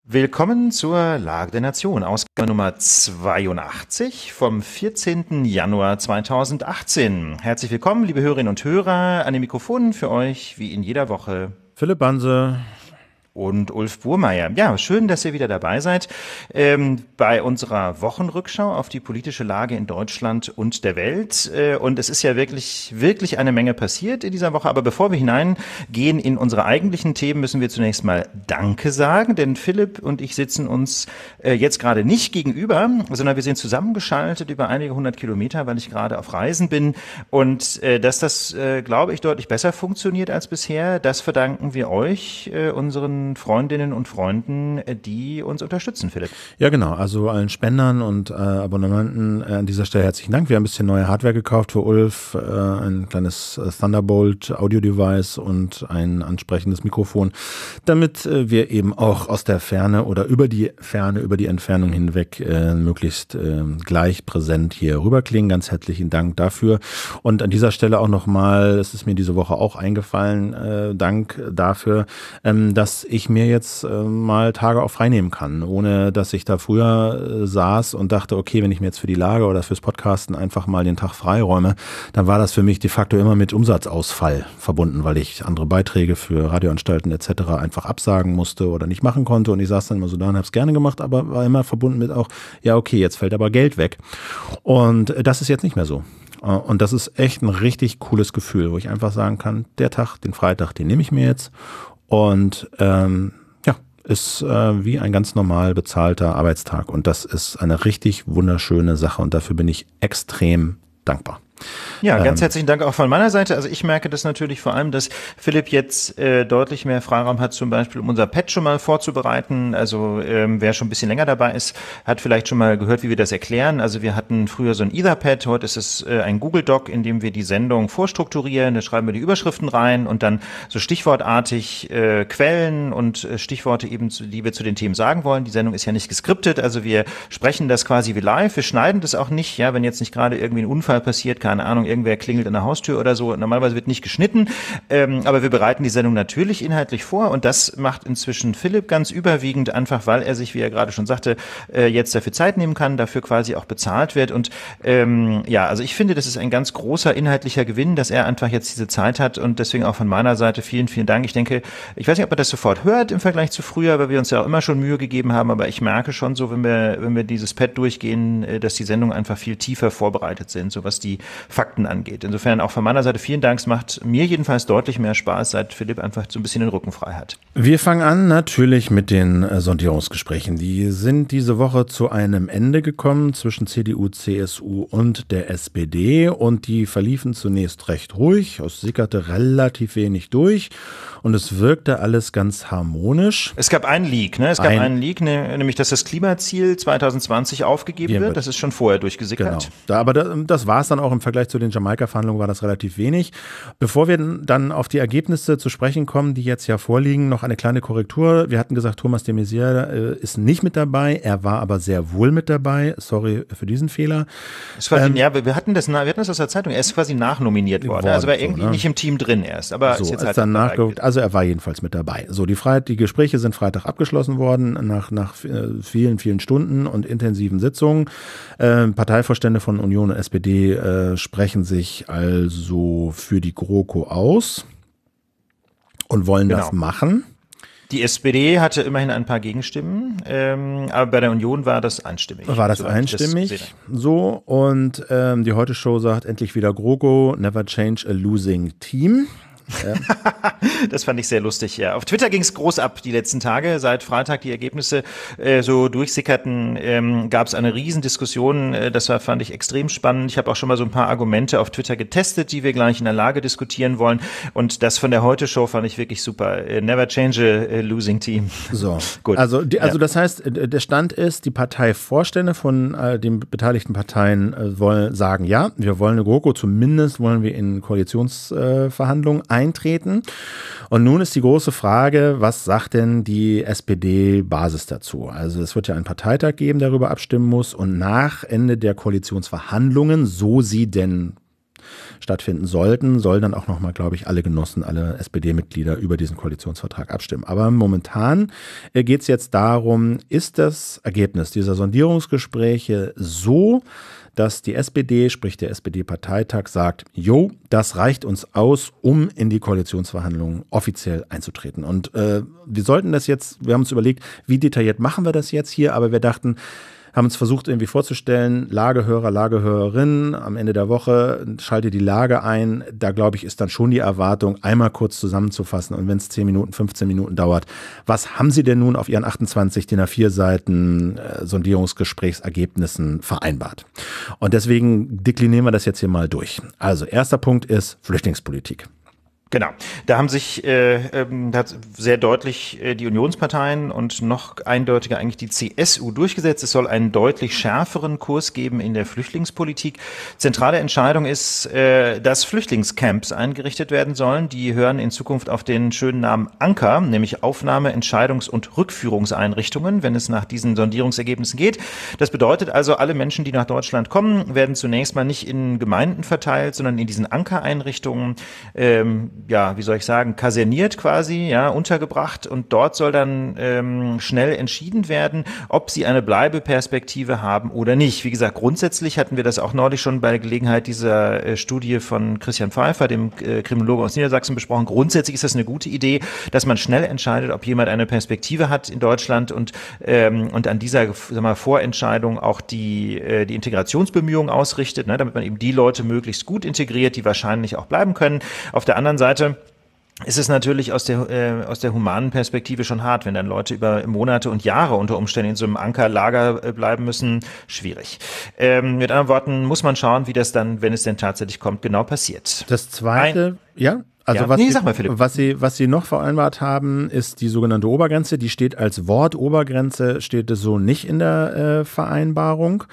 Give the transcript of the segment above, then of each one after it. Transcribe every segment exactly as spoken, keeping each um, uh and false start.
Willkommen zur Lage der Nation, Ausgabe Nummer zweiundachtzig vom vierzehnten Januar zweitausendachtzehn. Herzlich willkommen, liebe Hörerinnen und Hörer, an den Mikrofonen für euch, wie in jeder Woche, Philipp Banse und Ulf Burmeier. Ja, schön, dass ihr wieder dabei seid ähm, bei unserer Wochenrückschau auf die politische Lage in Deutschland und der Welt. Äh, und es ist ja wirklich, wirklich eine Menge passiert in dieser Woche. Aber bevor wir hineingehen in unsere eigentlichen Themen, müssen wir zunächst mal Danke sagen. Denn Philipp und ich sitzen uns äh, jetzt gerade nicht gegenüber, sondern wir sind zusammengeschaltet über einige hundert Kilometer, weil ich gerade auf Reisen bin. Und äh, dass das, äh, glaube ich, deutlich besser funktioniert als bisher, das verdanken wir euch, äh, unseren Freundinnen und Freunden, die uns unterstützen, Philipp. Ja, genau. Also allen Spendern und äh, Abonnenten äh, an dieser Stelle herzlichen Dank. Wir haben ein bisschen neue Hardware gekauft für Ulf, äh, ein kleines äh, Thunderbolt Audio-Device und ein ansprechendes Mikrofon, damit äh, wir eben auch aus der Ferne oder über die Ferne, über die Entfernung hinweg äh, möglichst äh, gleich präsent hier rüberklingen. Ganz herzlichen Dank dafür. Und an dieser Stelle auch nochmal, es ist mir diese Woche auch eingefallen, äh, Dank dafür, ähm, dass ich mir jetzt äh, mal Tage auch freinehmen kann, ohne dass ich da früher äh, saß und dachte, okay, wenn ich mir jetzt für die Lage oder fürs Podcasten einfach mal den Tag freiräume, dann war das für mich de facto immer mit Umsatzausfall verbunden, weil ich andere Beiträge für Radioanstalten et cetera einfach absagen musste oder nicht machen konnte, und ich saß dann immer so da und habe es gerne gemacht, aber war immer verbunden mit auch, ja okay, jetzt fällt aber Geld weg, und das ist jetzt nicht mehr so. Und das ist echt ein richtig cooles Gefühl, wo ich einfach sagen kann, der Tag, den Freitag, den nehme ich mir jetzt. Und ähm, ja, ist äh, wie ein ganz normal bezahlter Arbeitstag. Und das ist eine richtig wunderschöne Sache. Und dafür bin ich extrem dankbar. Ja, ganz ähm, herzlichen Dank auch von meiner Seite. Also ich merke das natürlich vor allem, dass Philipp jetzt äh, deutlich mehr Freiraum hat, zum Beispiel um unser Pad schon mal vorzubereiten. Also ähm, wer schon ein bisschen länger dabei ist, hat vielleicht schon mal gehört, wie wir das erklären. Also wir hatten früher so ein Etherpad, heute ist es äh, ein Google Doc, in dem wir die Sendung vorstrukturieren. Da schreiben wir die Überschriften rein und dann so stichwortartig äh, Quellen und äh, Stichworte eben, die wir zu den Themen sagen wollen. Die Sendung ist ja nicht geskriptet, also wir sprechen das quasi wie live. Wir schneiden das auch nicht, ja, wenn jetzt nicht gerade irgendwie ein Unfall passiert, keine Ahnung, irgendwer klingelt an der Haustür oder so. Normalerweise wird nicht geschnitten, ähm, aber wir bereiten die Sendung natürlich inhaltlich vor, und das macht inzwischen Philipp ganz überwiegend, einfach weil er sich, wie er gerade schon sagte, äh, jetzt dafür Zeit nehmen kann, dafür quasi auch bezahlt wird. Und ähm, ja, also ich finde, das ist ein ganz großer inhaltlicher Gewinn, dass er einfach jetzt diese Zeit hat, und deswegen auch von meiner Seite vielen, vielen Dank. Ich denke, ich weiß nicht, ob er das sofort hört im Vergleich zu früher, weil wir uns ja auch immer schon Mühe gegeben haben, aber ich merke schon so, wenn wir, wenn wir dieses Pad durchgehen, dass die Sendungen einfach viel tiefer vorbereitet sind, so was die Fakten angeht. Insofern auch von meiner Seite vielen Dank. Es macht mir jedenfalls deutlich mehr Spaß, seit Philipp einfach so ein bisschen den Rücken frei hat. Wir fangen an natürlich mit den äh, Sondierungsgesprächen. Die sind diese Woche zu einem Ende gekommen zwischen C D U, C S U und der S P D, und die verliefen zunächst recht ruhig. Es sickerte relativ wenig durch und es wirkte alles ganz harmonisch. Es gab einen Leak, ne? Es gab Ein, einen Leak, ne, nämlich, dass das Klimaziel zwanzig zwanzig aufgegeben wird. wird. Das ist schon vorher durchgesickert. Genau. Da, aber da, das war es dann auch. Im Vergleich zu den Jamaika-Verhandlungen war das relativ wenig. Bevor wir dann auf die Ergebnisse zu sprechen kommen, die jetzt ja vorliegen, noch eine kleine Korrektur. Wir hatten gesagt, Thomas de Maizière äh, ist nicht mit dabei. Er war aber sehr wohl mit dabei. Sorry für diesen Fehler. Es war, ähm, ja, wir hatten das, wir hatten das aus der Zeitung. Er ist quasi nachnominiert worden. worden also war irgendwie so, ne? Nicht im Team drin erst. Aber so, ist jetzt ist halt dann nachgeguckt. Also er war jedenfalls mit dabei. So, die Freit- die Gespräche sind Freitag abgeschlossen worden, nach, nach äh, vielen, vielen Stunden und intensiven Sitzungen. Äh, Parteivorstände von Union und S P D äh, sprechen sich also für die GroKo aus und wollen genau. das machen. Die S P D hatte immerhin ein paar Gegenstimmen, ähm, aber bei der Union war das einstimmig. War das so einstimmig, das so, und ähm, die Heute-Show sagt endlich wieder GroKo, never change a losing team. Ja. Das fand ich sehr lustig, ja. Auf Twitter ging es groß ab die letzten Tage. Seit Freitag die Ergebnisse äh, so durchsickerten, ähm, gab es eine Riesendiskussion. Äh, das war, fand ich extrem spannend. Ich habe auch schon mal so ein paar Argumente auf Twitter getestet, die wir gleich in der Lage diskutieren wollen. Und das von der Heute-Show fand ich wirklich super. Äh, never change a losing team. So, gut. Also, die, also ja. Das heißt, der Stand ist, die Parteivorstände von äh, den beteiligten Parteien äh, wollen sagen, ja, wir wollen eine GroKo, zumindest wollen wir in Koalitionsverhandlungen äh, eintreten. Und nun ist die große Frage, was sagt denn die S P D-Basis dazu? Also es wird ja einen Parteitag geben, der darüber abstimmen muss, und nach Ende der Koalitionsverhandlungen, so sie denn stattfinden sollten, sollen dann auch nochmal, glaube ich, alle Genossen, alle S P D-Mitglieder über diesen Koalitionsvertrag abstimmen. Aber momentan geht es jetzt darum, ist das Ergebnis dieser Sondierungsgespräche so, dass die S P D, sprich der S P D-Parteitag, sagt, jo, das reicht uns aus, um in die Koalitionsverhandlungen offiziell einzutreten. Und äh, wir sollten das jetzt, wir haben uns überlegt, wie detailliert machen wir das jetzt hier, aber wir dachten, haben uns versucht irgendwie vorzustellen, Lagehörer, Lagehörerinnen, am Ende der Woche schalte die Lage ein. Da, glaube ich, ist dann schon die Erwartung, einmal kurz zusammenzufassen und wenn es zehn Minuten, fünfzehn Minuten dauert, was haben Sie denn nun auf Ihren achtundzwanzig D I N A vier Seiten äh, Sondierungsgesprächsergebnissen vereinbart? Und deswegen deklinieren wir das jetzt hier mal durch. Also, erster Punkt ist Flüchtlingspolitik. Genau, da haben sich äh, ähm, da hat sehr deutlich äh, die Unionsparteien und noch eindeutiger eigentlich die C S U durchgesetzt. Es soll einen deutlich schärferen Kurs geben in der Flüchtlingspolitik. Zentrale Entscheidung ist, äh, dass Flüchtlingscamps eingerichtet werden sollen. Die hören in Zukunft auf den schönen Namen Anker, nämlich Aufnahme-, Entscheidungs- und Rückführungseinrichtungen, wenn es nach diesen Sondierungsergebnissen geht. Das bedeutet also, alle Menschen, die nach Deutschland kommen, werden zunächst mal nicht in Gemeinden verteilt, sondern in diesen Ankereinrichtungen ähm, ja, wie soll ich sagen, kaserniert quasi, ja, untergebracht und dort soll dann ähm, schnell entschieden werden, ob sie eine Bleibeperspektive haben oder nicht. Wie gesagt, grundsätzlich hatten wir das auch neulich schon bei der Gelegenheit dieser äh, Studie von Christian Pfeiffer, dem äh, Kriminologen aus Niedersachsen, besprochen. Grundsätzlich ist das eine gute Idee, dass man schnell entscheidet, ob jemand eine Perspektive hat in Deutschland und ähm, und an dieser, sag mal, Vorentscheidung auch die äh, die Integrationsbemühungen ausrichtet, ne, damit man eben die Leute möglichst gut integriert, die wahrscheinlich auch bleiben können. Auf der anderen Seite ist es natürlich aus der äh, aus der humanen Perspektive schon hart, wenn dann Leute über Monate und Jahre unter Umständen in so einem Ankerlager äh, bleiben müssen. Schwierig. Ähm, mit anderen Worten muss man schauen, wie das dann, wenn es denn tatsächlich kommt, genau passiert. Das Zweite, Ein, ja? Also ja. was, nee, sie, sag mal, Philipp. was sie was sie noch vereinbart haben, ist die sogenannte Obergrenze. Die steht als Wort Obergrenze, steht es so nicht in der äh, Vereinbarung.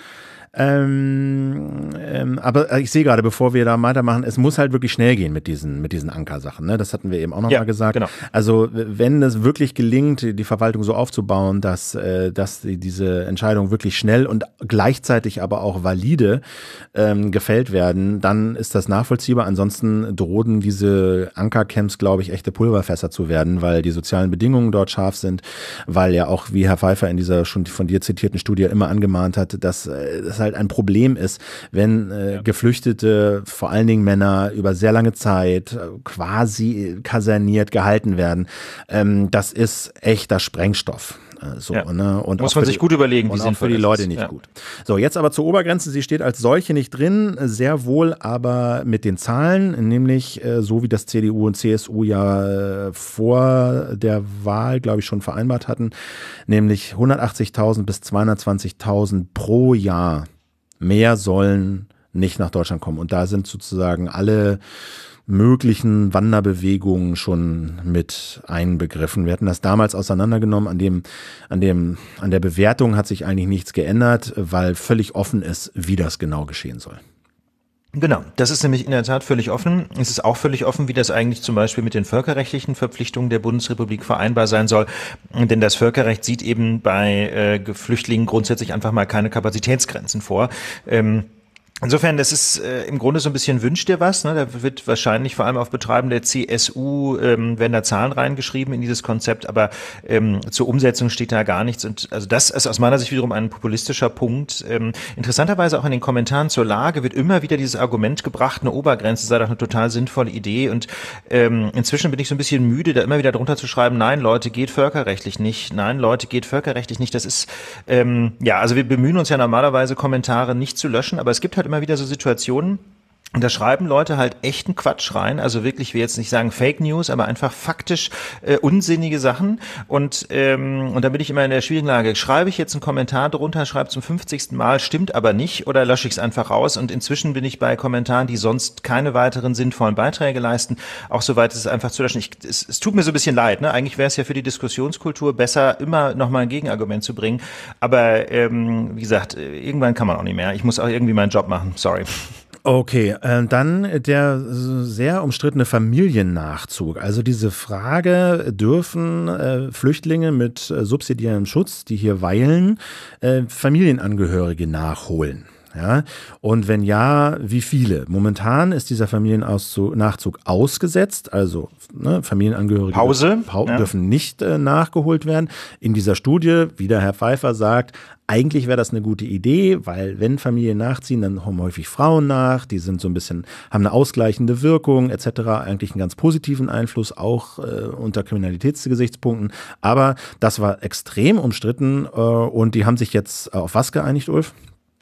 Ähm, ähm, aber ich sehe gerade, bevor wir da weitermachen, es muss halt wirklich schnell gehen mit diesen mit diesen Ankersachen. Ne? Das hatten wir eben auch noch ja, mal gesagt. Genau. Also wenn es wirklich gelingt, die Verwaltung so aufzubauen, dass äh, dass die, diese Entscheidungen wirklich schnell und gleichzeitig aber auch valide ähm, gefällt werden, dann ist das nachvollziehbar. Ansonsten drohen diese Ankercamps, glaube ich, echte Pulverfässer zu werden, weil die sozialen Bedingungen dort scharf sind, weil ja auch, wie Herr Pfeiffer in dieser schon von dir zitierten Studie immer angemahnt hat, dass äh, das halt ein Problem ist, wenn äh, ja. Geflüchtete, vor allen Dingen Männer, über sehr lange Zeit äh, quasi kaserniert gehalten werden. Ähm, das ist echter Sprengstoff. Äh, so, ja. ne? Und muss man sich die, gut überlegen, wie und auch für die Leute nicht ja. gut. So, jetzt aber zur Obergrenze. Sie steht als solche nicht drin, sehr wohl aber mit den Zahlen, nämlich äh, so wie das C D U und C S U ja äh, vor der Wahl, glaube ich, schon vereinbart hatten, nämlich hundertachtzigtausend bis zweihundertzwanzigtausend pro Jahr. Mehr sollen nicht nach Deutschland kommen. Und da sind sozusagen alle möglichen Wanderbewegungen schon mit einbegriffen. Wir hatten das damals auseinandergenommen. An dem, an dem, an der Bewertung hat sich eigentlich nichts geändert, weil völlig offen ist, wie das genau geschehen soll. Genau, das ist nämlich in der Tat völlig offen. Es ist auch völlig offen, wie das eigentlich zum Beispiel mit den völkerrechtlichen Verpflichtungen der Bundesrepublik vereinbar sein soll. Denn das Völkerrecht sieht eben bei äh, Flüchtlingen grundsätzlich einfach mal keine Kapazitätsgrenzen vor. Ähm, Insofern, das ist äh, im Grunde so ein bisschen wünscht dir was. Ne? Da wird wahrscheinlich vor allem auf Betreiben der C S U ähm, werden da Zahlen reingeschrieben in dieses Konzept, aber ähm, zur Umsetzung steht da gar nichts. Und also das ist aus meiner Sicht wiederum ein populistischer Punkt. Ähm, interessanterweise auch in den Kommentaren zur Lage wird immer wieder dieses Argument gebracht, eine Obergrenze sei doch eine total sinnvolle Idee. Und ähm, inzwischen bin ich so ein bisschen müde, da immer wieder drunter zu schreiben, nein, Leute, geht völkerrechtlich nicht. Nein, Leute, geht völkerrechtlich nicht. Das ist, ähm, ja, also wir bemühen uns ja normalerweise, Kommentare nicht zu löschen, aber es gibt halt immer wieder so Situationen, und da schreiben Leute halt echten Quatsch rein, also wirklich, ich will jetzt nicht sagen Fake News, aber einfach faktisch äh, unsinnige Sachen und ähm, und da bin ich immer in der schwierigen Lage, schreibe ich jetzt einen Kommentar drunter, schreibe zum fünfzigsten Mal, stimmt aber nicht oder lösche ich es einfach raus und inzwischen bin ich bei Kommentaren, die sonst keine weiteren sinnvollen Beiträge leisten, auch so weit ist es einfach zu löschen. Ich, es, es tut mir so ein bisschen leid, ne? Eigentlich wäre es ja für die Diskussionskultur besser, immer nochmal ein Gegenargument zu bringen, aber ähm, wie gesagt, irgendwann kann man auch nicht mehr. Ich muss auch irgendwie meinen Job machen, sorry. Okay, äh, dann der sehr umstrittene Familiennachzug. Also diese Frage, dürfen äh, Flüchtlinge mit äh, subsidiärem Schutz, die hier weilen, äh, Familienangehörige nachholen? Ja? Und wenn ja, wie viele? Momentan ist dieser Familiennachzug ausgesetzt, also ne, Familienangehörige Pause, dürfen, ja. dürfen nicht äh, nachgeholt werden. In dieser Studie, wie der Herr Pfeiffer sagt, eigentlich wäre das eine gute Idee, weil wenn Familien nachziehen, dann kommen häufig Frauen nach, die sind so ein bisschen, haben eine ausgleichende Wirkung et cetera, eigentlich einen ganz positiven Einfluss, auch äh, unter Kriminalitätsgesichtspunkten. Aber das war extrem umstritten äh, und die haben sich jetzt auf was geeinigt, Ulf?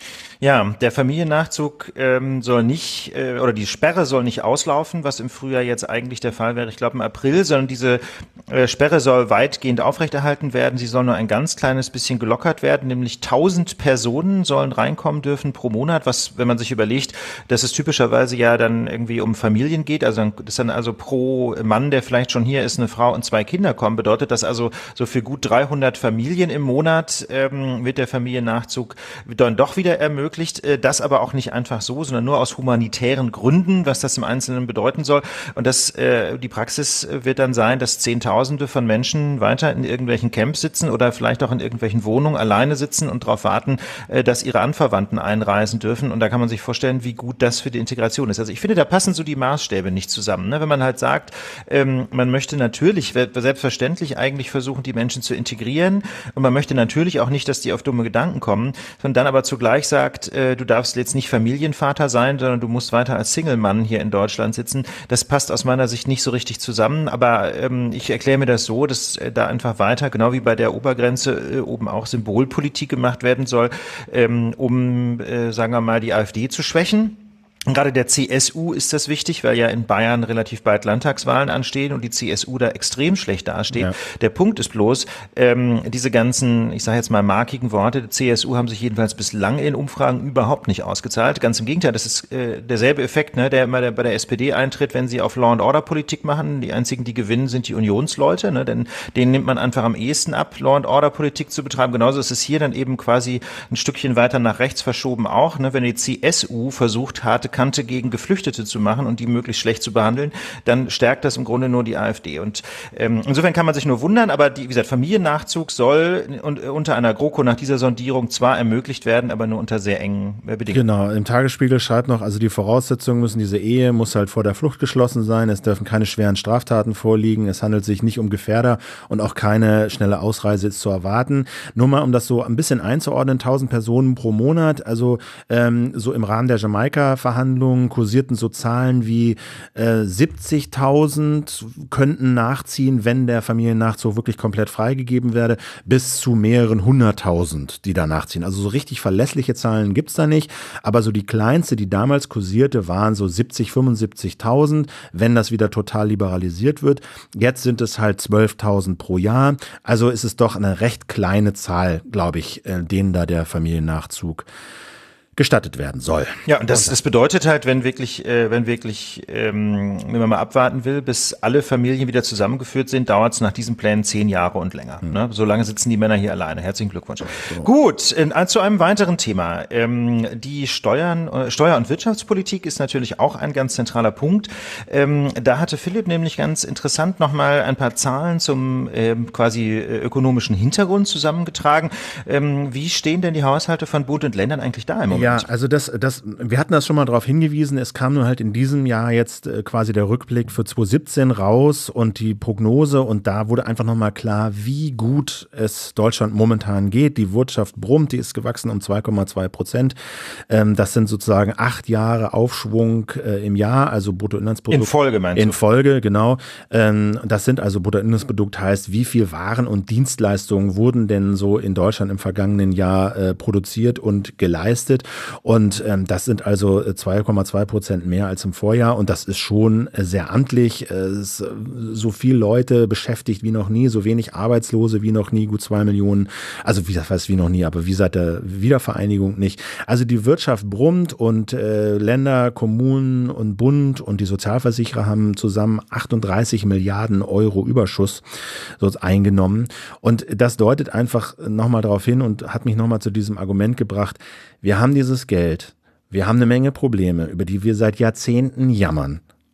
Ja, der Familiennachzug ähm, soll nicht, äh, oder die Sperre soll nicht auslaufen, was im Frühjahr jetzt eigentlich der Fall wäre, ich glaube im April, sondern diese äh, Sperre soll weitgehend aufrechterhalten werden. Sie soll nur ein ganz kleines bisschen gelockert werden, nämlich tausend Personen sollen reinkommen dürfen pro Monat, was, wenn man sich überlegt, dass es typischerweise ja dann irgendwie um Familien geht, also das dann also pro Mann, der vielleicht schon hier ist, eine Frau und zwei Kinder kommen, bedeutet das also so für gut dreihundert Familien im Monat ähm, wird der Familiennachzug dann doch wieder ermöglicht. Das aber auch nicht einfach so, sondern nur aus humanitären Gründen, was das im Einzelnen bedeuten soll. Und das, äh, die Praxis wird dann sein, dass Zehntausende von Menschen weiter in irgendwelchen Camps sitzen oder vielleicht auch in irgendwelchen Wohnungen alleine sitzen und darauf warten, äh, dass ihre Anverwandten einreisen dürfen. Und da kann man sich vorstellen, wie gut das für die Integration ist. Also ich finde, da passen so die Maßstäbe nicht zusammen. Ne? Wenn man halt sagt, ähm, man möchte natürlich, selbstverständlich eigentlich versuchen, die Menschen zu integrieren. Und man möchte natürlich auch nicht, dass die auf dumme Gedanken kommen, sondern dann aber zugleich sagt, du darfst jetzt nicht Familienvater sein, sondern du musst weiter als Single-Mann hier in Deutschland sitzen. Das passt aus meiner Sicht nicht so richtig zusammen, aber ähm, ich erkläre mir das so, dass äh, da einfach weiter, genau wie bei der Obergrenze, äh, oben auch Symbolpolitik gemacht werden soll, ähm, um, äh, sagen wir mal, die AfD zu schwächen. Und gerade der C S U ist das wichtig, weil ja in Bayern relativ bald Landtagswahlen anstehen und die C S U da extrem schlecht dasteht. Ja. Der Punkt ist bloß, ähm, diese ganzen, ich sage jetzt mal markigen Worte, der C S U haben sich jedenfalls bislang in Umfragen überhaupt nicht ausgezahlt. Ganz im Gegenteil, das ist äh, derselbe Effekt, ne, der immer der, bei der S P D eintritt, wenn sie auf Law and Order Politik machen. Die einzigen, die gewinnen, sind die Unionsleute, ne, denn denen nimmt man einfach am ehesten ab, Law and Order Politik zu betreiben. Genauso ist es hier dann eben quasi ein Stückchen weiter nach rechts verschoben auch, ne, wenn die C S U versucht, harte Kante gegen Geflüchtete zu machen und die möglichst schlecht zu behandeln, dann stärkt das im Grunde nur die AfD. Und ähm, insofern kann man sich nur wundern, aber die, wie gesagt, Familiennachzug soll und, unter einer GroKo nach dieser Sondierung zwar ermöglicht werden, aber nur unter sehr engen Bedingungen. Genau, im Tagesspiegel schreibt noch, also die Voraussetzungen müssen, diese Ehe muss halt vor der Flucht geschlossen sein, es dürfen keine schweren Straftaten vorliegen, es handelt sich nicht um Gefährder und auch keine schnelle Ausreise ist zu erwarten. Nur mal, um das so ein bisschen einzuordnen, tausend Personen pro Monat, also ähm, so im Rahmen der Jamaika-Verhandlungen kursierten so Zahlen wie äh, siebzigtausend könnten nachziehen, wenn der Familiennachzug wirklich komplett freigegeben werde, bis zu mehreren hunderttausend, die da nachziehen. Also so richtig verlässliche Zahlen gibt's da nicht, aber so die kleinste, die damals kursierte, waren so siebzig, fünfundsiebzigtausend, wenn das wieder total liberalisiert wird. Jetzt sind es halt zwölftausend pro Jahr, also ist es doch eine recht kleine Zahl, glaube ich, äh, denen da der Familiennachzug gestattet werden soll. Ja, und das, das bedeutet halt, wenn wirklich, äh, wenn wirklich, ähm, wenn man mal abwarten will, bis alle Familien wieder zusammengeführt sind, dauert es nach diesen Plänen zehn Jahre und länger. Hm. Ne? So lange sitzen die Männer hier alleine. Herzlichen Glückwunsch. So. Gut, äh, zu einem weiteren Thema. Ähm, die Steuern, äh, Steuer- und Wirtschaftspolitik ist natürlich auch ein ganz zentraler Punkt. Ähm, da hatte Philipp nämlich ganz interessant nochmal ein paar Zahlen zum ähm, quasi äh, ökonomischen Hintergrund zusammengetragen. Ähm, wie stehen denn die Haushalte von Bund und Ländern eigentlich da im Moment? Ja, also das, das, wir hatten das schon mal darauf hingewiesen, es kam nur halt in diesem Jahr jetzt äh, quasi der Rückblick für zwanzig siebzehn raus und die Prognose und da wurde einfach nochmal klar, wie gut es Deutschland momentan geht. Die Wirtschaft brummt, die ist gewachsen um zwei Komma zwei Prozent. Ähm, das sind sozusagen acht Jahre Aufschwung äh, im Jahr, also Bruttoinlandsprodukt. In Folge meinst du? In Folge, genau. Ähm, das sind also Bruttoinlandsprodukt heißt, wie viel Waren und Dienstleistungen wurden denn so in Deutschland im vergangenen Jahr äh, produziert und geleistet. Und ähm, das sind also zwei Komma zwei Prozent mehr als im Vorjahr und das ist schon äh, sehr amtlich. Es, äh, so viele Leute beschäftigt wie noch nie, so wenig Arbeitslose wie noch nie, gut zwei Millionen. Also wie das heißt wie noch nie, aber wie seit der Wiedervereinigung nicht. Also die Wirtschaft brummt und äh, Länder, Kommunen und Bund und die Sozialversicherer haben zusammen achtunddreißig Milliarden Euro Überschuss so eingenommen. Und das deutet einfach nochmal darauf hin und hat mich nochmal zu diesem Argument gebracht, wir haben dieses Geld, wir haben eine Menge Probleme, über die wir seit Jahrzehnten jammern.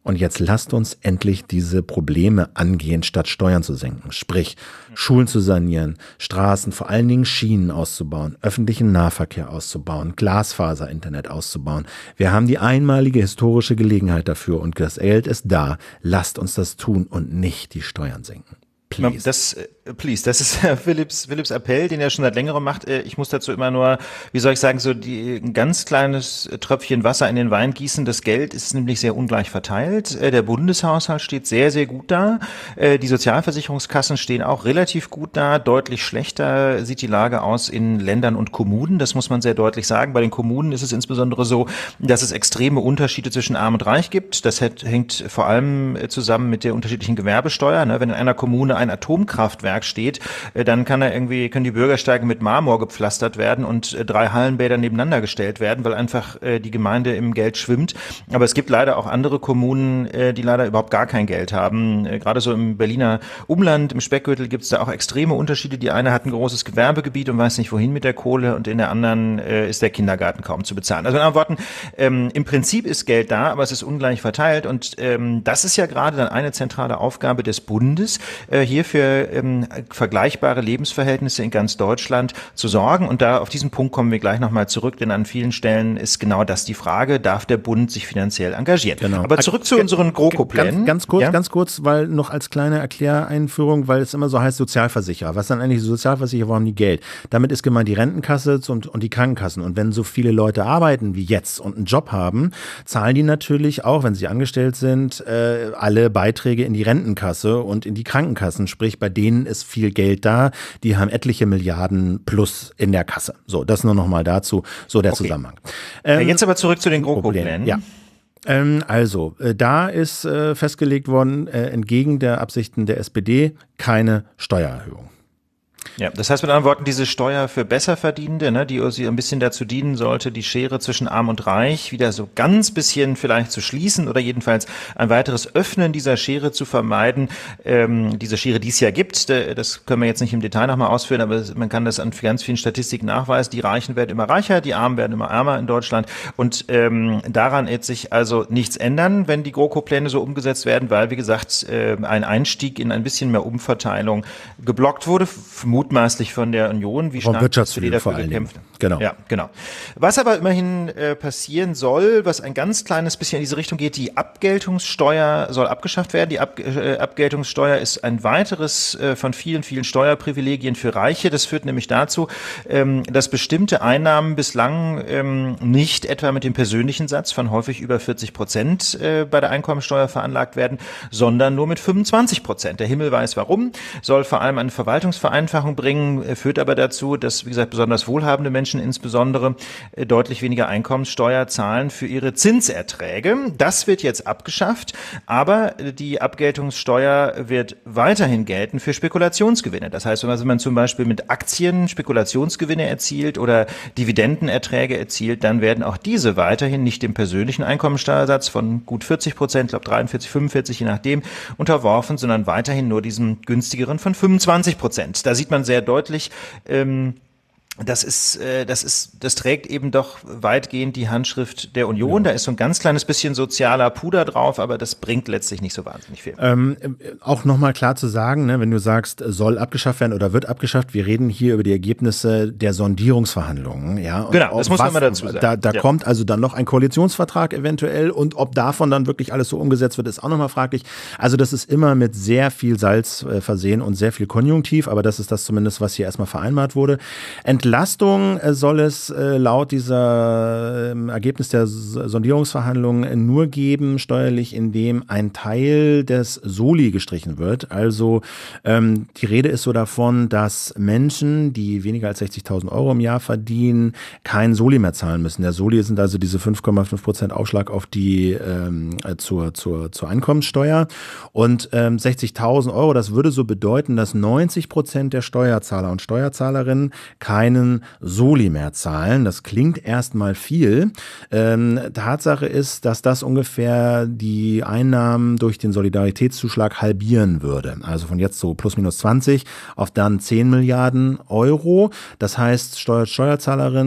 Und jetzt lasst uns endlich diese Probleme angehen, statt Steuern zu senken. Sprich, Schulen zu sanieren, Straßen, vor allen Dingen Schienen auszubauen, öffentlichen Nahverkehr auszubauen, Glasfaser-Internet auszubauen. Wir haben die einmalige historische Gelegenheit dafür und das Geld ist da. Lasst uns das tun und nicht die Steuern senken. Please. Das, please, das ist äh, Philipps, Philipps Appell, den er schon seit längerem macht. Äh, ich muss dazu immer nur, wie soll ich sagen, so die, ein ganz kleines Tröpfchen Wasser in den Wein gießen. Das Geld ist nämlich sehr ungleich verteilt. Äh, der Bundeshaushalt steht sehr, sehr gut da. Äh, die Sozialversicherungskassen stehen auch relativ gut da. Deutlich schlechter sieht die Lage aus in Ländern und Kommunen. Das muss man sehr deutlich sagen. Bei den Kommunen ist es insbesondere so, dass es extreme Unterschiede zwischen Arm und Reich gibt. Das hat, hängt vor allem zusammen mit der unterschiedlichen Gewerbesteuer. Ne? Wenn in einer Kommune ein Atomkraftwerk steht, dann kann er irgendwie, können die Bürgersteige mit Marmor gepflastert werden und drei Hallenbäder nebeneinander gestellt werden, weil einfach die Gemeinde im Geld schwimmt. Aber es gibt leider auch andere Kommunen, die leider überhaupt gar kein Geld haben. Gerade so im Berliner Umland, im Speckgürtel gibt es da auch extreme Unterschiede. Die eine hat ein großes Gewerbegebiet und weiß nicht wohin mit der Kohle und in der anderen ist der Kindergarten kaum zu bezahlen. Also in anderen Worten, ähm, im Prinzip ist Geld da, aber es ist ungleich verteilt und ähm, das ist ja gerade dann eine zentrale Aufgabe des Bundes, äh, hier für ähm, vergleichbare Lebensverhältnisse in ganz Deutschland zu sorgen. Und da auf diesen Punkt kommen wir gleich nochmal zurück, denn an vielen Stellen ist genau das die Frage, darf der Bund sich finanziell engagieren? Genau. Aber zurück zu unseren GroKo-Plänen. Ganz, ganz kurz, ja? ganz kurz, weil noch als kleine Erkläreinführung, weil es immer so heißt Sozialversicherer. Was dann eigentlich Sozialversicherer, wo haben die Geld? Damit ist gemeint die Rentenkasse und, und die Krankenkassen. Und wenn so viele Leute arbeiten wie jetzt und einen Job haben, zahlen die natürlich auch, wenn sie angestellt sind, äh, alle Beiträge in die Rentenkasse und in die Krankenkassen. Sprich, bei denen ist viel Geld da. Die haben etliche Milliarden plus in der Kasse. So, das nur noch mal dazu, so der okay. Zusammenhang. Ähm, Jetzt aber zurück zu den GroKo-Plänen. Ja. Ähm, also, äh, da ist äh, festgelegt worden, äh, entgegen der Absichten der S P D, keine Steuererhöhung. Ja, das heißt mit anderen Worten, diese Steuer für Besserverdienende, ne, die sie ein bisschen dazu dienen sollte, die Schere zwischen Arm und Reich wieder so ganz bisschen vielleicht zu schließen oder jedenfalls ein weiteres Öffnen dieser Schere zu vermeiden. Ähm, diese Schere, die es ja gibt, das können wir jetzt nicht im Detail nochmal ausführen, aber man kann das an ganz vielen Statistiken nachweisen. Die Reichen werden immer reicher, die Armen werden immer ärmer in Deutschland und ähm, daran wird sich also nichts ändern, wenn die GroKo-Pläne so umgesetzt werden, weil, wie gesagt, äh, ein Einstieg in ein bisschen mehr Umverteilung geblockt wurde, mutmaßlich von der Union, wie stark die dafür gekämpft. Genau. Ja, genau. Was aber immerhin äh, passieren soll, was ein ganz kleines bisschen in diese Richtung geht, die Abgeltungssteuer soll abgeschafft werden. Die Ab äh, Abgeltungssteuer ist ein weiteres äh, von vielen, vielen Steuerprivilegien für Reiche. Das führt nämlich dazu, ähm, dass bestimmte Einnahmen bislang ähm, nicht etwa mit dem persönlichen Satz von häufig über vierzig Prozent äh, bei der Einkommensteuer veranlagt werden, sondern nur mit fünfundzwanzig Prozent. Der Himmel weiß warum, soll vor allem eine Verwaltungsvereinfachung bringen, führt aber dazu, dass, wie gesagt, besonders wohlhabende Menschen insbesondere deutlich weniger Einkommenssteuer zahlen für ihre Zinserträge. Das wird jetzt abgeschafft, aber die Abgeltungssteuer wird weiterhin gelten für Spekulationsgewinne. Das heißt, wenn man zum Beispiel mit Aktien Spekulationsgewinne erzielt oder Dividendenerträge erzielt, dann werden auch diese weiterhin nicht dem persönlichen Einkommensteuersatz von gut vierzig Prozent, ich glaube dreiundvierzig, fünfundvierzig, je nachdem, unterworfen, sondern weiterhin nur diesem günstigeren von fünfundzwanzig Prozent. Da sieht man sehr deutlich, ähm, Das ist, äh, das ist, das trägt eben doch weitgehend die Handschrift der Union. Ja. Da ist so ein ganz kleines bisschen sozialer Puder drauf, aber das bringt letztlich nicht so wahnsinnig viel. Ähm, auch nochmal klar zu sagen, ne, wenn du sagst, soll abgeschafft werden oder wird abgeschafft, wir reden hier über die Ergebnisse der Sondierungsverhandlungen. Ja, und genau, das muss was, man mal dazu sagen. Da, da ja. kommt also dann noch ein Koalitionsvertrag eventuell und ob davon dann wirklich alles so umgesetzt wird, ist auch nochmal fraglich. Also das ist immer mit sehr viel Salz äh, versehen und sehr viel Konjunktiv, aber das ist das zumindest, was hier erstmal vereinbart wurde. Entlastung soll es äh, laut dieser äh, Ergebnis der Sondierungsverhandlungen nur geben, steuerlich, indem ein Teil des Soli gestrichen wird. Also ähm, die Rede ist so davon, dass Menschen, die weniger als sechzigtausend Euro im Jahr verdienen, kein Soli mehr zahlen müssen. Der Soli sind also diese fünf Komma fünf Prozent Aufschlag auf die ähm, zur, zur, zur Einkommenssteuer. Und ähm, sechzigtausend Euro, das würde so bedeuten, dass neunzig Prozent der Steuerzahler und Steuerzahlerinnen keinen Soli mehr zahlen. Das klingt erstmal viel. Ähm, Tatsache ist, dass das ungefähr die Einnahmen durch den Solidaritätszuschlag halbieren würde. Also von jetzt so plus minus zwanzig auf dann zehn Milliarden Euro. Das heißt, Steuer Steuerzahlerinnen,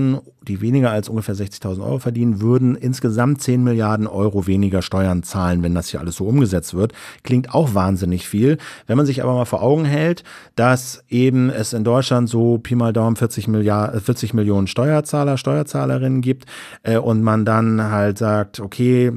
die weniger als ungefähr sechzigtausend Euro verdienen, würden insgesamt zehn Milliarden Euro weniger Steuern zahlen, wenn das hier alles so umgesetzt wird. Klingt auch wahnsinnig viel. Wenn man sich aber mal vor Augen hält, dass eben es in Deutschland so Pi mal Daumen vierzig Milliarden, vierzig Millionen Steuerzahler, Steuerzahlerinnen gibt äh, und man dann halt sagt, okay,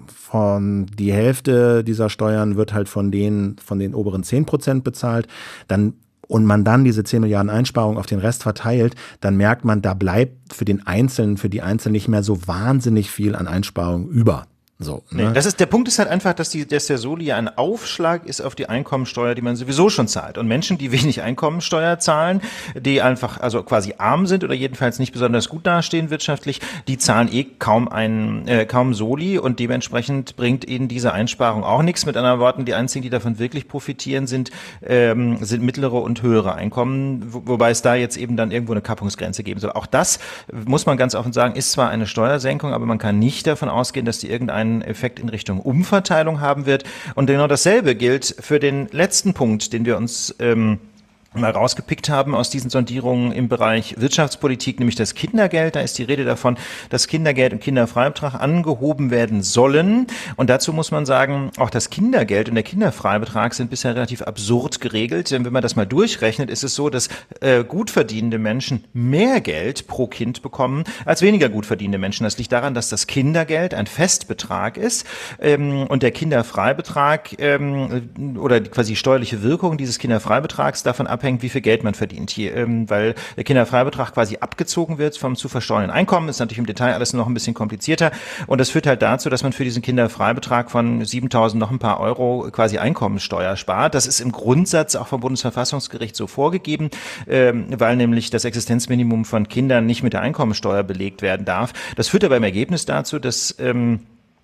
von die Hälfte dieser Steuern wird halt von den, von den oberen zehn Prozent bezahlt, dann und man dann diese zehn Milliarden Einsparungen auf den Rest verteilt, dann merkt man, da bleibt für den Einzelnen, für die Einzelnen nicht mehr so wahnsinnig viel an Einsparungen über. So, ne? Nee, das ist, der Punkt ist halt einfach, dass die, dass der Soli ja ein Aufschlag ist auf die Einkommensteuer, die man sowieso schon zahlt. Und Menschen, die wenig Einkommensteuer zahlen, die einfach, also quasi arm sind oder jedenfalls nicht besonders gut dastehen wirtschaftlich, die zahlen eh kaum ein, äh, kaum Soli und dementsprechend bringt ihnen diese Einsparung auch nichts. Mit anderen Worten, die einzigen, die davon wirklich profitieren, sind, ähm, sind mittlere und höhere Einkommen, wo, wobei es da jetzt eben dann irgendwo eine Kappungsgrenze geben soll. Auch das, muss man ganz offen sagen, ist zwar eine Steuersenkung, aber man kann nicht davon ausgehen, dass die irgendeinen Effekt in Richtung Umverteilung haben wird. Und genau dasselbe gilt für den letzten Punkt, den wir uns ähm, mal rausgepickt haben aus diesen Sondierungen im Bereich Wirtschaftspolitik, nämlich das Kindergeld. Da ist die Rede davon, dass Kindergeld und Kinderfreibetrag angehoben werden sollen. Und dazu muss man sagen, auch das Kindergeld und der Kinderfreibetrag sind bisher relativ absurd geregelt. Denn wenn man das mal durchrechnet, ist es so, dass äh, gut verdienende Menschen mehr Geld pro Kind bekommen als weniger gut verdienende Menschen. Das liegt daran, dass das Kindergeld ein Festbetrag ist ähm, und der Kinderfreibetrag ähm, oder quasi die steuerliche Wirkung dieses Kinderfreibetrags davon abhängt, wie viel Geld man verdient hier, ähm, weil der Kinderfreibetrag quasi abgezogen wird vom zu versteuernden Einkommen. Ist natürlich im Detail alles noch ein bisschen komplizierter und das führt halt dazu, dass man für diesen Kinderfreibetrag von siebentausend noch ein paar Euro quasi Einkommensteuer spart. Das ist im Grundsatz auch vom Bundesverfassungsgericht so vorgegeben, ähm, weil nämlich das Existenzminimum von Kindern nicht mit der Einkommensteuer belegt werden darf. Das führt aber im Ergebnis dazu, dass ähm,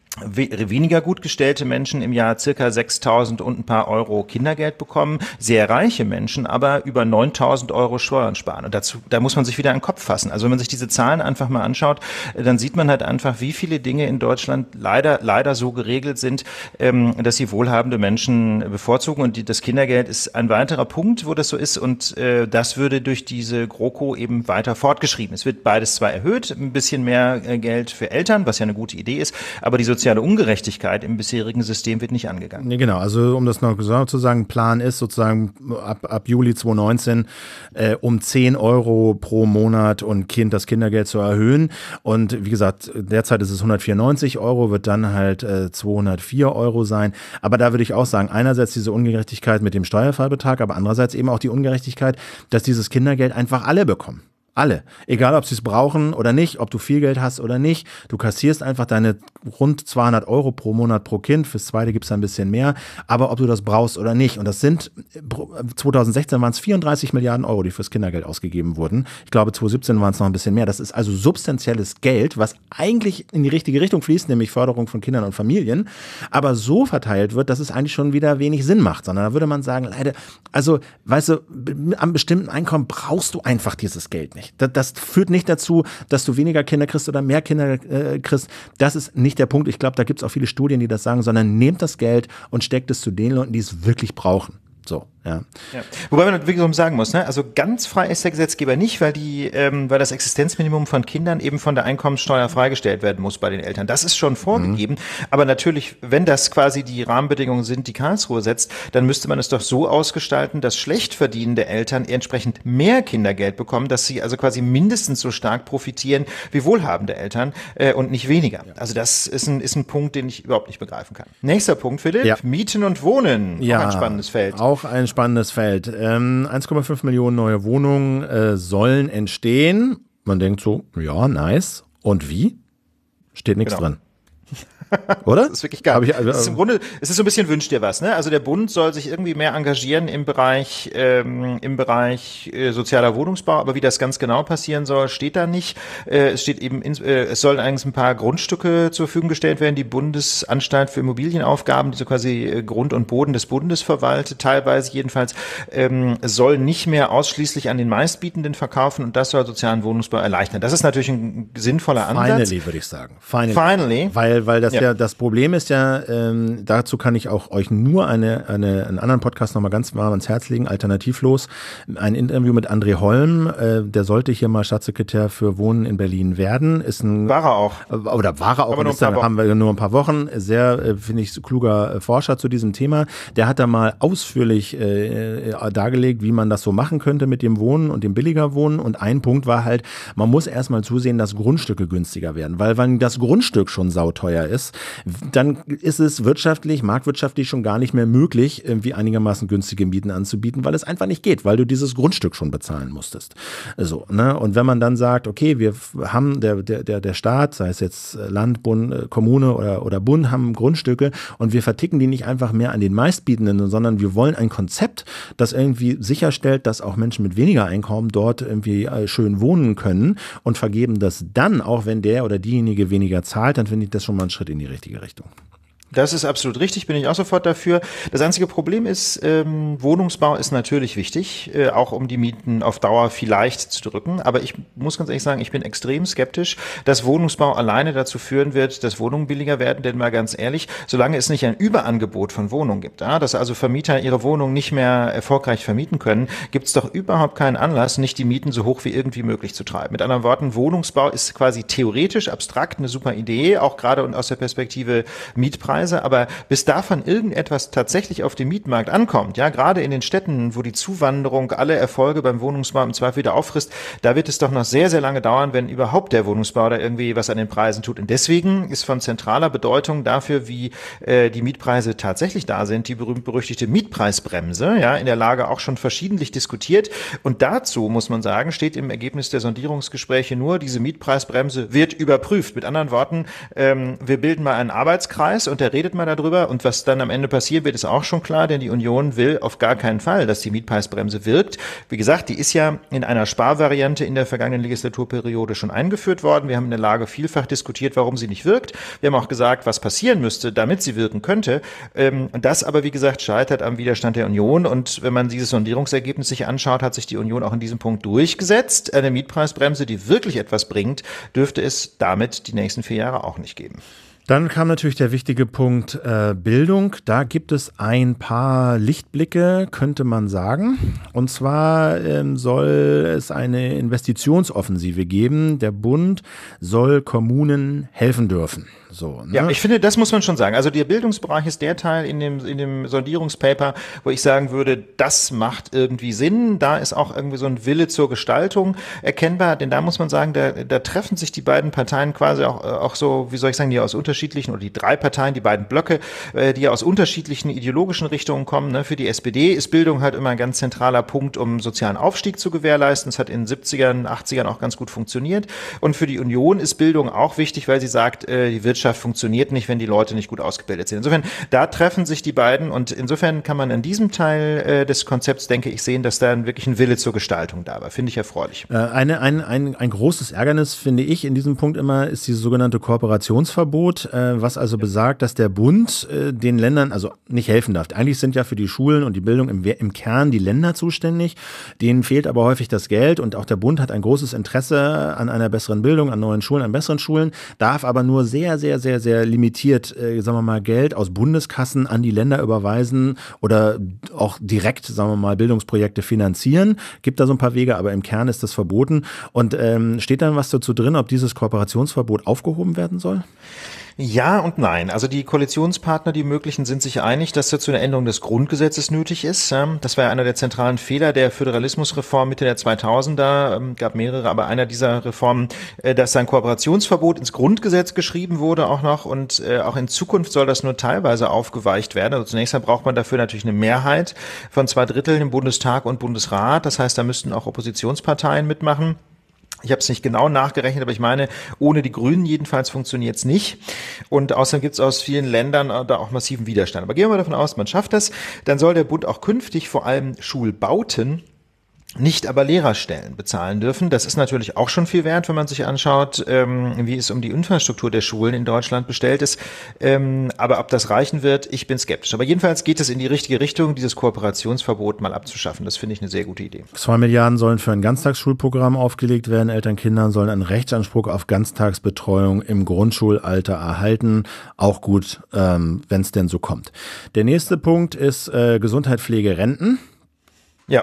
weniger gut gestellte Menschen im Jahr circa sechstausend und ein paar Euro Kindergeld bekommen, sehr reiche Menschen aber über neuntausend Euro Steuern sparen. Und dazu, da muss man sich wieder an den Kopf fassen. Also wenn man sich diese Zahlen einfach mal anschaut, dann sieht man halt einfach, wie viele Dinge in Deutschland leider, leider so geregelt sind, dass sie wohlhabende Menschen bevorzugen. Und die, das Kindergeld ist ein weiterer Punkt, wo das so ist. Und äh, das würde durch diese GroKo eben weiter fortgeschrieben. Es wird beides zwar erhöht, ein bisschen mehr Geld für Eltern, was ja eine gute Idee ist, aber die soziale Ungerechtigkeit im bisherigen System wird nicht angegangen. Nee, genau, also um das noch genau zu sagen, Plan ist sozusagen ab, ab Juli zwanzig neunzehn äh, um zehn Euro pro Monat und Kind das Kindergeld zu erhöhen. Und wie gesagt, derzeit ist es hundertvierundneunzig Euro, wird dann halt äh, zweihundertvier Euro sein. Aber da würde ich auch sagen, einerseits diese Ungerechtigkeit mit dem Steuerfreibetrag, aber andererseits eben auch die Ungerechtigkeit, dass dieses Kindergeld einfach alle bekommen. Alle. Egal, ob sie es brauchen oder nicht, ob du viel Geld hast oder nicht. Du kassierst einfach deine rund zweihundert Euro pro Monat pro Kind. Fürs Zweite gibt es ein bisschen mehr. Aber ob du das brauchst oder nicht. Und das sind, zwanzig sechzehn waren es vierunddreißig Milliarden Euro, die fürs Kindergeld ausgegeben wurden. Ich glaube, zwanzig siebzehn waren es noch ein bisschen mehr. Das ist also substanzielles Geld, was eigentlich in die richtige Richtung fließt, nämlich Förderung von Kindern und Familien. Aber so verteilt wird, dass es eigentlich schon wieder wenig Sinn macht. Sondern da würde man sagen, leider, also, weißt du, am bestimmten Einkommen brauchst du einfach dieses Geld nicht. Das, das führt nicht dazu, dass du weniger Kinder kriegst oder mehr Kinder äh, kriegst. Das ist nicht der Punkt. Ich glaube, da gibt es auch viele Studien, die das sagen, sondern nehmt das Geld und steckt es zu den Leuten, die es wirklich brauchen. So, ja. ja. Wobei man wirklich so sagen muss, ne? Also ganz frei ist der Gesetzgeber nicht, weil die, ähm, weil das Existenzminimum von Kindern eben von der Einkommenssteuer freigestellt werden muss bei den Eltern. Das ist schon vorgegeben. Mhm. Aber natürlich, wenn das quasi die Rahmenbedingungen sind, die Karlsruhe setzt, dann müsste man es doch so ausgestalten, dass schlecht verdienende Eltern entsprechend mehr Kindergeld bekommen, dass sie also quasi mindestens so stark profitieren wie wohlhabende Eltern äh, und nicht weniger. Ja. Also das ist ein, ist ein Punkt, den ich überhaupt nicht begreifen kann. Nächster Punkt, Philipp. Ja. Mieten und Wohnen. Ja. Auch ein spannendes Feld. Auch ein spannendes Feld. Ähm, eins Komma fünf Millionen neue Wohnungen äh, sollen entstehen. Man denkt so, ja, nice. Und wie? Steht nichts genau. drin. Oder? Das ist wirklich geil. Hab ich, also, es ist im Grunde, es ist so ein bisschen wünscht dir was, ne? Also der Bund soll sich irgendwie mehr engagieren im Bereich, ähm, im Bereich äh, sozialer Wohnungsbau, aber wie das ganz genau passieren soll, steht da nicht. Äh, es steht eben, ins, äh, es sollen eigentlich ein paar Grundstücke zur Verfügung gestellt werden, die Bundesanstalt für Immobilienaufgaben, die so quasi äh, Grund und Boden des Bundes verwaltet, teilweise jedenfalls, ähm, soll nicht mehr ausschließlich an den Meistbietenden verkaufen und das soll sozialen Wohnungsbau erleichtern. Das ist natürlich ein sinnvoller Ansatz. Finally, würde ich sagen. Finally. Finally. Weil, weil das ja. der, das Problem ist ja, ähm, dazu kann ich auch euch nur eine, eine, einen anderen Podcast nochmal ganz warm ans Herz legen, alternativlos. Ein Interview mit André Holm, äh, der sollte hier mal Staatssekretär für Wohnen in Berlin werden. Ist ein, war er auch. Oder war er auch, und ist dann, haben wir nur ein paar Wochen. Sehr, äh, finde ich, kluger äh, Forscher zu diesem Thema. Der hat da mal ausführlich äh, dargelegt, wie man das so machen könnte mit dem Wohnen und dem billiger Wohnen. Und ein Punkt war halt, man muss erstmal zusehen, dass Grundstücke günstiger werden. Weil wenn das Grundstück schon sauteuer ist, dann ist es wirtschaftlich, marktwirtschaftlich schon gar nicht mehr möglich, irgendwie einigermaßen günstige Mieten anzubieten, weil es einfach nicht geht, weil du dieses Grundstück schon bezahlen musstest. So, ne? Und wenn man dann sagt, okay, wir haben, der, der, der Staat, sei es jetzt Land, Bund, Kommune oder, oder Bund, haben Grundstücke und wir verticken die nicht einfach mehr an den Meistbietenden, sondern wir wollen ein Konzept, das irgendwie sicherstellt, dass auch Menschen mit weniger Einkommen dort irgendwie schön wohnen können und vergeben das dann, auch wenn der oder diejenige weniger zahlt, dann finde ich das schon mal ein Schritt in die richtige Richtung. Das ist absolut richtig, bin ich auch sofort dafür. Das einzige Problem ist, ähm, Wohnungsbau ist natürlich wichtig, äh, auch um die Mieten auf Dauer vielleicht zu drücken. Aber ich muss ganz ehrlich sagen, ich bin extrem skeptisch, dass Wohnungsbau alleine dazu führen wird, dass Wohnungen billiger werden. Denn mal ganz ehrlich, solange es nicht ein Überangebot von Wohnungen gibt, ja, dass also Vermieter ihre Wohnungen nicht mehr erfolgreich vermieten können, gibt es doch überhaupt keinen Anlass, nicht die Mieten so hoch wie irgendwie möglich zu treiben. Mit anderen Worten, Wohnungsbau ist quasi theoretisch, abstrakt eine super Idee, auch gerade und aus der Perspektive Mietpreise. Aber bis davon irgendetwas tatsächlich auf dem Mietmarkt ankommt, ja, gerade in den Städten, wo die Zuwanderung alle Erfolge beim Wohnungsbau im Zweifel wieder auffrisst, da wird es doch noch sehr, sehr lange dauern, wenn überhaupt der Wohnungsbau da irgendwie was an den Preisen tut. Und deswegen ist von zentraler Bedeutung dafür, wie äh, die Mietpreise tatsächlich da sind, die berühmt-berüchtigte Mietpreisbremse, ja, in der Lage auch schon verschiedentlich diskutiert. Und dazu, muss man sagen, steht im Ergebnis der Sondierungsgespräche nur, diese Mietpreisbremse wird überprüft. Mit anderen Worten, ähm, wir bilden mal einen Arbeitskreis und der redet mal darüber und was dann am Ende passieren wird, ist auch schon klar, denn die Union will auf gar keinen Fall, dass die Mietpreisbremse wirkt. Wie gesagt, die ist ja in einer Sparvariante in der vergangenen Legislaturperiode schon eingeführt worden. Wir haben in der Lage vielfach diskutiert, warum sie nicht wirkt. Wir haben auch gesagt, was passieren müsste, damit sie wirken könnte. Und das aber, wie gesagt, scheitert am Widerstand der Union. Und wenn man dieses Sondierungsergebnis sich anschaut, hat sich die Union auch in diesem Punkt durchgesetzt. Eine Mietpreisbremse, die wirklich etwas bringt, dürfte es damit die nächsten vier Jahre auch nicht geben. Dann kam natürlich der wichtige Punkt äh, Bildung. Da gibt es ein paar Lichtblicke, könnte man sagen. Und zwar ähm, soll es eine Investitionsoffensive geben. Der Bund soll Kommunen helfen dürfen. So, ne? Ja, ich finde, das muss man schon sagen. Also der Bildungsbereich ist der Teil in dem, in dem Sondierungspaper, wo ich sagen würde, das macht irgendwie Sinn. Da ist auch irgendwie so ein Wille zur Gestaltung erkennbar, denn da muss man sagen, da, da treffen sich die beiden Parteien quasi auch, auch so, wie soll ich sagen, die aus unterschiedlichen, oder die drei Parteien, die beiden Blöcke, die ja aus unterschiedlichen ideologischen Richtungen kommen. Ne? Für die S P D ist Bildung halt immer ein ganz zentraler Punkt, um sozialen Aufstieg zu gewährleisten. Das hat in den siebzigern, achtzigern auch ganz gut funktioniert. Und für die Union ist Bildung auch wichtig, weil sie sagt, die Wirtschaft funktioniert nicht, wenn die Leute nicht gut ausgebildet sind. Insofern, da treffen sich die beiden und insofern kann man in diesem Teil äh, des Konzepts, denke ich, sehen, dass da wirklich ein Wille zur Gestaltung da war. Finde ich erfreulich. Äh, eine, ein, ein, ein großes Ärgernis, finde ich, in diesem Punkt immer, ist dieses sogenannte Kooperationsverbot, äh, was also besagt, dass der Bund äh, den Ländern also nicht helfen darf. Eigentlich sind ja für die Schulen und die Bildung im, im Kern die Länder zuständig. Denen fehlt aber häufig das Geld und auch der Bund hat ein großes Interesse an einer besseren Bildung, an neuen Schulen, an besseren Schulen, darf aber nur sehr, sehr, sehr, sehr limitiert, äh, sagen wir mal, Geld aus Bundeskassen an die Länder überweisen oder auch direkt, sagen wir mal, Bildungsprojekte finanzieren. Gibt da so ein paar Wege, aber im Kern ist das verboten. Und ähm, steht dann was dazu drin, ob dieses Kooperationsverbot aufgehoben werden soll? Ja und nein. Also die Koalitionspartner, die möglichen, sind sich einig, dass dazu eine Änderung des Grundgesetzes nötig ist. Das war ja einer der zentralen Fehler der Föderalismusreform Mitte der zweitausender. Gab mehrere, aber einer dieser Reformen, dass ein Kooperationsverbot ins Grundgesetz geschrieben wurde auch noch und auch in Zukunft soll das nur teilweise aufgeweicht werden. Also zunächst einmal braucht man dafür natürlich eine Mehrheit von zwei Dritteln im Bundestag und Bundesrat. Das heißt, da müssten auch Oppositionsparteien mitmachen. Ich habe es nicht genau nachgerechnet, aber ich meine, ohne die Grünen jedenfalls funktioniert es nicht. Und außerdem gibt es aus vielen Ländern da auch massiven Widerstand. Aber gehen wir mal davon aus, man schafft das. Dann soll der Bund auch künftig vor allem Schulbauten nicht aber Lehrerstellen bezahlen dürfen. Das ist natürlich auch schon viel wert, wenn man sich anschaut, ähm, wie es um die Infrastruktur der Schulen in Deutschland bestellt ist. Ähm, aber ob das reichen wird, ich bin skeptisch. Aber jedenfalls geht es in die richtige Richtung, dieses Kooperationsverbot mal abzuschaffen. Das finde ich eine sehr gute Idee. Zwei Milliarden sollen für ein Ganztagsschulprogramm aufgelegt werden. Eltern, Kindern sollen einen Rechtsanspruch auf Ganztagsbetreuung im Grundschulalter erhalten. Auch gut, ähm, wenn es denn so kommt. Der nächste Punkt ist äh, Gesundheit, Pflege, Renten. Ja.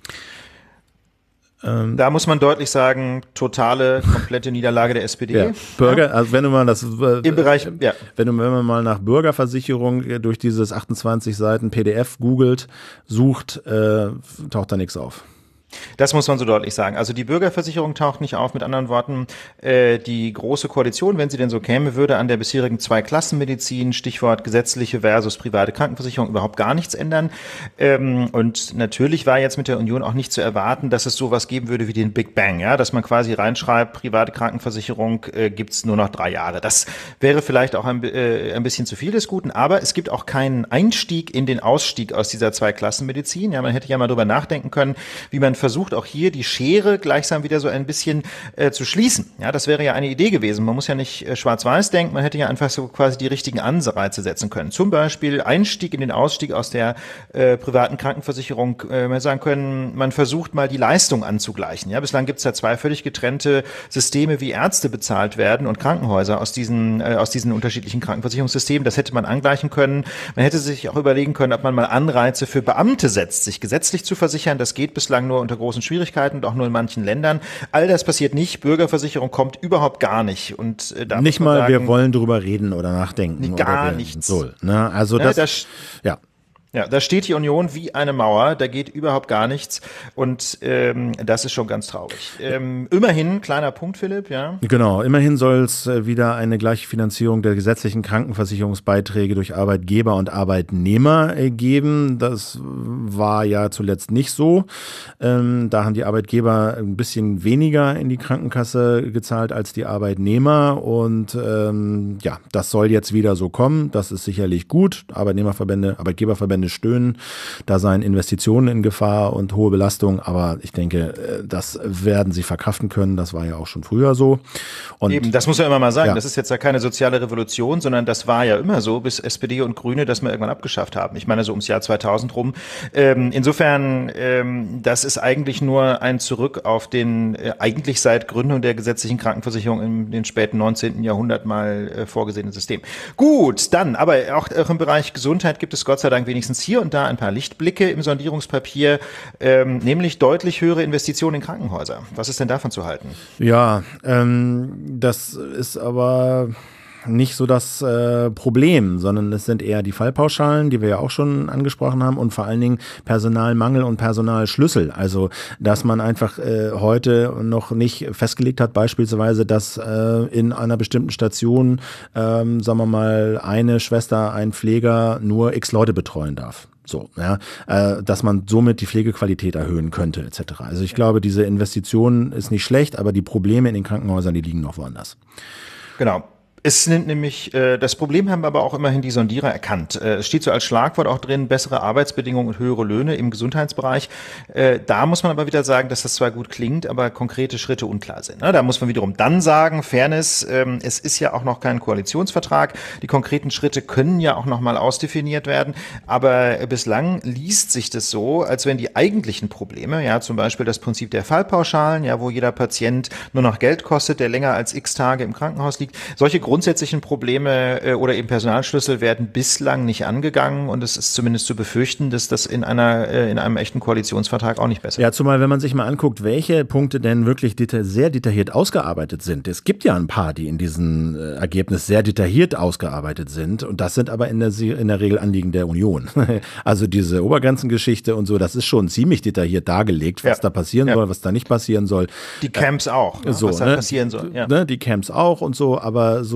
Da muss man deutlich sagen, totale, komplette Niederlage der S P D. Ja, Bürger, also wenn du mal das äh, im Bereich, ja. wenn du wenn man mal nach Bürgerversicherung durch dieses achtundzwanzig Seiten P D F googelt, sucht, äh, taucht da nichts auf. Das muss man so deutlich sagen. Also die Bürgerversicherung taucht nicht auf. Mit anderen Worten, äh, die Große Koalition, wenn sie denn so käme, würde an der bisherigen Zweiklassenmedizin, Stichwort gesetzliche versus private Krankenversicherung, überhaupt gar nichts ändern. Ähm, und natürlich war jetzt mit der Union auch nicht zu erwarten, dass es sowas geben würde wie den Big Bang, ja, dass man quasi reinschreibt, private Krankenversicherung äh, gibt's nur noch drei Jahre. Das wäre vielleicht auch ein, äh, ein bisschen zu viel des Guten, aber es gibt auch keinen Einstieg in den Ausstieg aus dieser Zweiklassenmedizin. Ja, man hätte ja mal drüber nachdenken können, wie man versucht auch hier die Schere gleichsam wieder so ein bisschen äh, zu schließen. Ja, das wäre ja eine Idee gewesen. Man muss ja nicht äh, schwarz-weiß denken, man hätte ja einfach so quasi die richtigen Anreize setzen können. Zum Beispiel Einstieg in den Ausstieg aus der äh, privaten Krankenversicherung. Äh, man sagen können, man versucht mal die Leistung anzugleichen. Ja, bislang gibt es ja zwei völlig getrennte Systeme, wie Ärzte bezahlt werden und Krankenhäuser aus diesen äh, aus diesen unterschiedlichen Krankenversicherungssystemen. Das hätte man angleichen können. Man hätte sich auch überlegen können, ob man mal Anreize für Beamte setzt, sich gesetzlich zu versichern. Das geht bislang nur unter großen Schwierigkeiten und auch nur in manchen Ländern. All das passiert nicht. Bürgerversicherung kommt überhaupt gar nicht. Und äh, da nicht mal, sagen, wir wollen drüber reden oder nachdenken. Gar oder nichts. So, ne? Also das, ja, das ja. Ja, da steht die Union wie eine Mauer, da geht überhaupt gar nichts und ähm, das ist schon ganz traurig. Ähm, immerhin, kleiner Punkt, Philipp, ja. Genau, immerhin soll es wieder eine gleiche Finanzierung der gesetzlichen Krankenversicherungsbeiträge durch Arbeitgeber und Arbeitnehmer geben. Das war ja zuletzt nicht so. Ähm, da haben die Arbeitgeber ein bisschen weniger in die Krankenkasse gezahlt als die Arbeitnehmer und ähm, ja, das soll jetzt wieder so kommen. Das ist sicherlich gut. Arbeitnehmerverbände, Arbeitgeberverbände stöhnen, da seien Investitionen in Gefahr und hohe Belastung, aber ich denke, das werden sie verkraften können, das war ja auch schon früher so. Und eben, das muss man immer mal sagen, ja. Das ist jetzt ja keine soziale Revolution, sondern das war ja immer so, bis S P D und Grüne das mal irgendwann abgeschafft haben. Ich meine so ums Jahr zweitausend rum. Ähm, insofern, ähm, das ist eigentlich nur ein Zurück auf den äh, eigentlich seit Gründung der gesetzlichen Krankenversicherung im den späten neunzehnten Jahrhundert mal äh, vorgesehenen System. Gut, dann, aber auch, auch im Bereich Gesundheit gibt es Gott sei Dank wenigstens hier und da ein paar Lichtblicke im Sondierungspapier, ähm, nämlich deutlich höhere Investitionen in Krankenhäuser. Was ist denn davon zu halten? Ja, ähm, das ist aber nicht so das äh, Problem, sondern es sind eher die Fallpauschalen, die wir ja auch schon angesprochen haben und vor allen Dingen Personalmangel und Personalschlüssel. Also, dass man einfach äh, heute noch nicht festgelegt hat, beispielsweise, dass äh, in einer bestimmten Station, ähm, sagen wir mal, eine Schwester, ein Pfleger nur x Leute betreuen darf. So, ja, äh, dass man somit die Pflegequalität erhöhen könnte, et cetera. Also ich glaube, diese Investition ist nicht schlecht, aber die Probleme in den Krankenhäusern, die liegen noch woanders. Genau. Es nimmt nämlich, äh, das Problem haben aber auch immerhin die Sondierer erkannt. Äh, es steht so als Schlagwort auch drin, bessere Arbeitsbedingungen und höhere Löhne im Gesundheitsbereich. Äh, da muss man aber wieder sagen, dass das zwar gut klingt, aber konkrete Schritte unklar sind. Ne? Da muss man wiederum dann sagen, Fairness, ähm, es ist ja auch noch kein Koalitionsvertrag. Die konkreten Schritte können ja auch noch mal ausdefiniert werden. Aber äh, bislang liest sich das so, als wenn die eigentlichen Probleme, ja zum Beispiel das Prinzip der Fallpauschalen, ja wo jeder Patient nur noch Geld kostet, der länger als x Tage im Krankenhaus liegt, solche grundsätzlichen Probleme äh, oder eben Personalschlüssel werden bislang nicht angegangen und es ist zumindest zu befürchten, dass das in einer äh, in einem echten Koalitionsvertrag auch nicht besser ist. Ja, zumal wenn man sich mal anguckt, welche Punkte denn wirklich deta- sehr detailliert ausgearbeitet sind. Es gibt ja ein paar, die in diesem äh, Ergebnis sehr detailliert ausgearbeitet sind und das sind aber in der, in der Regel Anliegen der Union. Also diese Obergrenzengeschichte und so, das ist schon ziemlich detailliert dargelegt, was ja. da passieren ja. soll, was da nicht passieren soll. Die Camps auch, ne? so, was da ne? passieren soll. Ja. Ne? Die Camps auch und so, aber so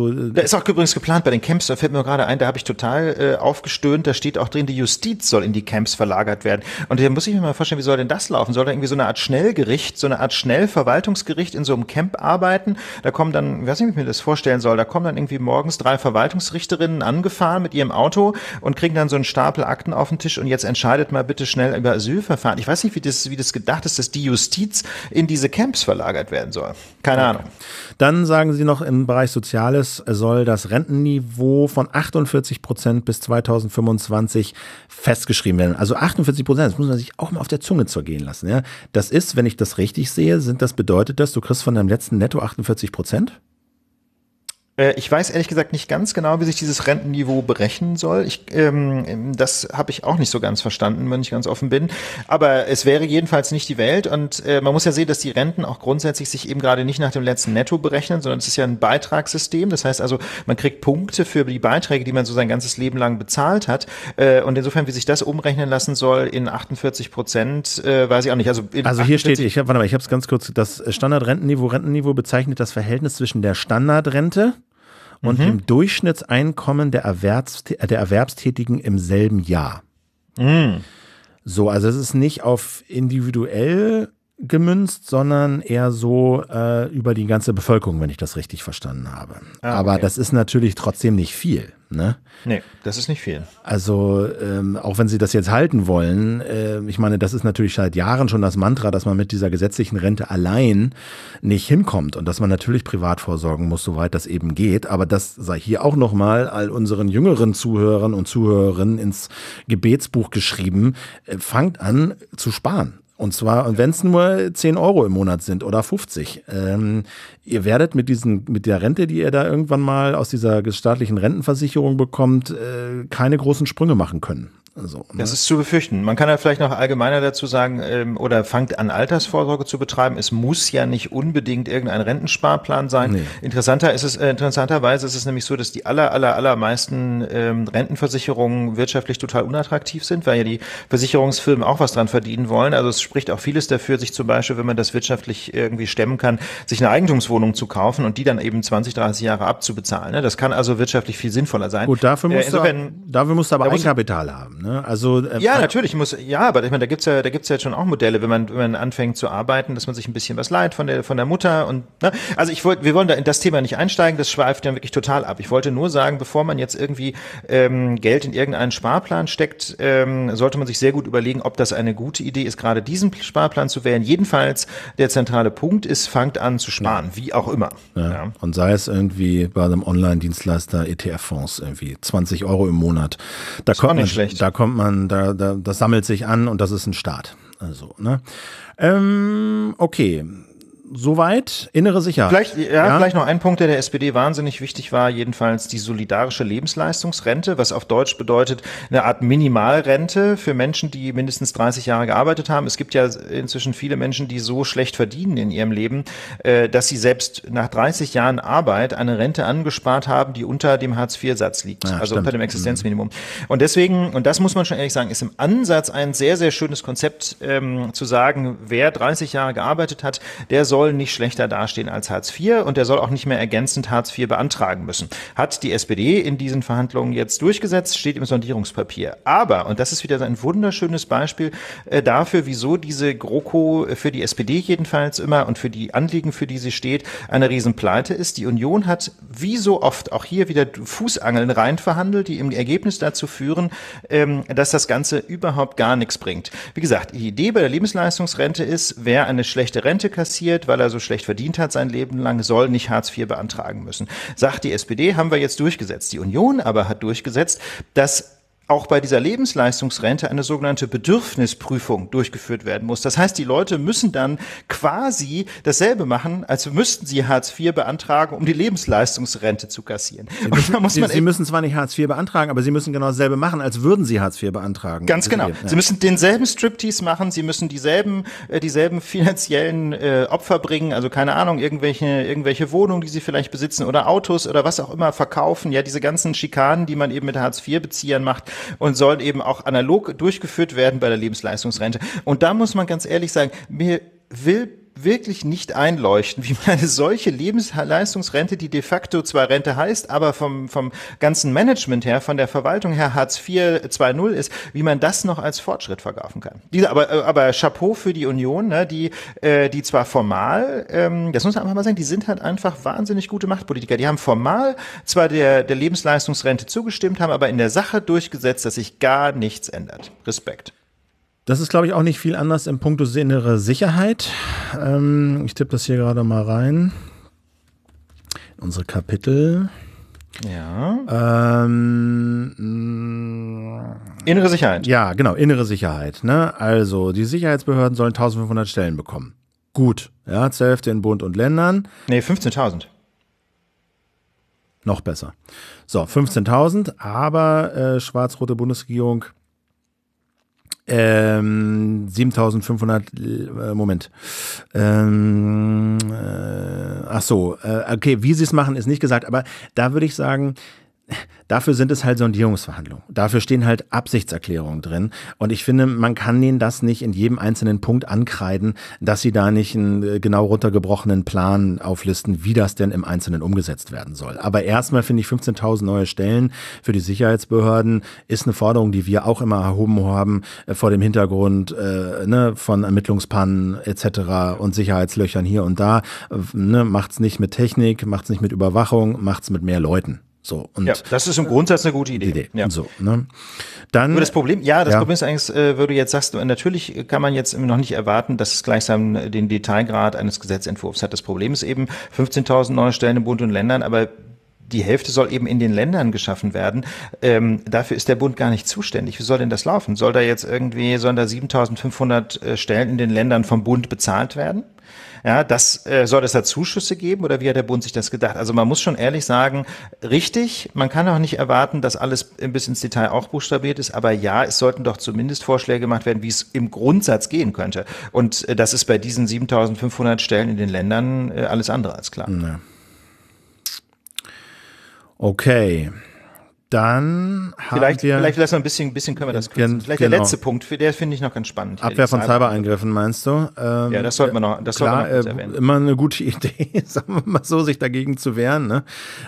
Also da ist auch übrigens geplant bei den Camps, da fällt mir gerade ein, da habe ich total äh, aufgestöhnt, da steht auch drin, die Justiz soll in die Camps verlagert werden. Und da muss ich mir mal vorstellen, wie soll denn das laufen? Soll da irgendwie so eine Art Schnellgericht, so eine Art Schnellverwaltungsgericht in so einem Camp arbeiten? Da kommen dann, ich weiß nicht, wie ich mir das vorstellen soll, da kommen dann irgendwie morgens drei Verwaltungsrichterinnen angefahren mit ihrem Auto und kriegen dann so einen Stapel Akten auf den Tisch und jetzt entscheidet mal bitte schnell über Asylverfahren. Ich weiß nicht, wie das, wie das gedacht ist, dass die Justiz in diese Camps verlagert werden soll. Keine okay. Ahnung. Dann sagen Sie noch, im Bereich Soziales soll das Rentenniveau von achtundvierzig Prozent bis zweitausendfünfundzwanzig festgeschrieben werden. Also achtundvierzig Prozent, das muss man sich auch mal auf der Zunge zergehen lassen. Ja? Das ist, wenn ich das richtig sehe, sind das bedeutet das, du kriegst von deinem letzten Netto achtundvierzig Prozent? Ich weiß ehrlich gesagt nicht ganz genau, wie sich dieses Rentenniveau berechnen soll. Ich, ähm, das habe ich auch nicht so ganz verstanden, wenn ich ganz offen bin. Aber es wäre jedenfalls nicht die Welt. Und äh, man muss ja sehen, dass die Renten auch grundsätzlich sich eben gerade nicht nach dem letzten Netto berechnen, sondern es ist ja ein Beitragssystem. Das heißt also, man kriegt Punkte für die Beiträge, die man so sein ganzes Leben lang bezahlt hat. Äh, und insofern, wie sich das umrechnen lassen soll in achtundvierzig Prozent, äh, weiß ich auch nicht. Also, also hier steht, ich hab, warte mal, ich habe es ganz kurz, das Standardrentenniveau, Rentenniveau bezeichnet das Verhältnis zwischen der Standardrente und mhm. dem Durchschnittseinkommen der, Erwerbs, der Erwerbstätigen im selben Jahr. Mhm. So, also es ist nicht auf individuell gemünzt, sondern eher so äh, über die ganze Bevölkerung, wenn ich das richtig verstanden habe. Ah, Aber okay. das ist natürlich trotzdem nicht viel. Ne? Nee, das ist nicht viel. Also ähm, auch wenn Sie das jetzt halten wollen, äh, ich meine, das ist natürlich seit Jahren schon das Mantra, dass man mit dieser gesetzlichen Rente allein nicht hinkommt und dass man natürlich privat vorsorgen muss, soweit das eben geht. Aber das sei hier auch nochmal all unseren jüngeren Zuhörern und Zuhörerinnen ins Gebetsbuch geschrieben, äh, fangt an zu sparen. Und zwar, wenn es nur zehn Euro im Monat sind oder fünfzig. Ähm, ihr werdet mit diesen, mit der Rente, die ihr da irgendwann mal aus dieser staatlichen Rentenversicherung bekommt, äh, keine großen Sprünge machen können. So, ne? Das ist zu befürchten. Man kann ja vielleicht noch allgemeiner dazu sagen, ähm, oder fangt an, Altersvorsorge zu betreiben. Es muss ja nicht unbedingt irgendein Rentensparplan sein. Nee. Interessanter ist es, äh, interessanterweise ist es nämlich so, dass die aller, aller, allermeisten ähm, Rentenversicherungen wirtschaftlich total unattraktiv sind, weil ja die Versicherungsfirmen auch was dran verdienen wollen. Also es spricht auch vieles dafür, sich zum Beispiel, wenn man das wirtschaftlich irgendwie stemmen kann, sich eine Eigentumswohnung zu kaufen und die dann eben zwanzig, dreißig Jahre abzubezahlen. Ne? Das kann also wirtschaftlich viel sinnvoller sein. Gut, dafür musst, äh, insofern, du, dafür musst du aber Eigenkapital haben. Ne? Also, äh, ja, natürlich muss, ja, aber ich meine, da gibt's ja, da gibt's ja jetzt schon auch Modelle, wenn man, wenn man anfängt zu arbeiten, dass man sich ein bisschen was leiht von der, von der Mutter und, ne? Also ich wollte, wir wollen da in das Thema nicht einsteigen, das schweift dann wirklich total ab. Ich wollte nur sagen, bevor man jetzt irgendwie ähm, Geld in irgendeinen Sparplan steckt, ähm, sollte man sich sehr gut überlegen, ob das eine gute Idee ist, gerade diesen Sparplan zu wählen. Jedenfalls der zentrale Punkt ist, fangt an zu sparen, ja. wie auch immer. Ja. Ja. Und sei es irgendwie bei einem Online-Dienstleister E T F-Fonds irgendwie zwanzig Euro im Monat. Da kommt man, schlecht. da kommt man, da, da, das sammelt sich an und das ist ein Start. Also, ne? Ähm, okay. Soweit, innere Sicherheit. Vielleicht, ja, ja, vielleicht noch ein Punkt, der der S P D wahnsinnig wichtig war, jedenfalls die solidarische Lebensleistungsrente, was auf Deutsch bedeutet eine Art Minimalrente für Menschen, die mindestens dreißig Jahre gearbeitet haben. Es gibt ja inzwischen viele Menschen, die so schlecht verdienen in ihrem Leben, dass sie selbst nach dreißig Jahren Arbeit eine Rente angespart haben, die unter dem Hartz vier Satz liegt, ja, also stimmt. unter dem Existenzminimum. Und deswegen, und das muss man schon ehrlich sagen, ist im Ansatz ein sehr, sehr schönes Konzept, ähm, zu sagen, wer dreißig Jahre gearbeitet hat, der soll soll nicht schlechter dastehen als Hartz vier und der soll auch nicht mehr ergänzend Hartz vier beantragen müssen. Hat die S P D in diesen Verhandlungen jetzt durchgesetzt, steht im Sondierungspapier. Aber, und das ist wieder ein wunderschönes Beispiel äh, dafür, wieso diese GroKo für die S P D jedenfalls immer und für die Anliegen, für die sie steht, eine Riesenpleite ist. Die Union hat wie so oft auch hier wieder Fußangeln rein verhandelt, die im Ergebnis dazu führen, ähm, dass das Ganze überhaupt gar nichts bringt. Wie gesagt, die Idee bei der Lebensleistungsrente ist, wer eine schlechte Rente kassiert, weil er so schlecht verdient hat sein Leben lang, soll nicht Hartz vier beantragen müssen. Sagt die S P D, haben wir jetzt durchgesetzt. Die Union aber hat durchgesetzt, dass auch bei dieser Lebensleistungsrente eine sogenannte Bedürfnisprüfung durchgeführt werden muss. Das heißt, die Leute müssen dann quasi dasselbe machen, als müssten sie Hartz vier beantragen, um die Lebensleistungsrente zu kassieren. Sie müssen, da muss man sie, sie müssen zwar nicht Hartz vier beantragen, aber sie müssen genau dasselbe machen, als würden sie Hartz vier beantragen. Ganz genau. Ja. Sie müssen denselben Striptease machen, sie müssen dieselben, äh, dieselben finanziellen äh, Opfer bringen, also keine Ahnung, irgendwelche, irgendwelche Wohnungen, die sie vielleicht besitzen oder Autos oder was auch immer verkaufen. Ja, diese ganzen Schikanen, die man eben mit Hartz vier Beziehern macht, und sollen eben auch analog durchgeführt werden bei der Lebensleistungsrente. Und da muss man ganz ehrlich sagen, mir will wirklich nicht einleuchten, wie man eine solche Lebensleistungsrente, die de facto zwar Rente heißt, aber vom, vom ganzen Management her, von der Verwaltung her Hartz vier zwei null ist, wie man das noch als Fortschritt verkaufen kann. Diese, aber, aber Chapeau für die Union, ne, die, äh, die zwar formal, ähm, das muss man einfach mal sagen, die sind halt einfach wahnsinnig gute Machtpolitiker. Die haben formal zwar der, der Lebensleistungsrente zugestimmt, haben aber in der Sache durchgesetzt, dass sich gar nichts ändert. Respekt. Das ist, glaube ich, auch nicht viel anders im Punkto innere Sicherheit. Ähm, ich tippe das hier gerade mal rein. In unsere Kapitel. Ja. Ähm, innere Sicherheit. Ja, genau, innere Sicherheit. Ne? Also, die Sicherheitsbehörden sollen eintausendfünfhundert Stellen bekommen. Gut, ja, zur Hälfte in Bund und Ländern. Nee, fünfzehntausend. Noch besser. So, fünfzehntausend, aber äh, schwarz-rote Bundesregierung Ähm, siebentausendfünfhundert, äh, Moment. Ähm, äh, ach so, äh, okay, wie sie es machen, ist nicht gesagt, aber da würde ich sagen, dafür sind es halt Sondierungsverhandlungen. Dafür stehen halt Absichtserklärungen drin. Und ich finde, man kann denen das nicht in jedem einzelnen Punkt ankreiden, dass sie da nicht einen genau runtergebrochenen Plan auflisten, wie das denn im Einzelnen umgesetzt werden soll. Aber erstmal finde ich fünfzehntausend neue Stellen für die Sicherheitsbehörden ist eine Forderung, die wir auch immer erhoben haben, äh, vor dem Hintergrund äh, ne, von Ermittlungspannen et cetera und Sicherheitslöchern hier und da. Äh, ne, macht's nicht mit Technik, macht's nicht mit Überwachung, macht's mit mehr Leuten. So, und ja, das ist im Grundsatz eine gute Idee. Idee. Ja. So, ne? Dann, Nur das Problem, ja, das ja. Problem ist eigentlich, äh, wo du jetzt sagst, natürlich kann man jetzt noch nicht erwarten, dass es gleichsam den Detailgrad eines Gesetzentwurfs hat. Das Problem ist eben fünfzehntausend neue Stellen in Bund und Ländern, aber die Hälfte soll eben in den Ländern geschaffen werden. Ähm, dafür ist der Bund gar nicht zuständig. Wie soll denn das laufen? Soll da jetzt irgendwie, sollen da siebentausendfünfhundert äh, Stellen in den Ländern vom Bund bezahlt werden? Ja, das äh, soll es da Zuschüsse geben oder wie hat der Bund sich das gedacht? Also man muss schon ehrlich sagen, richtig, man kann auch nicht erwarten, dass alles bis ins Detail auch buchstabiert ist, aber ja, es sollten doch zumindest Vorschläge gemacht werden, wie es im Grundsatz gehen könnte. Und äh, das ist bei diesen siebentausendfünfhundert Stellen in den Ländern äh, alles andere als klar. Ne. Okay. Dann haben vielleicht, wir... Vielleicht lassen wir ein bisschen, ein bisschen können wir das kürzen. Vielleicht genau. Der letzte Punkt, der finde ich noch ganz spannend. Abwehr von Cybereingriffen, meinst du? Ähm, ja, das sollte man noch, das klar, sollte man noch erwähnen. Äh, immer eine gute Idee, sagen wir mal so, sich dagegen zu wehren. Ne?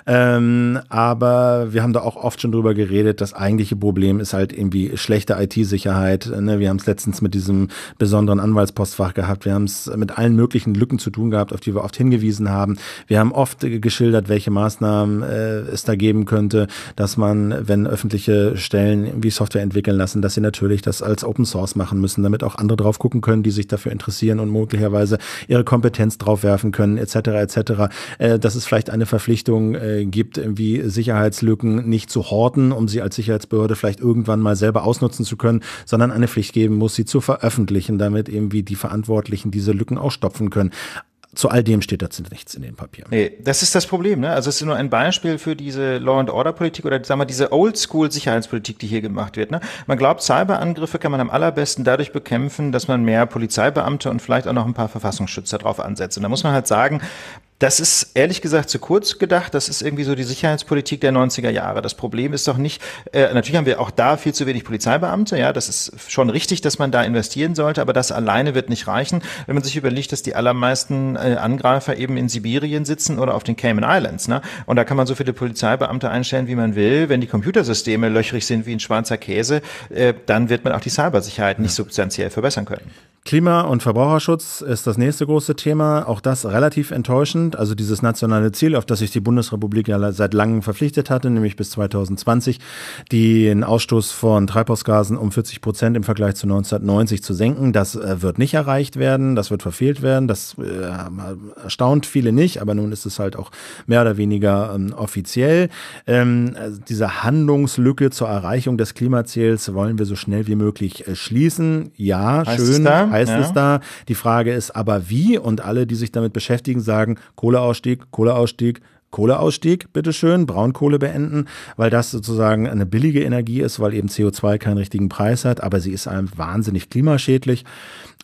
Ähm, aber wir haben da auch oft schon drüber geredet, das eigentliche Problem ist halt irgendwie schlechte I T-Sicherheit. Ne? Wir haben es letztens mit diesem besonderen Anwaltspostfach gehabt. Wir haben es mit allen möglichen Lücken zu tun gehabt, auf die wir oft hingewiesen haben. Wir haben oft geschildert, welche Maßnahmen äh, es da geben könnte, dass man wenn öffentliche Stellen irgendwie Software entwickeln lassen, dass sie natürlich das als Open Source machen müssen, damit auch andere drauf gucken können, die sich dafür interessieren und möglicherweise ihre Kompetenz drauf werfen können, et cetera et cetera. Äh, dass es vielleicht eine Verpflichtung äh, gibt, irgendwie Sicherheitslücken nicht zu horten, um sie als Sicherheitsbehörde vielleicht irgendwann mal selber ausnutzen zu können, sondern eine Pflicht geben muss, sie zu veröffentlichen, damit irgendwie die Verantwortlichen diese Lücken ausstopfen können. Zu all dem steht dazu nichts in den Papieren. Nee, das ist das Problem, ne? Also es ist nur ein Beispiel für diese Law-and-Order-Politik oder sagen wir diese Oldschool-Sicherheitspolitik, die hier gemacht wird, ne? Man glaubt, Cyberangriffe kann man am allerbesten dadurch bekämpfen, dass man mehr Polizeibeamte und vielleicht auch noch ein paar Verfassungsschützer drauf ansetzt. Und da muss man halt sagen, das ist ehrlich gesagt zu kurz gedacht. Das ist irgendwie so die Sicherheitspolitik der neunziger Jahre. Das Problem ist doch nicht, äh, natürlich haben wir auch da viel zu wenig Polizeibeamte. Ja, das ist schon richtig, dass man da investieren sollte, aber das alleine wird nicht reichen, wenn man sich überlegt, dass die allermeisten äh, Angreifer eben in Sibirien sitzen oder auf den Cayman Islands. Ne? Und da kann man so viele Polizeibeamte einstellen, wie man will. Wenn die Computersysteme löchrig sind wie ein schwarzer Käse, äh, dann wird man auch die Cybersicherheit nicht substanziell verbessern können. Klima- und Verbraucherschutz ist das nächste große Thema. Auch das relativ enttäuschend. Also dieses nationale Ziel, auf das sich die Bundesrepublik ja seit langem verpflichtet hatte, nämlich bis zweitausendzwanzig, den Ausstoß von Treibhausgasen um vierzig Prozent im Vergleich zu neunzehnhundertneunzig zu senken. Das äh, wird nicht erreicht werden. Das wird verfehlt werden. Das äh, erstaunt viele nicht. Aber nun ist es halt auch mehr oder weniger ähm, offiziell. Ähm, also diese Handlungslücke zur Erreichung des Klimaziels wollen wir so schnell wie möglich äh, schließen. Ja, heißt schön. Es da? Heißt ja. es da. Die Frage ist aber wie, und alle, die sich damit beschäftigen, sagen Kohleausstieg, Kohleausstieg, Kohleausstieg, bitteschön, Braunkohle beenden, weil das sozusagen eine billige Energie ist, weil eben C O zwei keinen richtigen Preis hat, aber sie ist einem wahnsinnig klimaschädlich.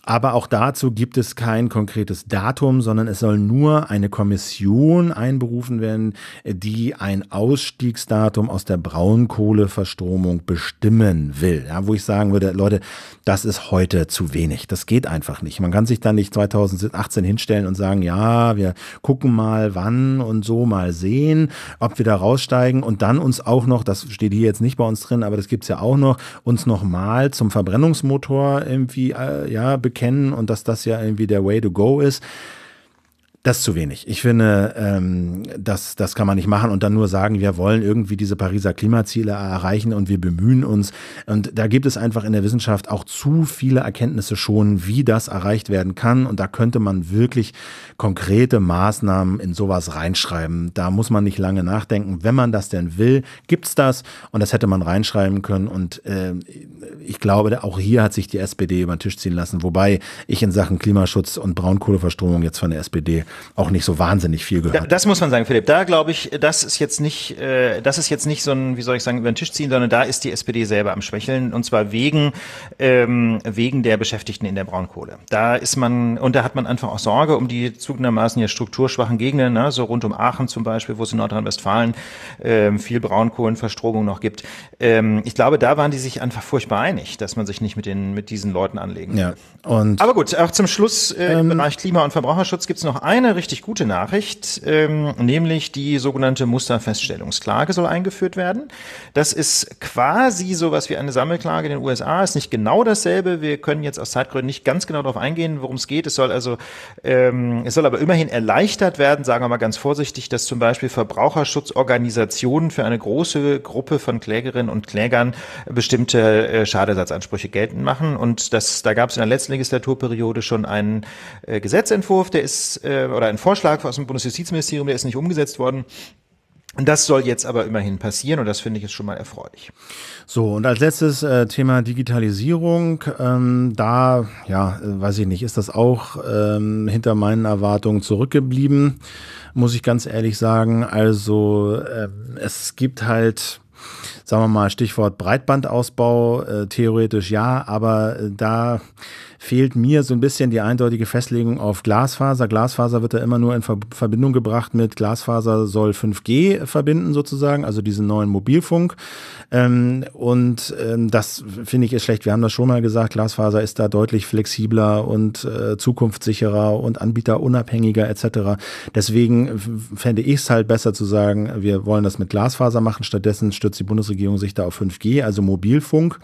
Aber auch dazu gibt es kein konkretes Datum, sondern es soll nur eine Kommission einberufen werden, die ein Ausstiegsdatum aus der Braunkohleverstromung bestimmen will. Ja, wo ich sagen würde, Leute, das ist heute zu wenig. Das geht einfach nicht. Man kann sich dann nicht zweitausendachtzehn hinstellen und sagen, ja, wir gucken mal wann und so mal sehen, ob wir da raussteigen und dann uns auch noch, das steht hier jetzt nicht bei uns drin, aber das gibt's ja auch noch, uns nochmal zum Verbrennungsmotor irgendwie äh, ja kennen und dass das ja irgendwie der Way to go ist. Das ist zu wenig. Ich finde, ähm, das, das kann man nicht machen und dann nur sagen, wir wollen irgendwie diese Pariser Klimaziele erreichen und wir bemühen uns. Und da gibt es einfach in der Wissenschaft auch zu viele Erkenntnisse schon, wie das erreicht werden kann. Und da könnte man wirklich konkrete Maßnahmen in sowas reinschreiben. Da muss man nicht lange nachdenken. Wenn man das denn will, gibt's das und das hätte man reinschreiben können. Und äh, ich glaube, auch hier hat sich die S P D über den Tisch ziehen lassen. Wobei ich in Sachen Klimaschutz und Braunkohleverstromung jetzt von der S P D auch nicht so wahnsinnig viel gehört. Das muss man sagen, Philipp. Da glaube ich, das ist jetzt nicht, äh, das ist jetzt nicht so ein, wie soll ich sagen, über den Tisch ziehen, sondern da ist die S P D selber am Schwächeln und zwar wegen ähm, wegen der Beschäftigten in der Braunkohle. Da ist man und da hat man einfach auch Sorge um die zugegebenermaßen ja strukturschwachen Gegenden, ne, so rund um Aachen zum Beispiel, wo es in Nordrhein-Westfalen ähm, viel Braunkohlenverstromung noch gibt. Ähm, ich glaube, da waren die sich einfach furchtbar einig, dass man sich nicht mit den mit diesen Leuten anlegen ja. Und aber gut, auch zum Schluss äh, ähm, im Bereich Klima- und Verbraucherschutz gibt es noch eine richtig gute Nachricht, ähm, nämlich die sogenannte Musterfeststellungsklage soll eingeführt werden. Das ist quasi sowas wie eine Sammelklage in den U S A, ist nicht genau dasselbe. Wir können jetzt aus Zeitgründen nicht ganz genau darauf eingehen, worum es geht. Es soll also, ähm, es soll aber immerhin erleichtert werden, sagen wir mal ganz vorsichtig, dass zum Beispiel Verbraucherschutzorganisationen für eine große Gruppe von Klägerinnen und Klägern bestimmte äh, Schadenersatzansprüche geltend machen. Und das, da gab es in der letzten Legislaturperiode schon einen äh, Gesetzentwurf, der ist äh, oder ein Vorschlag aus dem Bundesjustizministerium, der ist nicht umgesetzt worden. Und das soll jetzt aber immerhin passieren und das finde ich jetzt schon mal erfreulich. So, und als letztes äh, Thema Digitalisierung. Ähm, da, ja, äh, weiß ich nicht, ist das auch ähm, hinter meinen Erwartungen zurückgeblieben, muss ich ganz ehrlich sagen. Also äh, es gibt halt, sagen wir mal, Stichwort Breitbandausbau, äh, theoretisch ja, aber äh, da fehlt mir so ein bisschen die eindeutige Festlegung auf Glasfaser. Glasfaser wird da immer nur in Ver- Verbindung gebracht mit Glasfaser soll fünf G verbinden sozusagen, also diesen neuen Mobilfunk. Ähm, und ähm, das finde ich ist schlecht. Wir haben das schon mal gesagt, Glasfaser ist da deutlich flexibler und äh, zukunftssicherer und anbieterunabhängiger et cetera. Deswegen f- fände ich es halt besser zu sagen, wir wollen das mit Glasfaser machen. Stattdessen stützt die Bundesregierung sich da auf fünf G, also Mobilfunk.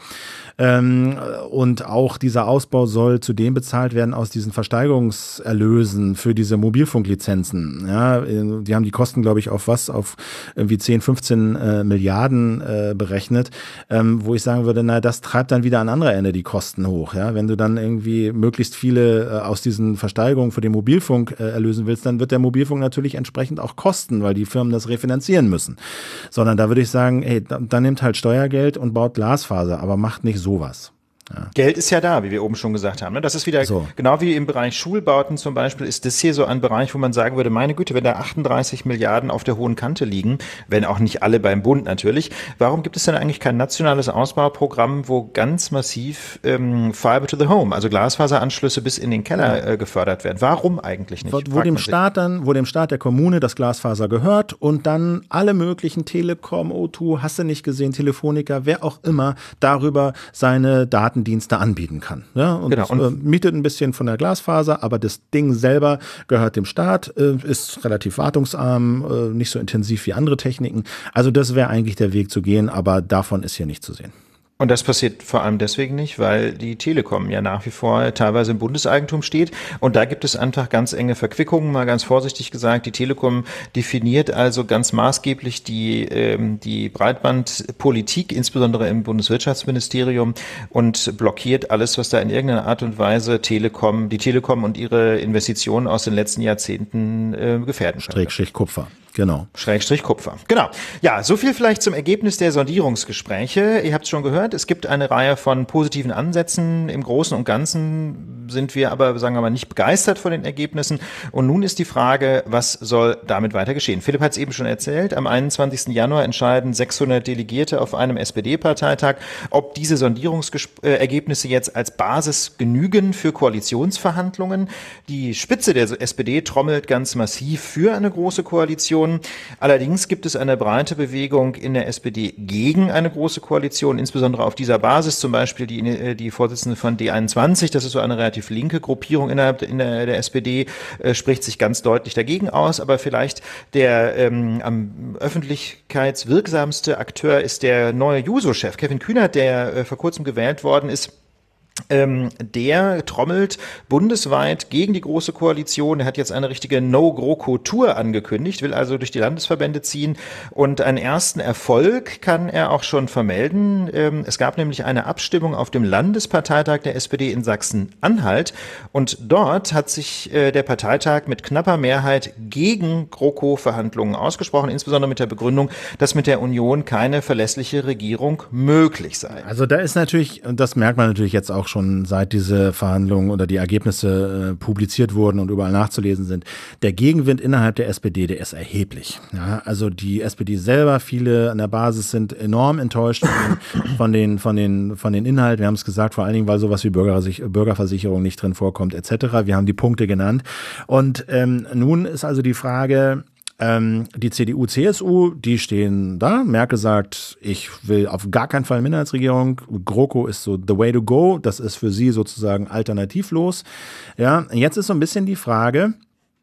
Ähm, und auch dieser Ausbau soll zudem bezahlt werden aus diesen Versteigerungserlösen für diese Mobilfunklizenzen. Ja, die haben die Kosten, glaube ich, auf was? Auf irgendwie zehn, fünfzehn äh, Milliarden äh, berechnet, ähm, wo ich sagen würde, na, das treibt dann wieder an anderer Ende die Kosten hoch. Ja, wenn du dann irgendwie möglichst viele äh, aus diesen Versteigerungen für den Mobilfunk äh, erlösen willst, dann wird der Mobilfunk natürlich entsprechend auch kosten, weil die Firmen das refinanzieren müssen. Sondern da würde ich sagen, hey, dann da nimmt halt Steuergeld und baut Glasfaser, aber macht nicht sowas. Ja. Geld ist ja da, wie wir oben schon gesagt haben. Das ist wieder, so. Genau wie im Bereich Schulbauten zum Beispiel, ist das hier so ein Bereich, wo man sagen würde, meine Güte, wenn da achtunddreißig Milliarden auf der hohen Kante liegen, wenn auch nicht alle beim Bund natürlich, warum gibt es denn eigentlich kein nationales Ausbauprogramm, wo ganz massiv ähm, Fiber to the Home, also Glasfaseranschlüsse bis in den Keller äh, gefördert werden? Warum eigentlich nicht? Wo, wo dem Staat dann, wo dem Staat der Kommune das Glasfaser gehört und dann alle möglichen Telekom, O zwei, hast du nicht gesehen, Telefonica, wer auch immer, darüber seine Daten Dienste anbieten kann. Ja, und, genau. und äh, mietet ein bisschen von der Glasfaser, aber das Ding selber gehört dem Staat, äh, ist relativ wartungsarm, äh, nicht so intensiv wie andere Techniken. Also das wäre eigentlich der Weg zu gehen, aber davon ist hier nicht zu sehen. Und das passiert vor allem deswegen nicht, weil die Telekom ja nach wie vor teilweise im Bundeseigentum steht. Und da gibt es einfach ganz enge Verquickungen, mal ganz vorsichtig gesagt. Die Telekom definiert also ganz maßgeblich die, ähm, die Breitbandpolitik, insbesondere im Bundeswirtschaftsministerium, und blockiert alles, was da in irgendeiner Art und Weise Telekom, die Telekom und ihre Investitionen aus den letzten Jahrzehnten äh, gefährden könnte. Schrägstrich Kupfer. Genau. Schrägstrich Kupfer. Genau. Ja, so viel vielleicht zum Ergebnis der Sondierungsgespräche. Ihr habt es schon gehört, es gibt eine Reihe von positiven Ansätzen. Im Großen und Ganzen sind wir aber, sagen wir mal, nicht begeistert von den Ergebnissen. Und nun ist die Frage, was soll damit weiter geschehen? Philipp hat es eben schon erzählt. Am einundzwanzigsten Januar entscheiden sechshundert Delegierte auf einem S P D-Parteitag, ob diese Sondierungsergebnisse jetzt als Basis genügen für Koalitionsverhandlungen. Die Spitze der S P D trommelt ganz massiv für eine große Koalition. Allerdings gibt es eine breite Bewegung in der S P D gegen eine große Koalition, insbesondere auf dieser Basis, zum Beispiel die, die Vorsitzende von D einundzwanzig, das ist so eine relativ linke Gruppierung innerhalb der, in der, der S P D, äh, spricht sich ganz deutlich dagegen aus, aber vielleicht der ähm, am öffentlichkeitswirksamste Akteur ist der neue Juso-Chef, Kevin Kühnert, der äh, vor kurzem gewählt worden ist. Ähm, der trommelt bundesweit gegen die Große Koalition. Er hat jetzt eine richtige No-GroKo-Tour angekündigt, will also durch die Landesverbände ziehen und einen ersten Erfolg kann er auch schon vermelden. Ähm, es gab nämlich eine Abstimmung auf dem Landesparteitag der S P D in Sachsen-Anhalt und dort hat sich äh, der Parteitag mit knapper Mehrheit gegen GroKo-Verhandlungen ausgesprochen, insbesondere mit der Begründung, dass mit der Union keine verlässliche Regierung möglich sei. Also da ist natürlich, das merkt man natürlich jetzt auch schon, seit diese Verhandlungen oder die Ergebnisse äh, publiziert wurden und überall nachzulesen sind, der Gegenwind innerhalb der S P D, der ist erheblich. Ja, also die S P D selber, viele an der Basis sind enorm enttäuscht von den, von den, von den Inhalten. Wir haben es gesagt, vor allen Dingen, weil sowas wie Bürgersicher- Bürgerversicherung nicht drin vorkommt, et cetera. Wir haben die Punkte genannt. Und ähm, nun ist also die Frage, die C D U, C S U, die stehen da. Merkel sagt, ich will auf gar keinen Fall Minderheitsregierung. GroKo ist so the way to go. Das ist für sie sozusagen alternativlos. Ja, jetzt ist so ein bisschen die Frage,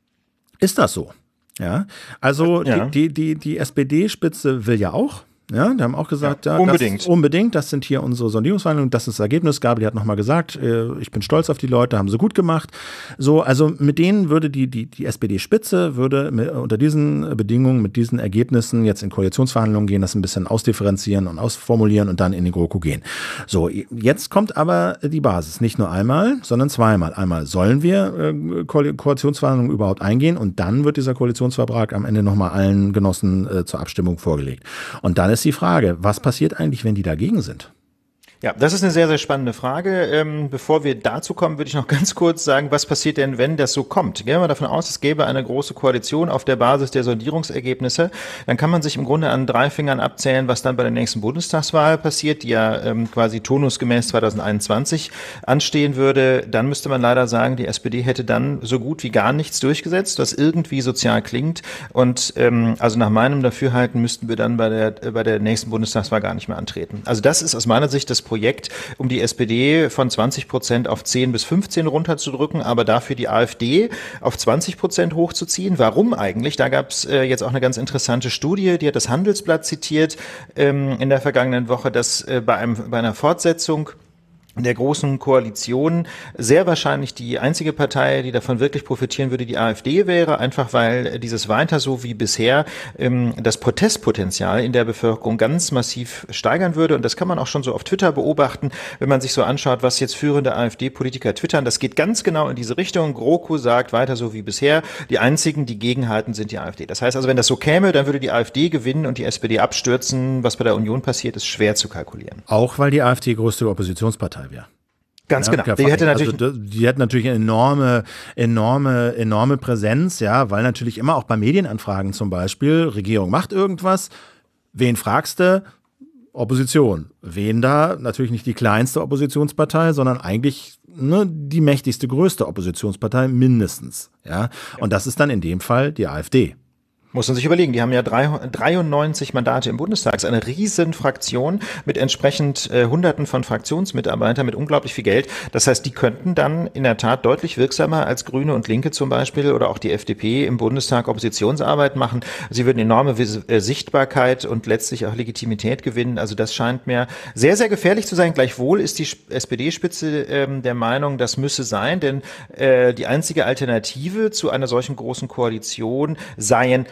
ist das so? Ja, also ja. Die, die, die, die S P D-Spitze will ja auch. Ja, die haben auch gesagt, ja, ja, unbedingt. Das, unbedingt, das sind hier unsere Sondierungsverhandlungen, das ist das Ergebnis. Gabriel hat nochmal gesagt, äh, ich bin stolz auf die Leute, haben sie gut gemacht. So, also mit denen würde die, die, die S P D-Spitze würde mit, unter diesen Bedingungen, mit diesen Ergebnissen jetzt in Koalitionsverhandlungen gehen, das ein bisschen ausdifferenzieren und ausformulieren und dann in die GroKo gehen. So, jetzt kommt aber die Basis, nicht nur einmal, sondern zweimal. Einmal sollen wir äh, Ko- Koalitionsverhandlungen überhaupt eingehen und dann wird dieser Koalitionsvertrag am Ende nochmal allen Genossen äh, zur Abstimmung vorgelegt. Und dann ist die Frage, was passiert eigentlich, wenn die dagegen sind? Ja, das ist eine sehr, sehr spannende Frage. Ähm, bevor wir dazu kommen, würde ich noch ganz kurz sagen, was passiert denn, wenn das so kommt? Gehen wir davon aus, es gäbe eine große Koalition auf der Basis der Sondierungsergebnisse. Dann kann man sich im Grunde an drei Fingern abzählen, was dann bei der nächsten Bundestagswahl passiert, die ja ähm, quasi turnusgemäß zwanzig einundzwanzig anstehen würde. Dann müsste man leider sagen, die S P D hätte dann so gut wie gar nichts durchgesetzt, was irgendwie sozial klingt. Und ähm, also nach meinem Dafürhalten müssten wir dann bei der, bei der nächsten Bundestagswahl gar nicht mehr antreten. Also das ist aus meiner Sicht das Projekt, um die S P D von zwanzig Prozent auf zehn bis fünfzehn runterzudrücken, aber dafür die AfD auf zwanzig Prozent hochzuziehen. Warum eigentlich? Da gab es äh, jetzt auch eine ganz interessante Studie, die hat das Handelsblatt zitiert ähm, in der vergangenen Woche, dass äh, bei, einem, bei einer Fortsetzung der großen Koalition sehr wahrscheinlich die einzige Partei, die davon wirklich profitieren würde, die AfD wäre, einfach weil dieses weiter so wie bisher ähm, das Protestpotenzial in der Bevölkerung ganz massiv steigern würde. Und das kann man auch schon so auf Twitter beobachten, wenn man sich so anschaut, was jetzt führende AfD-Politiker twittern. Das geht ganz genau in diese Richtung. GroKo sagt weiter so wie bisher. Die einzigen, die gegenhalten, sind die AfD. Das heißt also, wenn das so käme, dann würde die AfD gewinnen und die S P D abstürzen. Was bei der Union passiert, ist schwer zu kalkulieren. Auch weil die AfD größte Oppositionspartei wäre. Ganz ja, genau. Die hätte natürlich, also, die hat natürlich eine enorme, enorme, enorme Präsenz, ja, weil natürlich immer auch bei Medienanfragen zum Beispiel, Regierung macht irgendwas, wen fragst du? Opposition. Wen da? Natürlich nicht die kleinste Oppositionspartei, sondern eigentlich ne, die mächtigste, größte Oppositionspartei mindestens, ja. ja. Und das ist dann in dem Fall die AfD. Muss man sich überlegen, die haben ja dreiundneunzig Mandate im Bundestag, das ist eine riesen Fraktion mit entsprechend äh, Hunderten von Fraktionsmitarbeitern mit unglaublich viel Geld. Das heißt, die könnten dann in der Tat deutlich wirksamer als Grüne und Linke zum Beispiel oder auch die F D P im Bundestag Oppositionsarbeit machen. Sie würden enorme Vis- äh, Sichtbarkeit und letztlich auch Legitimität gewinnen. Also das scheint mir sehr, sehr gefährlich zu sein. Gleichwohl ist die S P D-Spitze ähm, der Meinung, das müsse sein, denn äh, die einzige Alternative zu einer solchen großen Koalition seien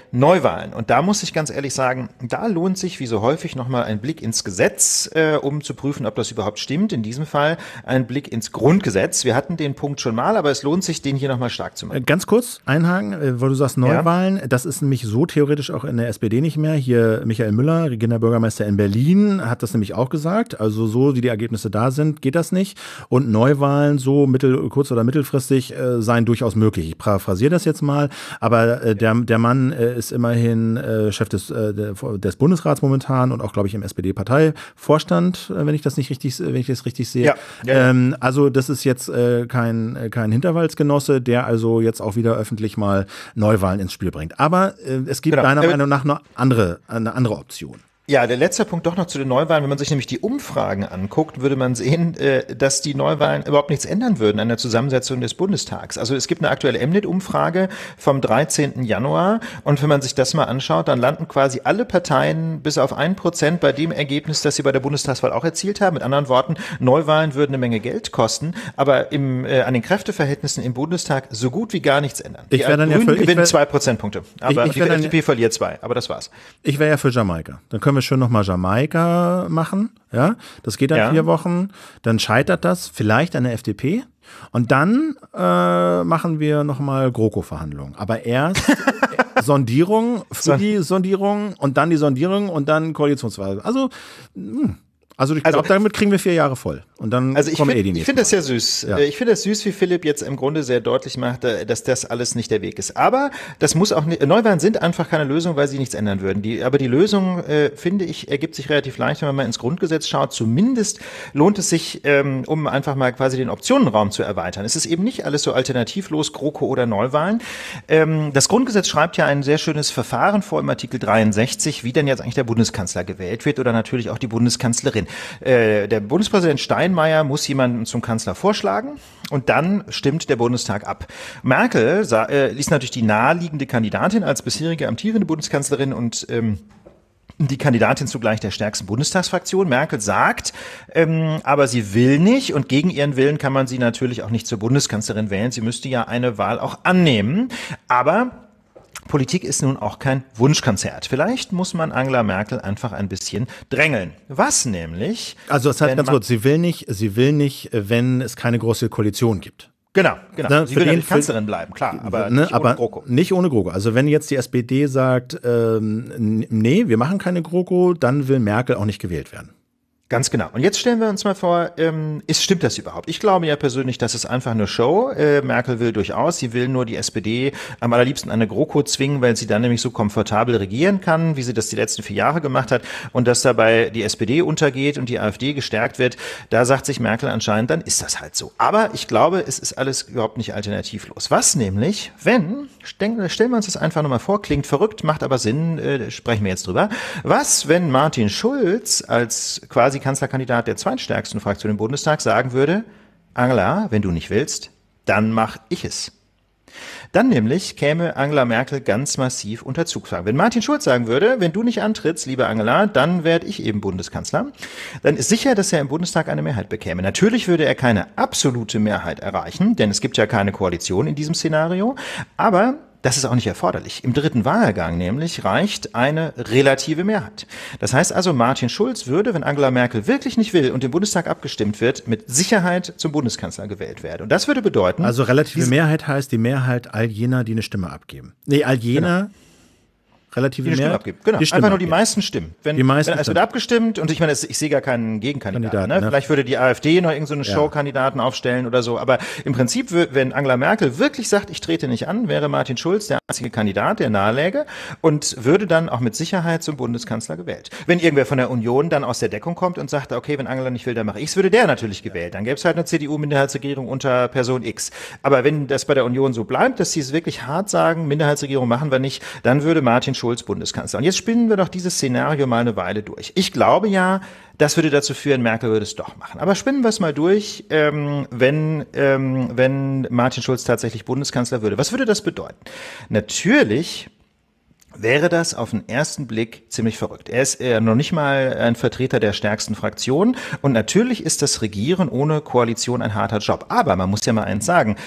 Neuwahlen. Und da muss ich ganz ehrlich sagen, da lohnt sich wie so häufig nochmal ein Blick ins Gesetz, äh, um zu prüfen, ob das überhaupt stimmt. In diesem Fall ein Blick ins Grundgesetz. Wir hatten den Punkt schon mal, aber es lohnt sich, den hier nochmal stark zu machen. Ganz kurz einhaken, weil du sagst Neuwahlen. Ja. Das ist nämlich so theoretisch auch in der S P D nicht mehr. Hier Michael Müller, Regierender Bürgermeister in Berlin, hat das nämlich auch gesagt. Also so, wie die Ergebnisse da sind, geht das nicht. Und Neuwahlen so mittel, kurz- oder mittelfristig äh, seien durchaus möglich. Ich paraphrasiere das jetzt mal, aber äh, der, der Mann äh, ist immerhin äh, Chef des, äh, des Bundesrats momentan und auch, glaube ich, im S P D-Parteivorstand, äh, wenn ich das nicht richtig, wenn ich das richtig sehe. Ja, ja. Ähm, also das ist jetzt äh, kein, kein Hinterwaldsgenosse, der also jetzt auch wieder öffentlich mal Neuwahlen ins Spiel bringt. Aber äh, es gibt genau. deiner Meinung nach eine andere, eine andere Option. Ja, der letzte Punkt doch noch zu den Neuwahlen. Wenn man sich nämlich die Umfragen anguckt, würde man sehen, dass die Neuwahlen überhaupt nichts ändern würden an der Zusammensetzung des Bundestags. Also es gibt eine aktuelle Mnet-Umfrage vom dreizehnten Januar und wenn man sich das mal anschaut, dann landen quasi alle Parteien bis auf ein Prozent bei dem Ergebnis, das sie bei der Bundestagswahl auch erzielt haben. Mit anderen Worten, Neuwahlen würden eine Menge Geld kosten, aber im, äh, an den Kräfteverhältnissen im Bundestag so gut wie gar nichts ändern. Ich wäre dann ja für, gewinnen zwei Prozentpunkte, aber ich, ich die F D P verliert zwei, aber das war's. Ich wäre ja für Jamaika. Dann können wir schön nochmal Jamaika machen, ja, das geht dann ja. vier Wochen, dann scheitert das vielleicht an der F D P und dann äh, machen wir nochmal GroKo-Verhandlungen, aber erst Sondierung für die Sondierung und dann die Sondierung und dann Koalitionswahl, also mh. Also ich glaube, also, damit kriegen wir vier Jahre voll. Und dann also ich kommen find, eh die nächsten. Ich finde das ja süß. Ja. Ich finde das süß, wie Philipp jetzt im Grunde sehr deutlich macht, dass das alles nicht der Weg ist. Aber das muss auch nicht, Neuwahlen sind einfach keine Lösung, weil sie nichts ändern würden. Die, aber die Lösung, äh, finde ich, ergibt sich relativ leicht, wenn man mal ins Grundgesetz schaut. Zumindest lohnt es sich, ähm, um einfach mal quasi den Optionenraum zu erweitern. Es ist eben nicht alles so alternativlos, GroKo oder Neuwahlen. Ähm, das Grundgesetz schreibt ja ein sehr schönes Verfahren vor im Artikel dreiundsechzig, wie denn jetzt eigentlich der Bundeskanzler gewählt wird oder natürlich auch die Bundeskanzlerin. Äh, der Bundespräsident Steinmeier muss jemanden zum Kanzler vorschlagen und dann stimmt der Bundestag ab. Merkel sah, äh, ließ natürlich die naheliegende Kandidatin als bisherige amtierende Bundeskanzlerin und ähm, die Kandidatin zugleich der stärksten Bundestagsfraktion. Merkel sagt, ähm, aber sie will nicht und gegen ihren Willen kann man sie natürlich auch nicht zur Bundeskanzlerin wählen. Sie müsste ja eine Wahl auch annehmen. Aber Politik ist nun auch kein Wunschkonzert. Vielleicht muss man Angela Merkel einfach ein bisschen drängeln. Was nämlich? Also das heißt ganz kurz, sie will nicht, sie will nicht, wenn es keine große Koalition gibt. Genau, genau. Ne, sie will ja nicht Kanzlerin bleiben, klar, aber ne, nicht aber ohne GroKo. Nicht ohne GroKo. Also wenn jetzt die S P D sagt, ähm, nee, wir machen keine GroKo, dann will Merkel auch nicht gewählt werden. Ganz genau. Und jetzt stellen wir uns mal vor, ähm, ist, stimmt das überhaupt? Ich glaube ja persönlich, das ist einfach eine Show. Äh, Merkel will durchaus, sie will nur die S P D am allerliebsten an eine GroKo zwingen, weil sie dann nämlich so komfortabel regieren kann, wie sie das die letzten vier Jahre gemacht hat und dass dabei die S P D untergeht und die AfD gestärkt wird. Da sagt sich Merkel anscheinend, dann ist das halt so. Aber ich glaube, es ist alles überhaupt nicht alternativlos. Was nämlich, wenn, stellen wir uns das einfach nochmal vor, klingt verrückt, macht aber Sinn, äh, sprechen wir jetzt drüber. Was, wenn Martin Schulz als quasi Kanzlerkandidat der zweitstärksten Fraktion im Bundestag sagen würde, Angela, wenn du nicht willst, dann mach ich es. Dann nämlich käme Angela Merkel ganz massiv unter Zugzwang. Wenn Martin Schulz sagen würde, wenn du nicht antrittst, liebe Angela, dann werde ich eben Bundeskanzler, dann ist sicher, dass er im Bundestag eine Mehrheit bekäme. Natürlich würde er keine absolute Mehrheit erreichen, denn es gibt ja keine Koalition in diesem Szenario, aber das ist auch nicht erforderlich. Im dritten Wahlgang nämlich reicht eine relative Mehrheit. Das heißt also, Martin Schulz würde, wenn Angela Merkel wirklich nicht will und im Bundestag abgestimmt wird, mit Sicherheit zum Bundeskanzler gewählt werden. Und das würde bedeuten... Also relative Mehrheit heißt die Mehrheit all jener, die eine Stimme abgeben. Nee, all jener... Genau. Relative die Mehrheit? Abgibt. Genau, die einfach nur die meisten Stimmen. Wenn, die meisten wenn es wird abgestimmt und ich meine, ich sehe gar keinen Gegenkandidaten. Kandidaten, ne? ne? Vielleicht würde die AfD noch irgendeinen so ja. Showkandidaten aufstellen oder so. Aber im Prinzip, wenn Angela Merkel wirklich sagt, ich trete nicht an, wäre Martin Schulz der einzige Kandidat, der naheläge und würde dann auch mit Sicherheit zum Bundeskanzler gewählt. Wenn irgendwer von der Union dann aus der Deckung kommt und sagt, okay, wenn Angela nicht will, dann mache ich es, würde der natürlich gewählt. Dann gäbe es halt eine C D U-Minderheitsregierung unter Person X. Aber wenn das bei der Union so bleibt, dass sie es wirklich hart sagen, Minderheitsregierung machen wir nicht, dann würde Martin Schulz Bundeskanzler. Und jetzt spinnen wir doch dieses Szenario mal eine Weile durch. Ich glaube ja, das würde dazu führen, Merkel würde es doch machen. Aber spinnen wir es mal durch, ähm, wenn, ähm, wenn Martin Schulz tatsächlich Bundeskanzler würde. Was würde das bedeuten? Natürlich wäre das auf den ersten Blick ziemlich verrückt. Er ist äh, noch nicht mal ein Vertreter der stärksten Fraktion und natürlich ist das Regieren ohne Koalition ein harter Job. Aber man muss ja mal eins sagen,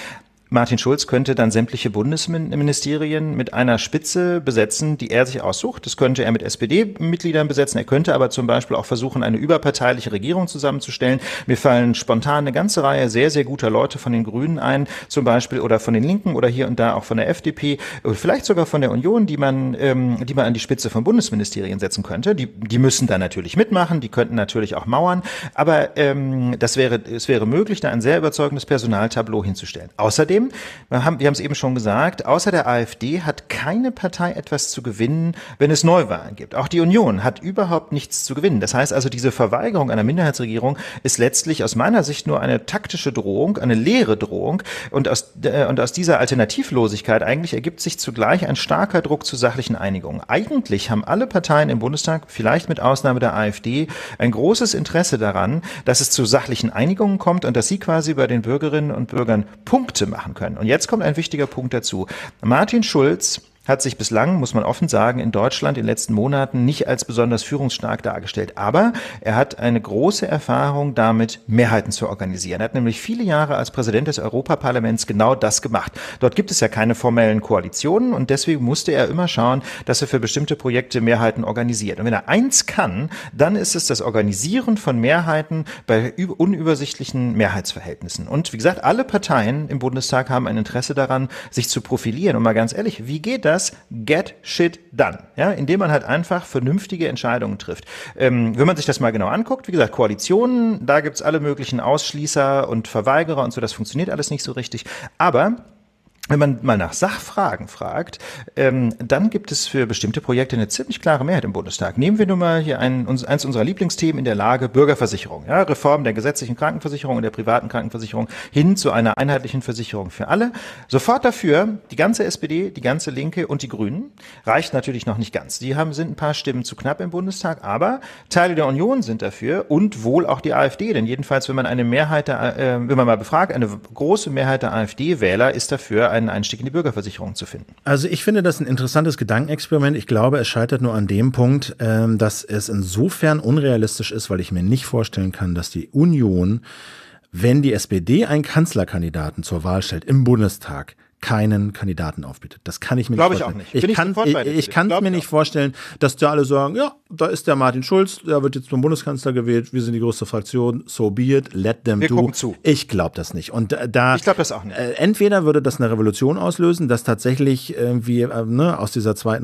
Martin Schulz könnte dann sämtliche Bundesministerien mit einer Spitze besetzen, die er sich aussucht. Das könnte er mit S P D-Mitgliedern besetzen. Er könnte aber zum Beispiel auch versuchen, eine überparteiliche Regierung zusammenzustellen. Mir fallen spontan eine ganze Reihe sehr, sehr guter Leute von den Grünen ein, zum Beispiel, oder von den Linken oder hier und da auch von der F D P, oder vielleicht sogar von der Union, die man, ähm, die man an die Spitze von Bundesministerien setzen könnte. Die, die müssen da natürlich mitmachen, die könnten natürlich auch mauern, aber ähm, das wäre, es wäre möglich, da ein sehr überzeugendes Personaltableau hinzustellen. Außerdem, wir haben, wir haben es eben schon gesagt, außer der AfD hat keine Partei etwas zu gewinnen, wenn es Neuwahlen gibt. Auch die Union hat überhaupt nichts zu gewinnen. Das heißt also, diese Verweigerung einer Minderheitsregierung ist letztlich aus meiner Sicht nur eine taktische Drohung, eine leere Drohung, und aus, äh, und aus dieser Alternativlosigkeit eigentlich ergibt sich zugleich ein starker Druck zu sachlichen Einigungen. Eigentlich haben alle Parteien im Bundestag, vielleicht mit Ausnahme der AfD, ein großes Interesse daran, dass es zu sachlichen Einigungen kommt und dass sie quasi bei den Bürgerinnen und Bürgern Punkte machen können. Und jetzt kommt ein wichtiger Punkt dazu. Martin Schulz hat sich bislang, muss man offen sagen, in Deutschland in den letzten Monaten nicht als besonders führungsstark dargestellt. Aber er hat eine große Erfahrung damit, Mehrheiten zu organisieren. Er hat nämlich viele Jahre als Präsident des Europaparlaments genau das gemacht. Dort gibt es ja keine formellen Koalitionen und deswegen musste er immer schauen, dass er für bestimmte Projekte Mehrheiten organisiert. Und wenn er eins kann, dann ist es das Organisieren von Mehrheiten bei unübersichtlichen Mehrheitsverhältnissen. Und wie gesagt, alle Parteien im Bundestag haben ein Interesse daran, sich zu profilieren. Und mal ganz ehrlich, wie geht das? Get shit done, ja, indem man halt einfach vernünftige Entscheidungen trifft. Ähm, wenn man sich das mal genau anguckt, wie gesagt, Koalitionen, da gibt's alle möglichen Ausschließer und Verweigerer und so, das funktioniert alles nicht so richtig, aber wenn man mal nach Sachfragen fragt, ähm, dann gibt es für bestimmte Projekte eine ziemlich klare Mehrheit im Bundestag. Nehmen wir nun mal hier ein, uns, eins unserer Lieblingsthemen in der Lage, Bürgerversicherung, ja, Reform der gesetzlichen Krankenversicherung und der privaten Krankenversicherung hin zu einer einheitlichen Versicherung für alle. Sofort dafür die ganze S P D, die ganze Linke und die Grünen. Reicht natürlich noch nicht ganz. Die haben, sind ein paar Stimmen zu knapp im Bundestag, aber Teile der Union sind dafür und wohl auch die AfD, denn jedenfalls, wenn man eine Mehrheit, der, äh, wenn man mal befragt, eine große Mehrheit der AfD-Wähler ist dafür, einen Einstieg in die Bürgerversicherung zu finden. Also ich finde das ein interessantes Gedankenexperiment. Ich glaube, es scheitert nur an dem Punkt, ähm, dass es insofern unrealistisch ist, weil ich mir nicht vorstellen kann, dass die Union, wenn die S P D einen Kanzlerkandidaten zur Wahl stellt im Bundestag, keinen Kandidaten aufbietet. Das kann ich mir Glaube nicht vorstellen. Ich, auch nicht. ich kann ich, ich, ich kann mir nicht vorstellen, dass da alle sagen, ja, da ist der Martin Schulz, der wird jetzt zum Bundeskanzler gewählt, wir sind die größte Fraktion, so be it, let them wir do. Gucken zu. Ich glaube das nicht. Und da ich glaube das auch nicht. Äh, entweder würde das eine Revolution auslösen, dass tatsächlich irgendwie äh, ne, aus dieser zweiten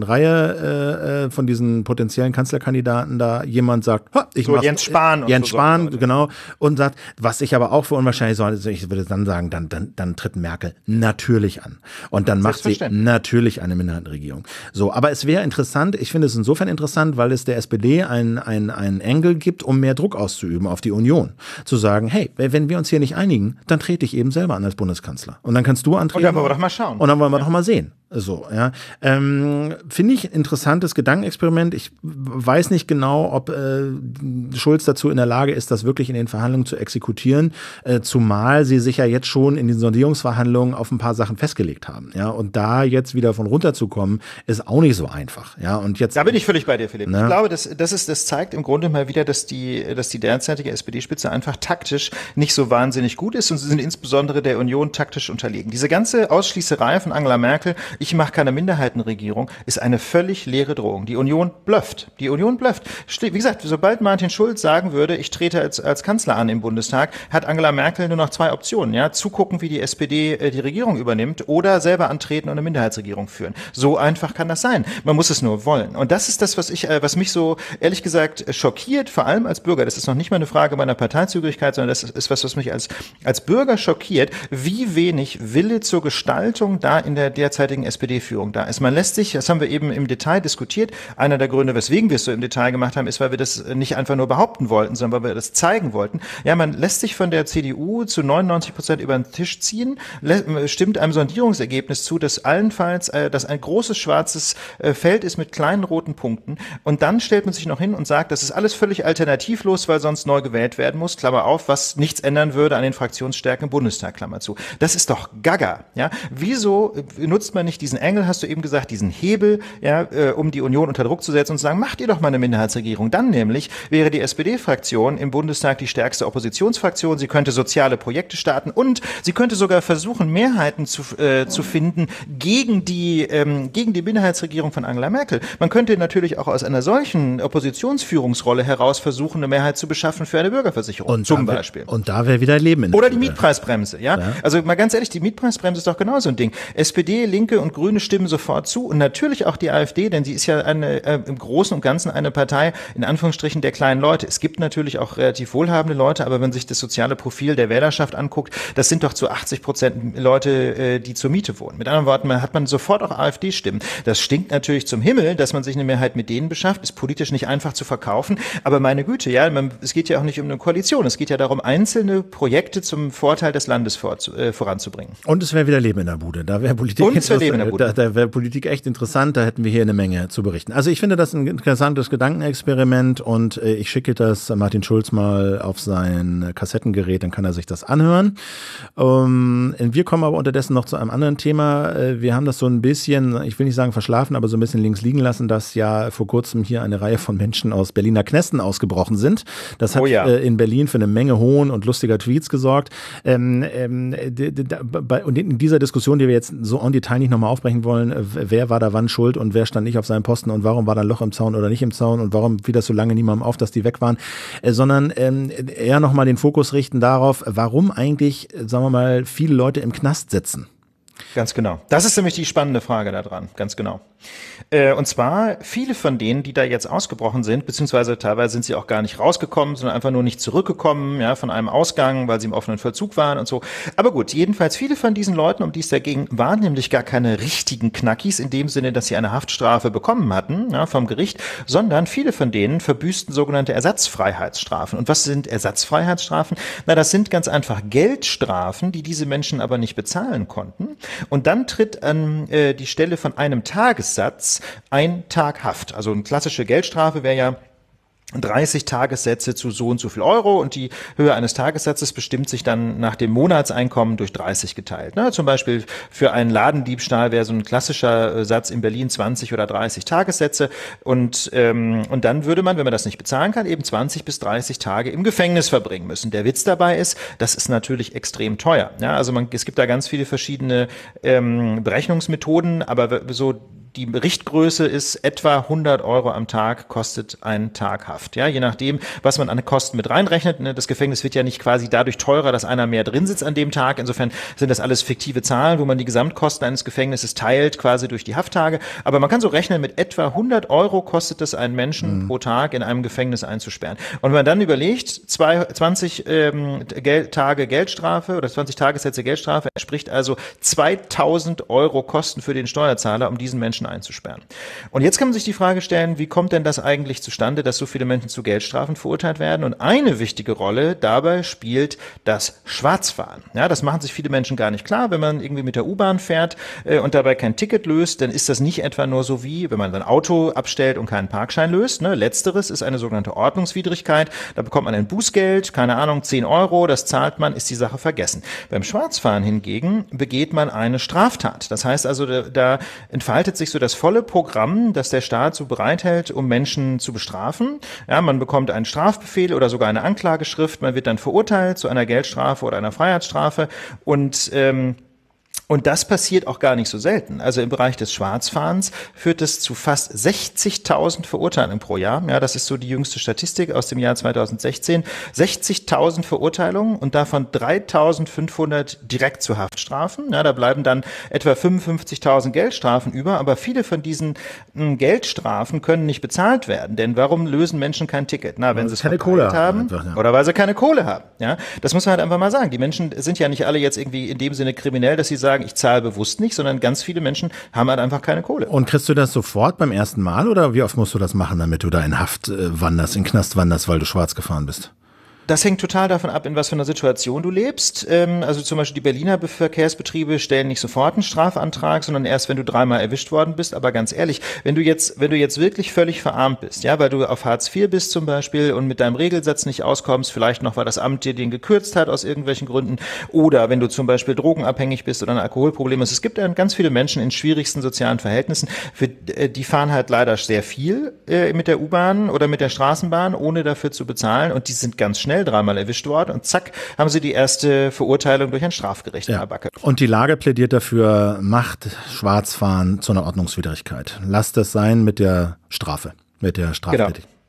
Reihe äh, von diesen potenziellen Kanzlerkandidaten da jemand sagt, ich so mach, Jens Spahn und Jens so Spahn, so. genau, und sagt, was ich aber auch für unwahrscheinlich soll, ich würde dann sagen, dann, dann, dann tritt Merkel natürlich an. Und dann macht sie natürlich eine Minderheitenregierung. So, aber es wäre interessant, ich finde es insofern interessant, weil es der S P D einen ein, ein Engel gibt, um mehr Druck auszuüben auf die Union. Zu sagen, hey, wenn wir uns hier nicht einigen, dann trete ich eben selber an als Bundeskanzler. Und dann kannst du antreten. Und dann wollen wir doch mal schauen. Und dann wollen wir ja. doch mal sehen. So, ja. Ähm, finde ich interessantes Gedankenexperiment. Ich weiß nicht genau, ob äh, Schulz dazu in der Lage ist, das wirklich in den Verhandlungen zu exekutieren, äh, zumal sie sich ja jetzt schon in den Sondierungsverhandlungen auf ein paar Sachen festgelegt haben. Ja, und da jetzt wieder von runterzukommen, ist auch nicht so einfach. Ja, und jetzt. Da bin ich völlig bei dir, Philipp. Na? Ich glaube, das, das ist, das zeigt im Grunde mal wieder, dass die, dass die derzeitige S P D-Spitze einfach taktisch nicht so wahnsinnig gut ist und sie sind insbesondere der Union taktisch unterlegen. Diese ganze Ausschließerei von Angela Merkel, ich mache keine Minderheitenregierung, ist eine völlig leere Drohung. Die Union blufft. Die Union blufft. Wie gesagt, sobald Martin Schulz sagen würde, ich trete als, als Kanzler an im Bundestag, hat Angela Merkel nur noch zwei Optionen. Ja, zugucken, wie die S P D äh, die Regierung übernimmt oder selber antreten und eine Minderheitsregierung führen. So einfach kann das sein. Man muss es nur wollen. Und das ist das, was ich, äh, was mich so ehrlich gesagt schockiert, vor allem als Bürger. Das ist noch nicht mal eine Frage meiner Parteizugehörigkeit, sondern das ist was, was mich als, als Bürger schockiert, wie wenig Wille zur Gestaltung da in der derzeitigen S P D-Führung da ist. Man lässt sich, das haben wir eben im Detail diskutiert, einer der Gründe, weswegen wir es so im Detail gemacht haben, ist, weil wir das nicht einfach nur behaupten wollten, sondern weil wir das zeigen wollten. Ja, man lässt sich von der C D U zu neunundneunzig Prozent über den Tisch ziehen, stimmt einem Sondierungsergebnis zu, das allenfalls, äh, dass ein großes schwarzes äh, Feld ist mit kleinen roten Punkten und dann stellt man sich noch hin und sagt, das ist alles völlig alternativlos, weil sonst neu gewählt werden muss, Klammer auf, was nichts ändern würde an den Fraktionsstärken im Bundestag, Klammer zu. Das ist doch Gaga, ja. Wieso nutzt man nicht wirklich diesen Engel, hast du eben gesagt, diesen Hebel, ja, äh, um die Union unter Druck zu setzen und zu sagen, macht ihr doch mal eine Minderheitsregierung. Dann nämlich wäre die S P D-Fraktion im Bundestag die stärkste Oppositionsfraktion. Sie könnte soziale Projekte starten und sie könnte sogar versuchen, Mehrheiten zu, äh, zu finden gegen die, ähm, gegen die Minderheitsregierung von Angela Merkel. Man könnte natürlich auch aus einer solchen Oppositionsführungsrolle heraus versuchen, eine Mehrheit zu beschaffen für eine Bürgerversicherung, und zum wär, Beispiel. Und da wäre wieder Leben in der Oder die Bude. Mietpreisbremse, ja? ja? Also mal ganz ehrlich, die Mietpreisbremse ist doch genau so ein Ding. S P D, Linke und Grüne stimmen sofort zu und natürlich auch die AfD, denn sie ist ja eine, äh, im Großen und Ganzen eine Partei, in Anführungsstrichen, der kleinen Leute. Es gibt natürlich auch relativ wohlhabende Leute, aber wenn man sich das soziale Profil der Wählerschaft anguckt, das sind doch zu achtzig Prozent Leute, äh, die zur Miete wohnen. Mit anderen Worten, man hat man sofort auch AfD-Stimmen. Das stinkt natürlich zum Himmel, dass man sich eine Mehrheit mit denen beschafft, ist politisch nicht einfach zu verkaufen, aber meine Güte, ja, man, es geht ja auch nicht um eine Koalition, es geht ja darum, einzelne Projekte zum Vorteil des Landes vor, äh, voranzubringen. Und es wäre wieder Leben in der Bude. Da wäre Politik, da, da wäre Politik echt interessant, da hätten wir hier eine Menge zu berichten. Also ich finde das ein interessantes Gedankenexperiment und äh, ich schicke das Martin Schulz mal auf sein Kassettengerät, dann kann er sich das anhören. Ähm, wir kommen aber unterdessen noch zu einem anderen Thema. Wir haben das so ein bisschen, ich will nicht sagen verschlafen, aber so ein bisschen links liegen lassen, dass ja vor kurzem hier eine Reihe von Menschen aus Berliner Knästen ausgebrochen sind. Das hat oh ja. äh, in Berlin für eine Menge Hohn und lustiger Tweets gesorgt. Ähm, ähm, und in dieser Diskussion, die wir jetzt so en Detail nicht nochmal aufbrechen wollen, wer war da wann schuld und wer stand nicht auf seinem Posten und warum war da ein Loch im Zaun oder nicht im Zaun und warum fiel das so lange niemandem auf, dass die weg waren, äh, sondern ähm, eher nochmal den Fokus richten darauf, warum eigentlich, sagen wir mal, viele Leute im Knast sitzen. Ganz genau. Das ist nämlich die spannende Frage da dran. Ganz genau. Äh, und zwar viele von denen, die da jetzt ausgebrochen sind, beziehungsweise teilweise sind sie auch gar nicht rausgekommen, sondern einfach nur nicht zurückgekommen, ja, von einem Ausgang, weil sie im offenen Vollzug waren und so. Aber gut, jedenfalls viele von diesen Leuten, um die es dagegen waren, nämlich gar keine richtigen Knackis in dem Sinne, dass sie eine Haftstrafe bekommen hatten, ja, vom Gericht, sondern viele von denen verbüßten sogenannte Ersatzfreiheitsstrafen. Und was sind Ersatzfreiheitsstrafen? Na, das sind ganz einfach Geldstrafen, die diese Menschen aber nicht bezahlen konnten. Und dann tritt an äh, die Stelle von einem Tagessatz ein Tag Haft. Also eine klassische Geldstrafe wäre ja dreißig Tagessätze zu so und so viel Euro und die Höhe eines Tagessatzes bestimmt sich dann nach dem Monatseinkommen durch dreißig geteilt. Ne? Zum Beispiel für einen Ladendiebstahl wäre so ein klassischer Satz in Berlin zwanzig oder dreißig Tagessätze und ähm, und dann würde man, wenn man das nicht bezahlen kann, eben zwanzig bis dreißig Tage im Gefängnis verbringen müssen. Der Witz dabei ist, das ist natürlich extrem teuer. Ja? Also man, es gibt da ganz viele verschiedene ähm, Berechnungsmethoden, aber so die Richtgröße ist etwa hundert Euro am Tag kostet ein Tag Haft. Ja, je nachdem, was man an Kosten mit reinrechnet. Das Gefängnis wird ja nicht quasi dadurch teurer, dass einer mehr drin sitzt an dem Tag. Insofern sind das alles fiktive Zahlen, wo man die Gesamtkosten eines Gefängnisses teilt, quasi durch die Hafttage. Aber man kann so rechnen, mit etwa hundert Euro kostet es einen Menschen mhm. pro Tag in einem Gefängnis einzusperren. Und wenn man dann überlegt, zwei, zwanzig ähm, Geld, Tage Geldstrafe oder zwanzig Tagessätze Geldstrafe, entspricht also zweitausend Euro Kosten für den Steuerzahler, um diesen Menschen einzusperren. Und jetzt kann man sich die Frage stellen, wie kommt denn das eigentlich zustande, dass so viele Menschen zu Geldstrafen verurteilt werden? Und eine wichtige Rolle dabei spielt das Schwarzfahren. Ja, das machen sich viele Menschen gar nicht klar. Wenn man irgendwie mit der U-Bahn fährt äh, und dabei kein Ticket löst, dann ist das nicht etwa nur so wie, wenn man sein Auto abstellt und keinen Parkschein löst. Ne? Letzteres ist eine sogenannte Ordnungswidrigkeit. Da bekommt man ein Bußgeld, keine Ahnung, zehn Euro, das zahlt man, ist die Sache vergessen. Beim Schwarzfahren hingegen begeht man eine Straftat. Das heißt also, da, da entfaltet sich so das volle Programm, das der Staat so bereithält, um Menschen zu bestrafen. Ja, man bekommt einen Strafbefehl oder sogar eine Anklageschrift, man wird dann verurteilt zu einer Geldstrafe oder einer Freiheitsstrafe und ähm, Und das passiert auch gar nicht so selten. Also im Bereich des Schwarzfahrens führt es zu fast sechzigtausend Verurteilungen pro Jahr. Ja, das ist so die jüngste Statistik aus dem Jahr zweitausendsechzehn. sechzigtausend Verurteilungen und davon dreitausendfünfhundert direkt zu Haftstrafen. Ja, da bleiben dann etwa fünfundfünfzigtausend Geldstrafen über. Aber viele von diesen mh, Geldstrafen können nicht bezahlt werden. Denn warum lösen Menschen kein Ticket? Na, wenn weil sie es keine Kohle haben einfach, ja. Oder weil sie keine Kohle haben. Ja, das muss man halt einfach mal sagen. Die Menschen sind ja nicht alle jetzt irgendwie in dem Sinne kriminell, dass sie sagen, ich zahle bewusst nicht, sondern ganz viele Menschen haben halt einfach keine Kohle. Und kriegst du das sofort beim ersten Mal oder wie oft musst du das machen, damit du da in Haft äh, wanderst, in den Knast wanderst, weil du schwarz gefahren bist? Das hängt total davon ab, in was für einer Situation du lebst. Ähm, also zum Beispiel die Berliner Verkehrsbetriebe stellen nicht sofort einen Strafantrag, sondern erst, wenn du dreimal erwischt worden bist. Aber ganz ehrlich, wenn du jetzt, wenn du jetzt wirklich völlig verarmt bist, ja, weil du auf Hartz vier bist zum Beispiel und mit deinem Regelsatz nicht auskommst, vielleicht noch, weil das Amt dir den gekürzt hat aus irgendwelchen Gründen, oder wenn du zum Beispiel drogenabhängig bist oder ein Alkoholproblem hast. Es gibt ja ganz viele Menschen in schwierigsten sozialen Verhältnissen, für, die fahren halt leider sehr viel äh, mit der U-Bahn oder mit der Straßenbahn, ohne dafür zu bezahlen, und die sind ganz schnell dreimal erwischt worden und zack, haben sie die erste Verurteilung durch ein Strafgericht in der Backe. Und die Lage plädiert dafür, macht Schwarzfahren zu einer Ordnungswidrigkeit. Lasst es sein mit der Strafe, mit der Straftätigkeit. Genau.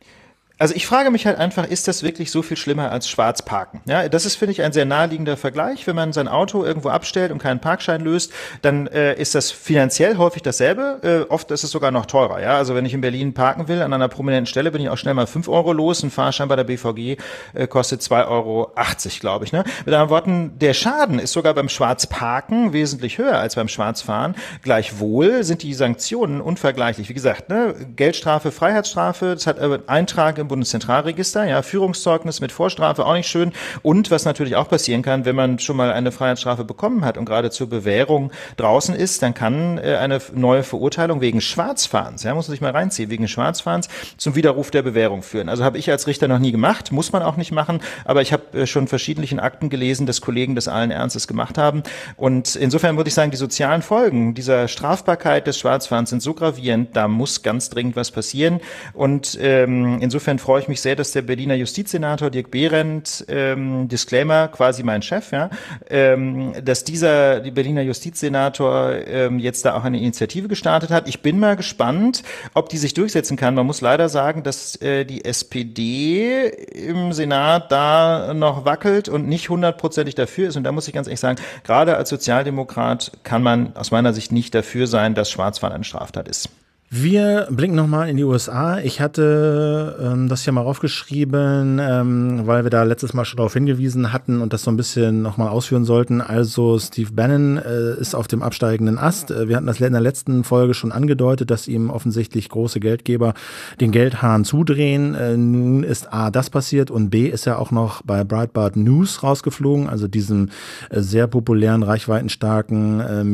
Also ich frage mich halt einfach, ist das wirklich so viel schlimmer als Schwarzparken? Ja, das ist, finde ich, ein sehr naheliegender Vergleich. Wenn man sein Auto irgendwo abstellt und keinen Parkschein löst, dann äh, ist das finanziell häufig dasselbe. Äh, oft ist es sogar noch teurer. Ja, also wenn ich in Berlin parken will, an einer prominenten Stelle, bin ich auch schnell mal fünf Euro los. Ein Fahrschein bei der B V G äh, kostet zwei Euro achtzig, glaube ich. Ne? Mit anderen Worten, der Schaden ist sogar beim Schwarzparken wesentlich höher als beim Schwarzfahren. Gleichwohl sind die Sanktionen unvergleichlich. Wie gesagt, ne? Geldstrafe, Freiheitsstrafe, das hat äh, Eintrag im Bundeszentralregister, ja, Führungszeugnis mit Vorstrafe, auch nicht schön. Und was natürlich auch passieren kann, wenn man schon mal eine Freiheitsstrafe bekommen hat und gerade zur Bewährung draußen ist, dann kann äh, eine neue Verurteilung wegen Schwarzfahrens, ja, muss man sich mal reinziehen, wegen Schwarzfahrens zum Widerruf der Bewährung führen. Also habe ich als Richter noch nie gemacht, muss man auch nicht machen, aber ich habe äh, schon verschiedenen Akten gelesen, dass Kollegen das allen Ernstes gemacht haben. Und insofern würde ich sagen, die sozialen Folgen dieser Strafbarkeit des Schwarzfahrens sind so gravierend, da muss ganz dringend was passieren. Und ähm, insofern freue ich mich sehr, dass der Berliner Justizsenator Dirk Behrendt, ähm, Disclaimer, quasi mein Chef, ja, ähm, dass dieser die Berliner Justizsenator ähm, jetzt da auch eine Initiative gestartet hat. Ich bin mal gespannt, ob die sich durchsetzen kann. Man muss leider sagen, dass äh, die S P D im Senat da noch wackelt und nicht hundertprozentig dafür ist. Und da muss ich ganz ehrlich sagen, gerade als Sozialdemokrat kann man aus meiner Sicht nicht dafür sein, dass Schwarzfahren eine Straftat ist. Wir blicken nochmal in die U S A. Ich hatte ähm, das hier mal aufgeschrieben, ähm, weil wir da letztes Mal schon darauf hingewiesen hatten und das so ein bisschen nochmal ausführen sollten. Also Steve Bannon äh, ist auf dem absteigenden Ast. Wir hatten das in der letzten Folge schon angedeutet, dass ihm offensichtlich große Geldgeber den Geldhahn zudrehen. Äh, nun ist A, das passiert, und B, ist er auch noch bei Breitbart News rausgeflogen, also diesem äh, sehr populären, reichweitenstarken äh,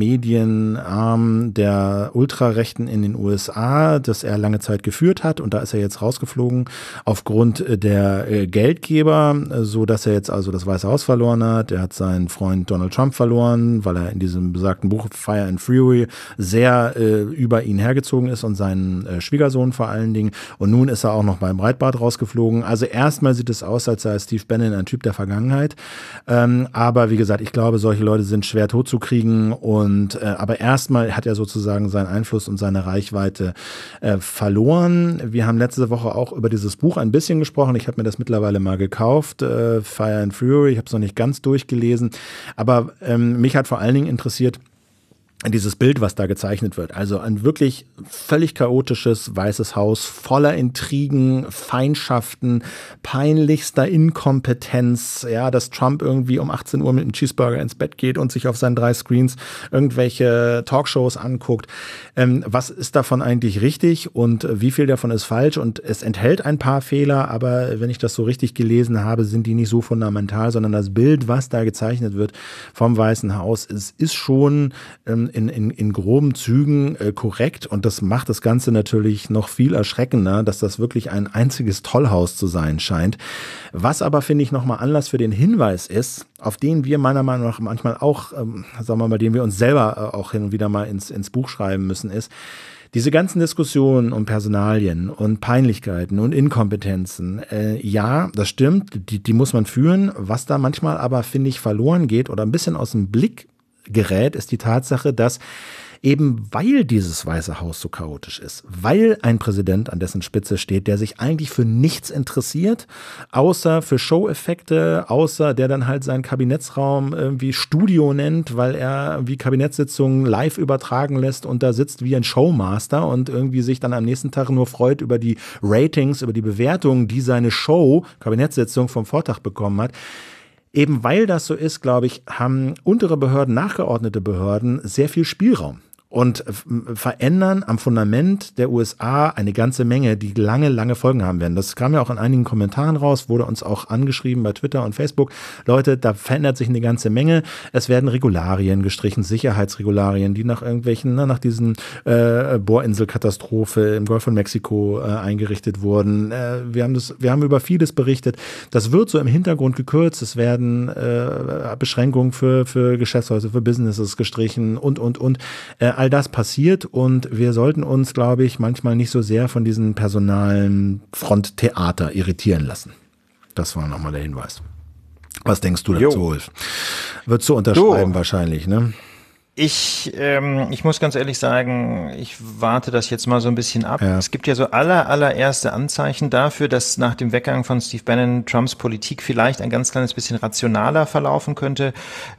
Medienarm der Ultrarechten in den U S A. Das er lange Zeit geführt hat, und da ist er jetzt rausgeflogen aufgrund der Geldgeber, so dass er jetzt also das Weiße Haus verloren hat. Er hat seinen Freund Donald Trump verloren, weil er in diesem besagten Buch Fire and Fury sehr äh, über ihn hergezogen ist und seinen äh, Schwiegersohn vor allen Dingen. Und nun ist er auch noch beim Breitbart rausgeflogen. Also erstmal sieht es aus, als sei Steve Bannon ein Typ der Vergangenheit. Ähm, aber wie gesagt, ich glaube, solche Leute sind schwer totzukriegen. Und äh, aber erstmal hat er sozusagen seinen Einfluss und seine Reichweite äh, verloren. Wir haben letzte Woche auch über dieses Buch ein bisschen gesprochen. Ich habe mir das mittlerweile mal gekauft, äh, Fire and Fury. Ich habe es noch nicht ganz durchgelesen. Aber ähm, mich hat vor allen Dingen interessiert, dieses Bild, was da gezeichnet wird. Also ein wirklich völlig chaotisches Weißes Haus voller Intrigen, Feindschaften, peinlichster Inkompetenz, ja, dass Trump irgendwie um achtzehn Uhr mit einem Cheeseburger ins Bett geht und sich auf seinen drei Screens irgendwelche Talkshows anguckt. Ähm, was ist davon eigentlich richtig und wie viel davon ist falsch? Und es enthält ein paar Fehler, aber wenn ich das so richtig gelesen habe, sind die nicht so fundamental, sondern das Bild, was da gezeichnet wird vom Weißen Haus, ist, ist schon ähm, In, in, in groben Zügen äh, korrekt, und das macht das Ganze natürlich noch viel erschreckender, dass das wirklich ein einziges Tollhaus zu sein scheint. Was aber, finde ich, nochmal Anlass für den Hinweis ist, auf den wir meiner Meinung nach manchmal auch, ähm, sagen wir mal, den wir uns selber äh, auch hin und wieder mal ins, ins Buch schreiben müssen, ist, diese ganzen Diskussionen um Personalien und Peinlichkeiten und Inkompetenzen, äh, ja, das stimmt, die, die muss man führen. Was da manchmal aber, finde ich, verloren geht oder ein bisschen aus dem Blick gerät, ist die Tatsache, dass eben weil dieses Weiße Haus so chaotisch ist, weil ein Präsident an dessen Spitze steht, der sich eigentlich für nichts interessiert, außer für Show-Effekte, außer der dann halt seinen Kabinettsraum irgendwie Studio nennt, weil er wie Kabinettssitzungen live übertragen lässt und da sitzt wie ein Showmaster und irgendwie sich dann am nächsten Tag nur freut über die Ratings, über die Bewertungen, die seine Show, Kabinettssitzung vom Vortag bekommen hat. Eben weil das so ist, glaube ich, haben untere Behörden, nachgeordnete Behörden sehr viel Spielraum. und verändern am Fundament der U S A eine ganze Menge, die lange, lange Folgen haben werden. Das kam ja auch in einigen Kommentaren raus, wurde uns auch angeschrieben bei Twitter und Facebook. Leute, da verändert sich eine ganze Menge. Es werden Regularien gestrichen, Sicherheitsregularien, die nach irgendwelchen, na, nach diesen äh, Bohrinselkatastrophe im Golf von Mexiko äh, eingerichtet wurden. Äh, wir haben das, wir haben über vieles berichtet. Das wird so im Hintergrund gekürzt. Es werden äh, Beschränkungen für, für Geschäftshäuser, für Businesses gestrichen und, und, und. Äh, all das passiert und wir sollten uns, glaube ich, manchmal nicht so sehr von diesen personalen Fronttheater irritieren lassen. Das war nochmal der Hinweis. Was denkst du dazu, Ulf? Würdest du unterschreiben du. wahrscheinlich, ne? Ich, ähm, ich muss ganz ehrlich sagen, ich warte das jetzt mal so ein bisschen ab. Ja. Es gibt ja so aller, allererste Anzeichen dafür, dass nach dem Weggang von Steve Bannon Trumps Politik vielleicht ein ganz kleines bisschen rationaler verlaufen könnte.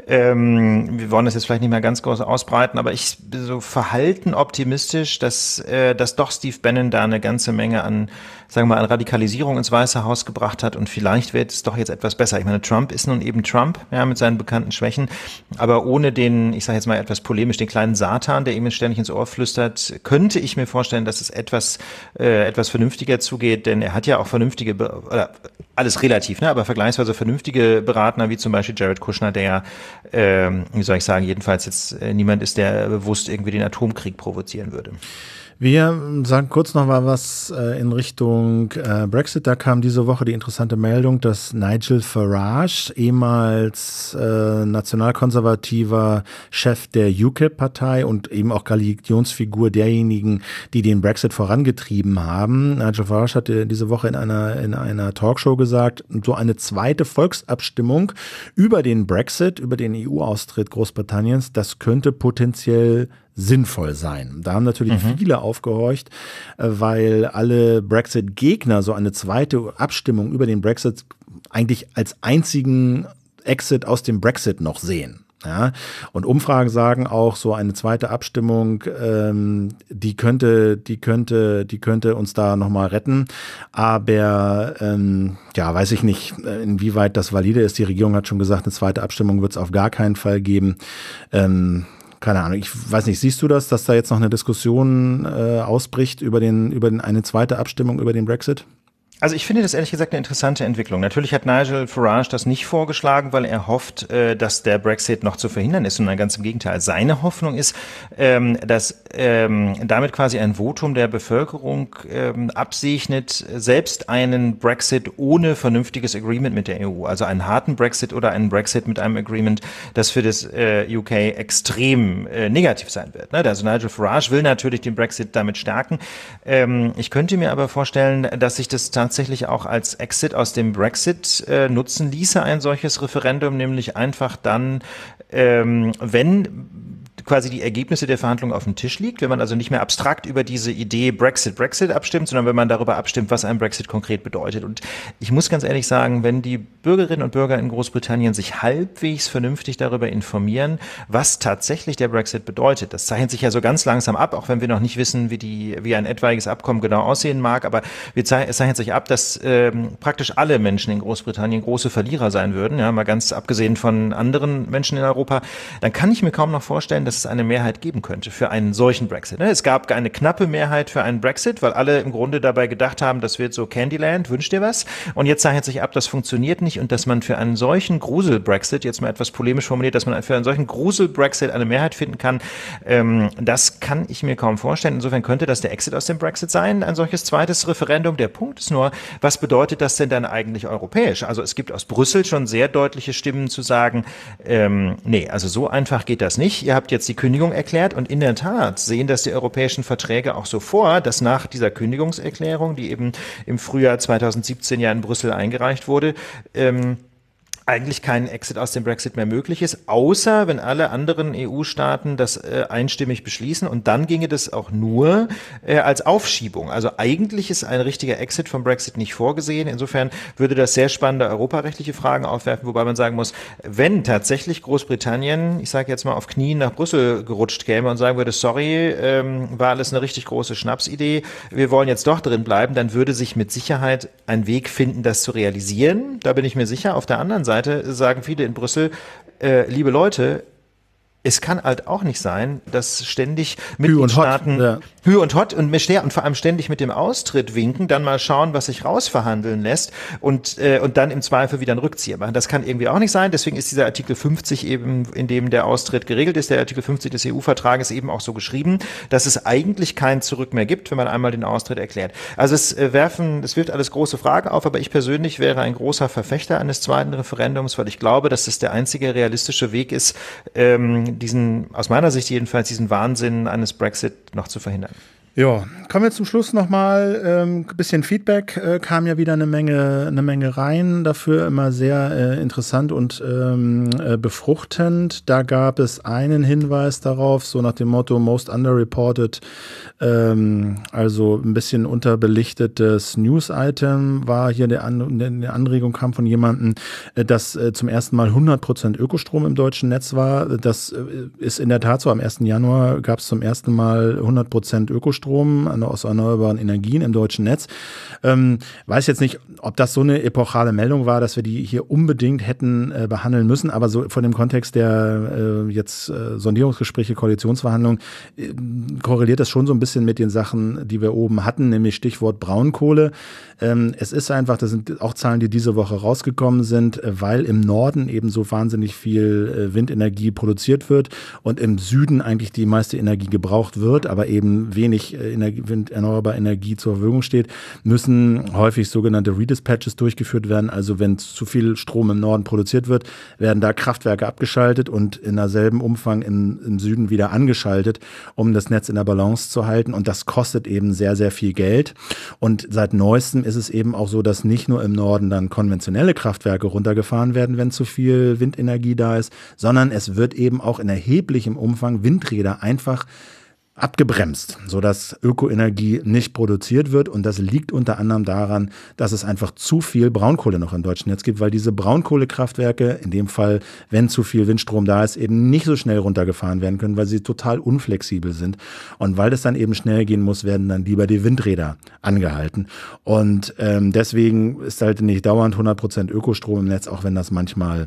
Ähm, wir wollen das jetzt vielleicht nicht mehr ganz groß ausbreiten, aber ich bin so verhalten optimistisch, dass, äh, dass doch Steve Bannon da eine ganze Menge an, sagen wir mal, an Radikalisierung ins Weiße Haus gebracht hat und vielleicht wird es doch jetzt etwas besser. Ich meine, Trump ist nun eben Trump, ja, mit seinen bekannten Schwächen, aber ohne den, ich sage jetzt mal etwas polemisch, den kleinen Satan, der ihm ständig ins Ohr flüstert, könnte ich mir vorstellen, dass es etwas äh, etwas vernünftiger zugeht, denn er hat ja auch vernünftige, oder alles relativ, ne, aber vergleichsweise vernünftige Berater, wie zum Beispiel Jared Kushner, der, äh, wie soll ich sagen, jedenfalls jetzt äh, niemand ist, der bewusst irgendwie den Atomkrieg provozieren würde. Wir sagen kurz noch mal was äh, in Richtung äh, Brexit. Da kam diese Woche die interessante Meldung, dass Nigel Farage, ehemals äh, nationalkonservativer Chef der U K I P-Partei und eben auch Galionsfigur derjenigen, die den Brexit vorangetrieben haben. Nigel Farage hatte diese Woche in einer, in einer Talkshow gesagt, so eine zweite Volksabstimmung über den Brexit, über den E U-Austritt Großbritanniens, das könnte potenziell sinnvoll sein. Da haben natürlich mhm. viele aufgehorcht, weil alle Brexit-Gegner so eine zweite Abstimmung über den Brexit eigentlich als einzigen Exit aus dem Brexit noch sehen. Ja, und Umfragen sagen auch, so eine zweite Abstimmung, ähm, die könnte, die könnte, die könnte uns da nochmal retten. Aber ähm, ja, weiß ich nicht, inwieweit das valide ist. Die Regierung hat schon gesagt, eine zweite Abstimmung wird es auf gar keinen Fall geben. Ähm, Keine Ahnung, ich weiß nicht, siehst du das, dass da jetzt noch eine Diskussion äh, ausbricht über den, über den, eine zweite Abstimmung über den Brexit? Also ich finde das ehrlich gesagt eine interessante Entwicklung. Natürlich hat Nigel Farage das nicht vorgeschlagen, weil er hofft, dass der Brexit noch zu verhindern ist. Und ganz im Gegenteil. Seine Hoffnung ist, dass damit quasi ein Votum der Bevölkerung absegnet, selbst einen Brexit ohne vernünftiges Agreement mit der E U, also einen harten Brexit oder einen Brexit mit einem Agreement, das für das U K extrem negativ sein wird. Also Nigel Farage will natürlich den Brexit damit stärken. Ich könnte mir aber vorstellen, dass sich das tatsächlich tatsächlich auch als Exit aus dem Brexit äh, nutzen ließe, ein solches Referendum, nämlich einfach dann, ähm, wenn quasi die Ergebnisse der Verhandlungen auf dem Tisch liegt, wenn man also nicht mehr abstrakt über diese Idee Brexit, Brexit abstimmt, sondern wenn man darüber abstimmt, was ein Brexit konkret bedeutet. Und ich muss ganz ehrlich sagen, wenn die Bürgerinnen und Bürger in Großbritannien sich halbwegs vernünftig darüber informieren, was tatsächlich der Brexit bedeutet, das zeichnet sich ja so ganz langsam ab, auch wenn wir noch nicht wissen, wie die, wie ein etwaiges Abkommen genau aussehen mag, aber wir zei- es zeichnet sich ab, dass ähm, praktisch alle Menschen in Großbritannien große Verlierer sein würden, ja, mal ganz abgesehen von anderen Menschen in Europa, dann kann ich mir kaum noch vorstellen, dass es eine Mehrheit geben könnte für einen solchen Brexit. Es gab eine knappe Mehrheit für einen Brexit, weil alle im Grunde dabei gedacht haben, das wird so Candyland, wünscht dir was? Und jetzt zeichnet sich ab, das funktioniert nicht und dass man für einen solchen Grusel-Brexit, jetzt mal etwas polemisch formuliert, dass man für einen solchen Grusel-Brexit eine Mehrheit finden kann, ähm, das kann ich mir kaum vorstellen. Insofern könnte das der Exit aus dem Brexit sein, ein solches zweites Referendum. Der Punkt ist nur, was bedeutet das denn dann eigentlich europäisch? Also es gibt aus Brüssel schon sehr deutliche Stimmen zu sagen, ähm, nee, also so einfach geht das nicht. Ihr habt jetzt die Kündigung erklärt und in der Tat sehen das die europäischen Verträge auch so vor, dass nach dieser Kündigungserklärung, die eben im Frühjahr zweitausendsiebzehn ja in Brüssel eingereicht wurde, ähm, eigentlich kein Exit aus dem Brexit mehr möglich ist, außer wenn alle anderen E U-Staaten das äh, einstimmig beschließen und dann ginge das auch nur äh, als Aufschiebung. Also eigentlich ist ein richtiger Exit vom Brexit nicht vorgesehen. Insofern würde das sehr spannende europarechtliche Fragen aufwerfen, wobei man sagen muss, wenn tatsächlich Großbritannien, ich sage jetzt mal auf Knien nach Brüssel gerutscht käme und sagen würde, sorry, ähm, war alles eine richtig große Schnapsidee, wir wollen jetzt doch drin bleiben, dann würde sich mit Sicherheit ein Weg finden, das zu realisieren. Da bin ich mir sicher. Auf der anderen Seite sagen viele in Brüssel, äh, liebe Leute, Es kann halt auch nicht sein, dass ständig Mitgliedstaaten Hü und Hott, ja. Hü und Hott und Mischer und vor allem ständig mit dem Austritt winken, dann mal schauen, was sich rausverhandeln lässt und äh, und dann im Zweifel wieder einen Rückzieher machen. Das kann irgendwie auch nicht sein. Deswegen ist dieser Artikel fünfzig eben, in dem der Austritt geregelt ist, der Artikel fünfzig des E U-Vertrages eben auch so geschrieben, dass es eigentlich kein Zurück mehr gibt, wenn man einmal den Austritt erklärt. Also es äh, werfen, es wirft alles große Fragen auf, aber ich persönlich wäre ein großer Verfechter eines zweiten Referendums, weil ich glaube, dass das der einzige realistische Weg ist, ähm, diesen, aus meiner Sicht jedenfalls, diesen Wahnsinn eines Brexit noch zu verhindern. Ja, kommen wir zum Schluss nochmal. Ein ähm, bisschen Feedback äh, kam ja wieder eine Menge, eine Menge rein. Dafür immer sehr äh, interessant und ähm, äh, befruchtend. Da gab es einen Hinweis darauf, so nach dem Motto Most Underreported, ähm, also ein bisschen unterbelichtetes News-Item war hier der An- eine Anregung kam von jemandem, äh, dass äh, zum ersten Mal hundert Prozent Ökostrom im deutschen Netz war. Das äh, ist in der Tat so. Am ersten Januar gab es zum ersten Mal hundert Prozent Ökostrom aus erneuerbaren Energien im deutschen Netz. Ähm, weiß jetzt nicht, ob das so eine epochale Meldung war, dass wir die hier unbedingt hätten äh, behandeln müssen, aber so von dem Kontext der äh, jetzt äh, Sondierungsgespräche, Koalitionsverhandlungen äh, korreliert das schon so ein bisschen mit den Sachen, die wir oben hatten, nämlich Stichwort Braunkohle. Ähm, es ist einfach, das sind auch Zahlen, die diese Woche rausgekommen sind, weil im Norden eben so wahnsinnig viel äh, Windenergie produziert wird und im Süden eigentlich die meiste Energie gebraucht wird, aber eben wenig Energie, Wind, erneuerbare Energie zur Verfügung steht, müssen häufig sogenannte Redispatches durchgeführt werden. Also wenn zu viel Strom im Norden produziert wird, werden da Kraftwerke abgeschaltet und in derselben Umfang im, im Süden wieder angeschaltet, um das Netz in der Balance zu halten. Und das kostet eben sehr, sehr viel Geld. Und seit neuestem ist es eben auch so, dass nicht nur im Norden dann konventionelle Kraftwerke runtergefahren werden, wenn zu viel Windenergie da ist, sondern es wird eben auch in erheblichem Umfang Windräder einfach abgebremst, sodass Ökoenergie nicht produziert wird. Und das liegt unter anderem daran, dass es einfach zu viel Braunkohle noch im deutschen Netz gibt, weil diese Braunkohlekraftwerke, in dem Fall, wenn zu viel Windstrom da ist, eben nicht so schnell runtergefahren werden können, weil sie total unflexibel sind. Und weil das dann eben schnell gehen muss, werden dann lieber die Windräder angehalten. Und ähm, deswegen ist halt nicht dauernd hundert Prozent Ökostrom im Netz, auch wenn das manchmal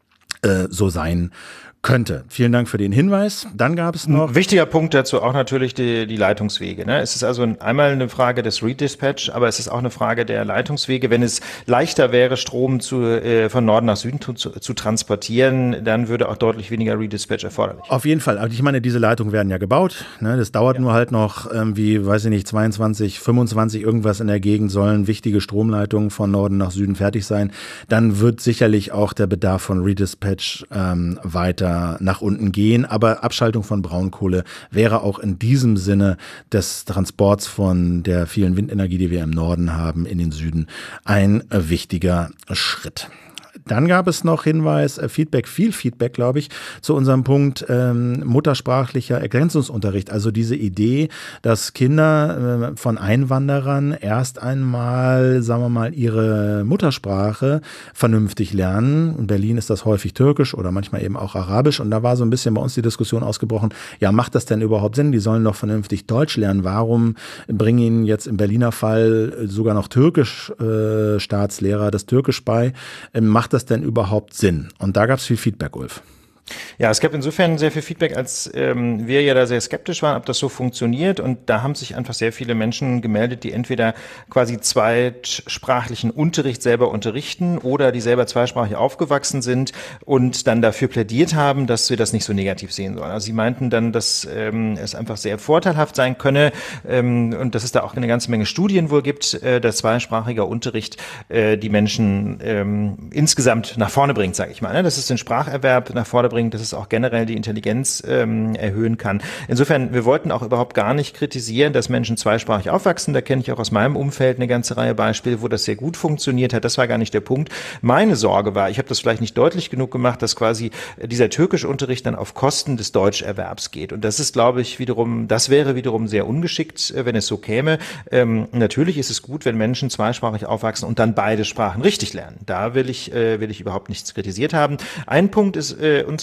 äh, so sein könnte. Vielen Dank für den Hinweis. Dann gab es noch... Ein wichtiger Punkt dazu auch natürlich die, die Leitungswege. Ne? Es ist also einmal eine Frage des Redispatch, aber es ist auch eine Frage der Leitungswege. Wenn es leichter wäre, Strom zu, äh, von Norden nach Süden zu, zu transportieren, dann würde auch deutlich weniger Redispatch erforderlich. Auf jeden Fall. Aber ich meine, diese Leitungen werden ja gebaut. Ne? Das dauert ja. nur halt noch irgendwie, weiß ich nicht, zweiundzwanzig, fünfundzwanzig irgendwas in der Gegend sollen wichtige Stromleitungen von Norden nach Süden fertig sein. Dann wird sicherlich auch der Bedarf von Redispatch ähm, weiter nach unten gehen, aber Abschaltung von Braunkohle wäre auch in diesem Sinne des Transports von der vielen Windenergie, die wir im Norden haben, in den Süden ein wichtiger Schritt. Dann gab es noch Hinweis, äh, Feedback, viel Feedback, glaube ich, zu unserem Punkt ähm, muttersprachlicher Ergänzungsunterricht. Also diese Idee, dass Kinder äh, von Einwanderern erst einmal, sagen wir mal, ihre Muttersprache vernünftig lernen. In Berlin ist das häufig Türkisch oder manchmal eben auch Arabisch. Und da war so ein bisschen bei uns die Diskussion ausgebrochen, ja, macht das denn überhaupt Sinn? Die sollen doch vernünftig Deutsch lernen. Warum bringen ihnen jetzt im Berliner Fall sogar noch Türkisch äh, Staatslehrer das Türkisch bei? Ähm, macht das denn überhaupt Sinn? Und da gab es viel Feedback, Ulf. Ja, es gab insofern sehr viel Feedback, als ähm, wir ja da sehr skeptisch waren, ob das so funktioniert. Und da haben sich einfach sehr viele Menschen gemeldet, die entweder quasi zweitsprachlichen Unterricht selber unterrichten oder die selber zweisprachig aufgewachsen sind und dann dafür plädiert haben, dass wir das nicht so negativ sehen sollen. Also sie meinten dann, dass ähm, es einfach sehr vorteilhaft sein könne ähm, und dass es da auch eine ganze Menge Studien wohl gibt, äh, dass zweisprachiger Unterricht äh, die Menschen ähm, insgesamt nach vorne bringt, sage ich mal. Ne? Dass es den Spracherwerb nach vorne bringt, dass es auch generell die Intelligenz ähm, erhöhen kann. Insofern, wir wollten auch überhaupt gar nicht kritisieren, dass Menschen zweisprachig aufwachsen. Da kenne ich auch aus meinem Umfeld eine ganze Reihe Beispiele, wo das sehr gut funktioniert hat. Das war gar nicht der Punkt. Meine Sorge war, ich habe das vielleicht nicht deutlich genug gemacht, dass quasi dieser Türkischunterricht dann auf Kosten des Deutscherwerbs geht. Und das ist, glaube ich, wiederum, das wäre wiederum sehr ungeschickt, wenn es so käme. Ähm, natürlich ist es gut, wenn Menschen zweisprachig aufwachsen und dann beide Sprachen richtig lernen. Da will ich, äh, will ich überhaupt nichts kritisiert haben. Ein Punkt ist äh, uns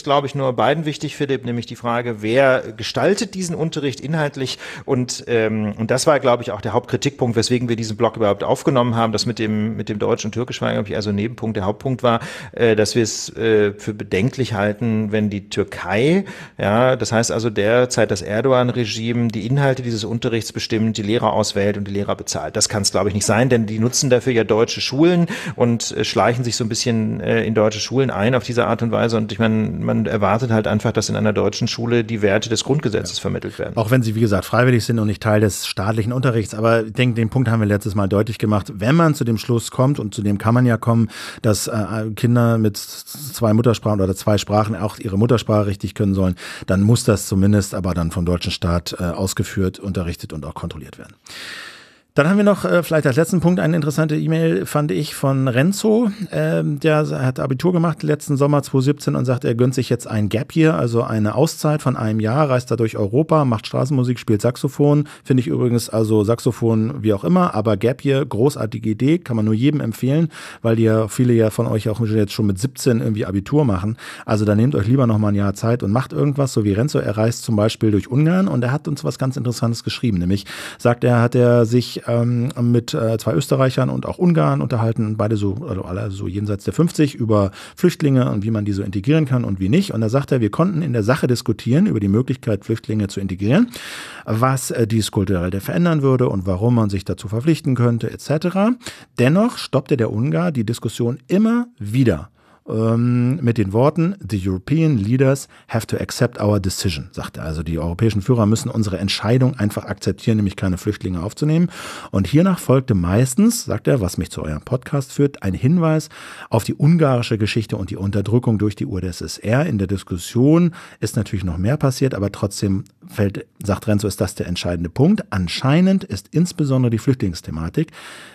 ist, glaube ich, nur beiden wichtig, Philipp, nämlich die Frage, wer gestaltet diesen Unterricht inhaltlich und, ähm, und das war, glaube ich, auch der Hauptkritikpunkt, weswegen wir diesen Blog überhaupt aufgenommen haben. Das mit dem, mit dem Deutsch und Türkisch war, glaube ich, also ein Nebenpunkt. Der Hauptpunkt war, äh, dass wir es äh, für bedenklich halten, wenn die Türkei, ja, das heißt also derzeit das Erdogan-Regime, die Inhalte dieses Unterrichts bestimmt, die Lehrer auswählt und die Lehrer bezahlt. Das kann es, glaube ich, nicht sein, denn die nutzen dafür ja deutsche Schulen und äh, schleichen sich so ein bisschen äh, in deutsche Schulen ein auf diese Art und Weise. Und ich meine, man erwartet halt einfach, dass in einer deutschen Schule die Werte des Grundgesetzes ja. vermittelt werden. Auch wenn sie, wie gesagt, freiwillig sind und nicht Teil des staatlichen Unterrichts. Aber ich denke, den Punkt haben wir letztes Mal deutlich gemacht. Wenn man zu dem Schluss kommt, und zu dem kann man ja kommen, dass äh, Kinder mit zwei Muttersprachen oder zwei Sprachen auch ihre Muttersprache richtig können sollen, dann muss das zumindest aber dann vom deutschen Staat äh, ausgeführt, unterrichtet und auch kontrolliert werden. Dann haben wir noch äh, vielleicht als letzten Punkt eine interessante E-Mail, fand ich, von Renzo. Ähm, der hat Abitur gemacht letzten Sommer zwanzig siebzehn und sagt, er gönnt sich jetzt ein Gap Year, also eine Auszeit von einem Jahr, reist da durch Europa, macht Straßenmusik, spielt Saxophon. Finde ich übrigens also Saxophon wie auch immer, aber Gap Year, großartige Idee, kann man nur jedem empfehlen, weil die ja viele ja von euch auch jetzt schon mit siebzehn irgendwie Abitur machen. Also da nehmt euch lieber noch mal ein Jahr Zeit und macht irgendwas, so wie Renzo. Er reist zum Beispiel durch Ungarn und er hat uns was ganz Interessantes geschrieben, nämlich sagt er, hat er sich mit äh, zwei Österreichern und auch Ungarn unterhalten, beide so, also alle so jenseits der fünfzig, über Flüchtlinge und wie man die so integrieren kann und wie nicht. Und da sagt er, wir konnten in der Sache diskutieren über die Möglichkeit, Flüchtlinge zu integrieren, was äh, dies kulturell verändern würde und warum man sich dazu verpflichten könnte, et cetera. Dennoch stoppte der Ungar die Diskussion immer wieder mit den Worten, the European leaders have to accept our decision, sagt er. Also die europäischen Führer müssen unsere Entscheidung einfach akzeptieren, nämlich keine Flüchtlinge aufzunehmen. Und hiernach folgte meistens, sagt er, was mich zu eurem Podcast führt, ein Hinweis auf die ungarische Geschichte und die Unterdrückung durch die U d S S R. In der Diskussion ist natürlich noch mehr passiert, aber trotzdem fällt, sagt Renzo, ist das der entscheidende Punkt. Anscheinend ist insbesondere die Flüchtlingsthematik,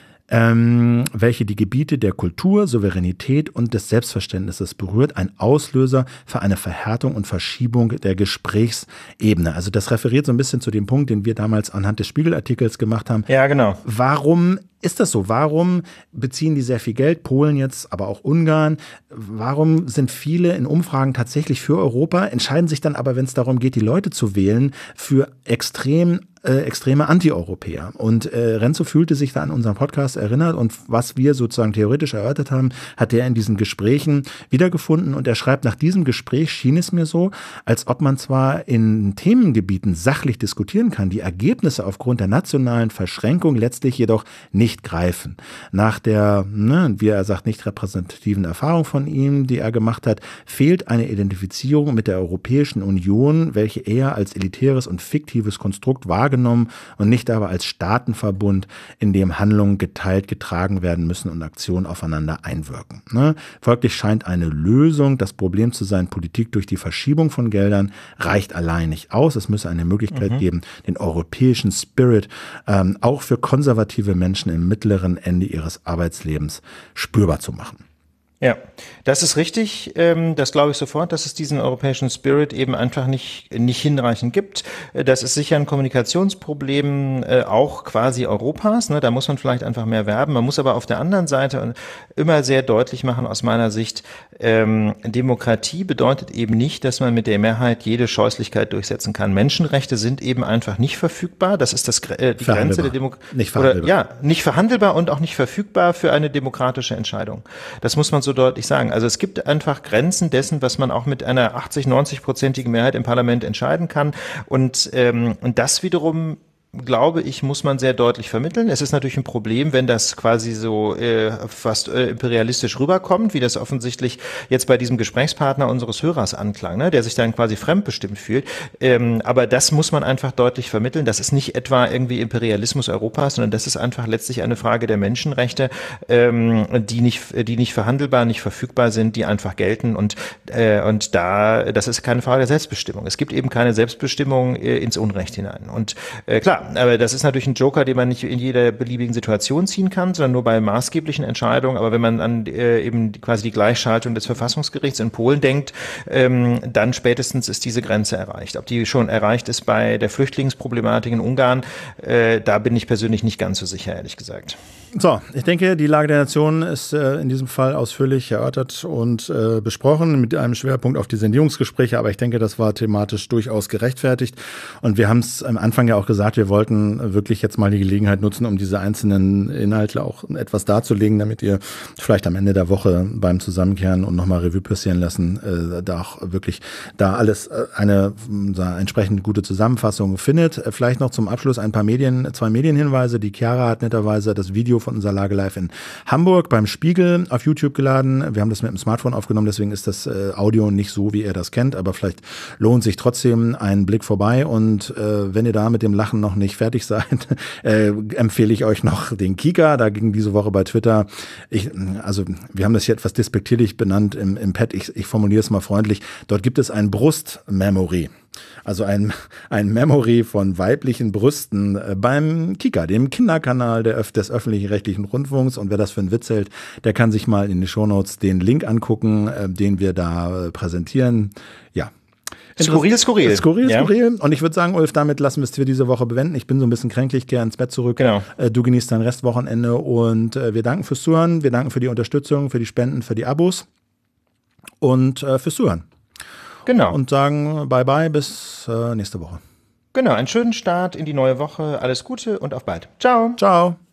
Ähm, welche die Gebiete der Kultur, Souveränität und des Selbstverständnisses berührt, ein Auslöser für eine Verhärtung und Verschiebung der Gesprächsebene. Also das referiert so ein bisschen zu dem Punkt, den wir damals anhand des Spiegelartikels gemacht haben. Ja, genau. Warum ist das so? Warum beziehen die sehr viel Geld? Polen jetzt, aber auch Ungarn. Warum sind viele in Umfragen tatsächlich für Europa, entscheiden sich dann aber, wenn es darum geht, die Leute zu wählen, für extrem Äh, extreme Anti-Europäer. Und äh, Renzo fühlte sich da an unseren Podcast erinnert und was wir sozusagen theoretisch erörtert haben, hat er in diesen Gesprächen wiedergefunden und er schreibt, nach diesem Gespräch schien es mir so, als ob man zwar in Themengebieten sachlich diskutieren kann, die Ergebnisse aufgrund der nationalen Verschränkung letztlich jedoch nicht greifen. Nach der, ne, wie er sagt, nicht repräsentativen Erfahrung von ihm, die er gemacht hat, fehlt eine Identifizierung mit der Europäischen Union, welche eher als elitäres und fiktives Konstrukt wahrgenommen und nicht aber als Staatenverbund, in dem Handlungen geteilt getragen werden müssen und Aktionen aufeinander einwirken. Ne? Folglich scheint eine Lösung das Problem zu sein, Politik durch die Verschiebung von Geldern reicht allein nicht aus. Es müsse eine Möglichkeit mhm. geben, den europäischen Spirit ähm, auch für konservative Menschen im mittleren Ende ihres Arbeitslebens spürbar zu machen. Ja, das ist richtig. Das glaube ich sofort, dass es diesen europäischen Spirit eben einfach nicht nicht hinreichend gibt. Das ist sicher ein Kommunikationsproblem auch quasi Europas. Da muss man vielleicht einfach mehr werben. Man muss aber auf der anderen Seite immer sehr deutlich machen, aus meiner Sicht, Demokratie bedeutet eben nicht, dass man mit der Mehrheit jede Scheußlichkeit durchsetzen kann. Menschenrechte sind eben einfach nicht verfügbar. Das ist das die Grenze der Demokratie. Nicht verhandelbar. Oder, ja, nicht verhandelbar und auch nicht verfügbar für eine demokratische Entscheidung. Das muss man so deutlich sagen. Also es gibt einfach Grenzen dessen, was man auch mit einer achtzig, neunzig-prozentigen Mehrheit im Parlament entscheiden kann. Und, ähm, und das wiederum, glaube ich, muss man sehr deutlich vermitteln. Es ist natürlich ein Problem, wenn das quasi so äh, fast äh, imperialistisch rüberkommt, wie das offensichtlich jetzt bei diesem Gesprächspartner unseres Hörers anklang, ne? Der sich dann quasi fremdbestimmt fühlt. Ähm, aber das muss man einfach deutlich vermitteln. Das ist nicht etwa irgendwie Imperialismus Europas, sondern das ist einfach letztlich eine Frage der Menschenrechte, ähm, die nicht, die nicht verhandelbar, nicht verfügbar sind, die einfach gelten. Und äh, und da, das ist keine Frage der Selbstbestimmung. Es gibt eben keine Selbstbestimmung äh, ins Unrecht hinein. Und äh, klar, Klar, aber das ist natürlich ein Joker, den man nicht in jeder beliebigen Situation ziehen kann, sondern nur bei maßgeblichen Entscheidungen. Aber wenn man an äh, eben quasi die Gleichschaltung des Verfassungsgerichts in Polen denkt, ähm, dann spätestens ist diese Grenze erreicht. Ob die schon erreicht ist bei der Flüchtlingsproblematik in Ungarn, äh, da bin ich persönlich nicht ganz so sicher, ehrlich gesagt. So, ich denke, die Lage der Nation ist äh, in diesem Fall ausführlich erörtert und äh, besprochen mit einem Schwerpunkt auf die Sondierungsgespräche, aber ich denke, das war thematisch durchaus gerechtfertigt und wir haben es am Anfang ja auch gesagt, wir wollten wirklich jetzt mal die Gelegenheit nutzen, um diese einzelnen Inhalte auch etwas darzulegen, damit ihr vielleicht am Ende der Woche beim Zusammenkehren und nochmal Revue passieren lassen, äh, da auch wirklich da alles äh, eine da entsprechend gute Zusammenfassung findet. Vielleicht noch zum Abschluss ein paar Medien, zwei Medienhinweise. Die Chiara hat netterweise das Video von unserer Lage live in Hamburg beim Spiegel auf YouTube geladen. Wir haben das mit dem Smartphone aufgenommen, deswegen ist das äh, Audio nicht so, wie ihr das kennt, aber vielleicht lohnt sich trotzdem ein Blick vorbei und äh, wenn ihr da mit dem Lachen noch nicht fertig seid, äh, empfehle ich euch noch den Kika. Da ging diese Woche bei Twitter, ich, also wir haben das hier etwas despektierlich benannt im, im Pad, ich, ich formuliere es mal freundlich, dort gibt es ein Brust-Memory. Also ein, ein Memory von weiblichen Brüsten äh, beim Kika, dem Kinderkanal der, des öffentlich-rechtlichen Rundfunks. Und wer das für einen Witz hält, der kann sich mal in den Shownotes den Link angucken, äh, den wir da äh, präsentieren. Ja. Skurril, skurril. Skurril, ja. skurril. Und ich würde sagen, Ulf, damit lassen wir es für diese Woche bewenden. Ich bin so ein bisschen kränklich, gehe ins Bett zurück. Genau. Äh, du genießt dein Restwochenende und äh, wir danken fürs Zuhören, wir danken für die Unterstützung, für die Spenden, für die Abos und äh, fürs Zuhören. Genau. Und sagen bye-bye, bis äh, nächste Woche. Genau, einen schönen Start in die neue Woche. Alles Gute und auf bald. Ciao. Ciao.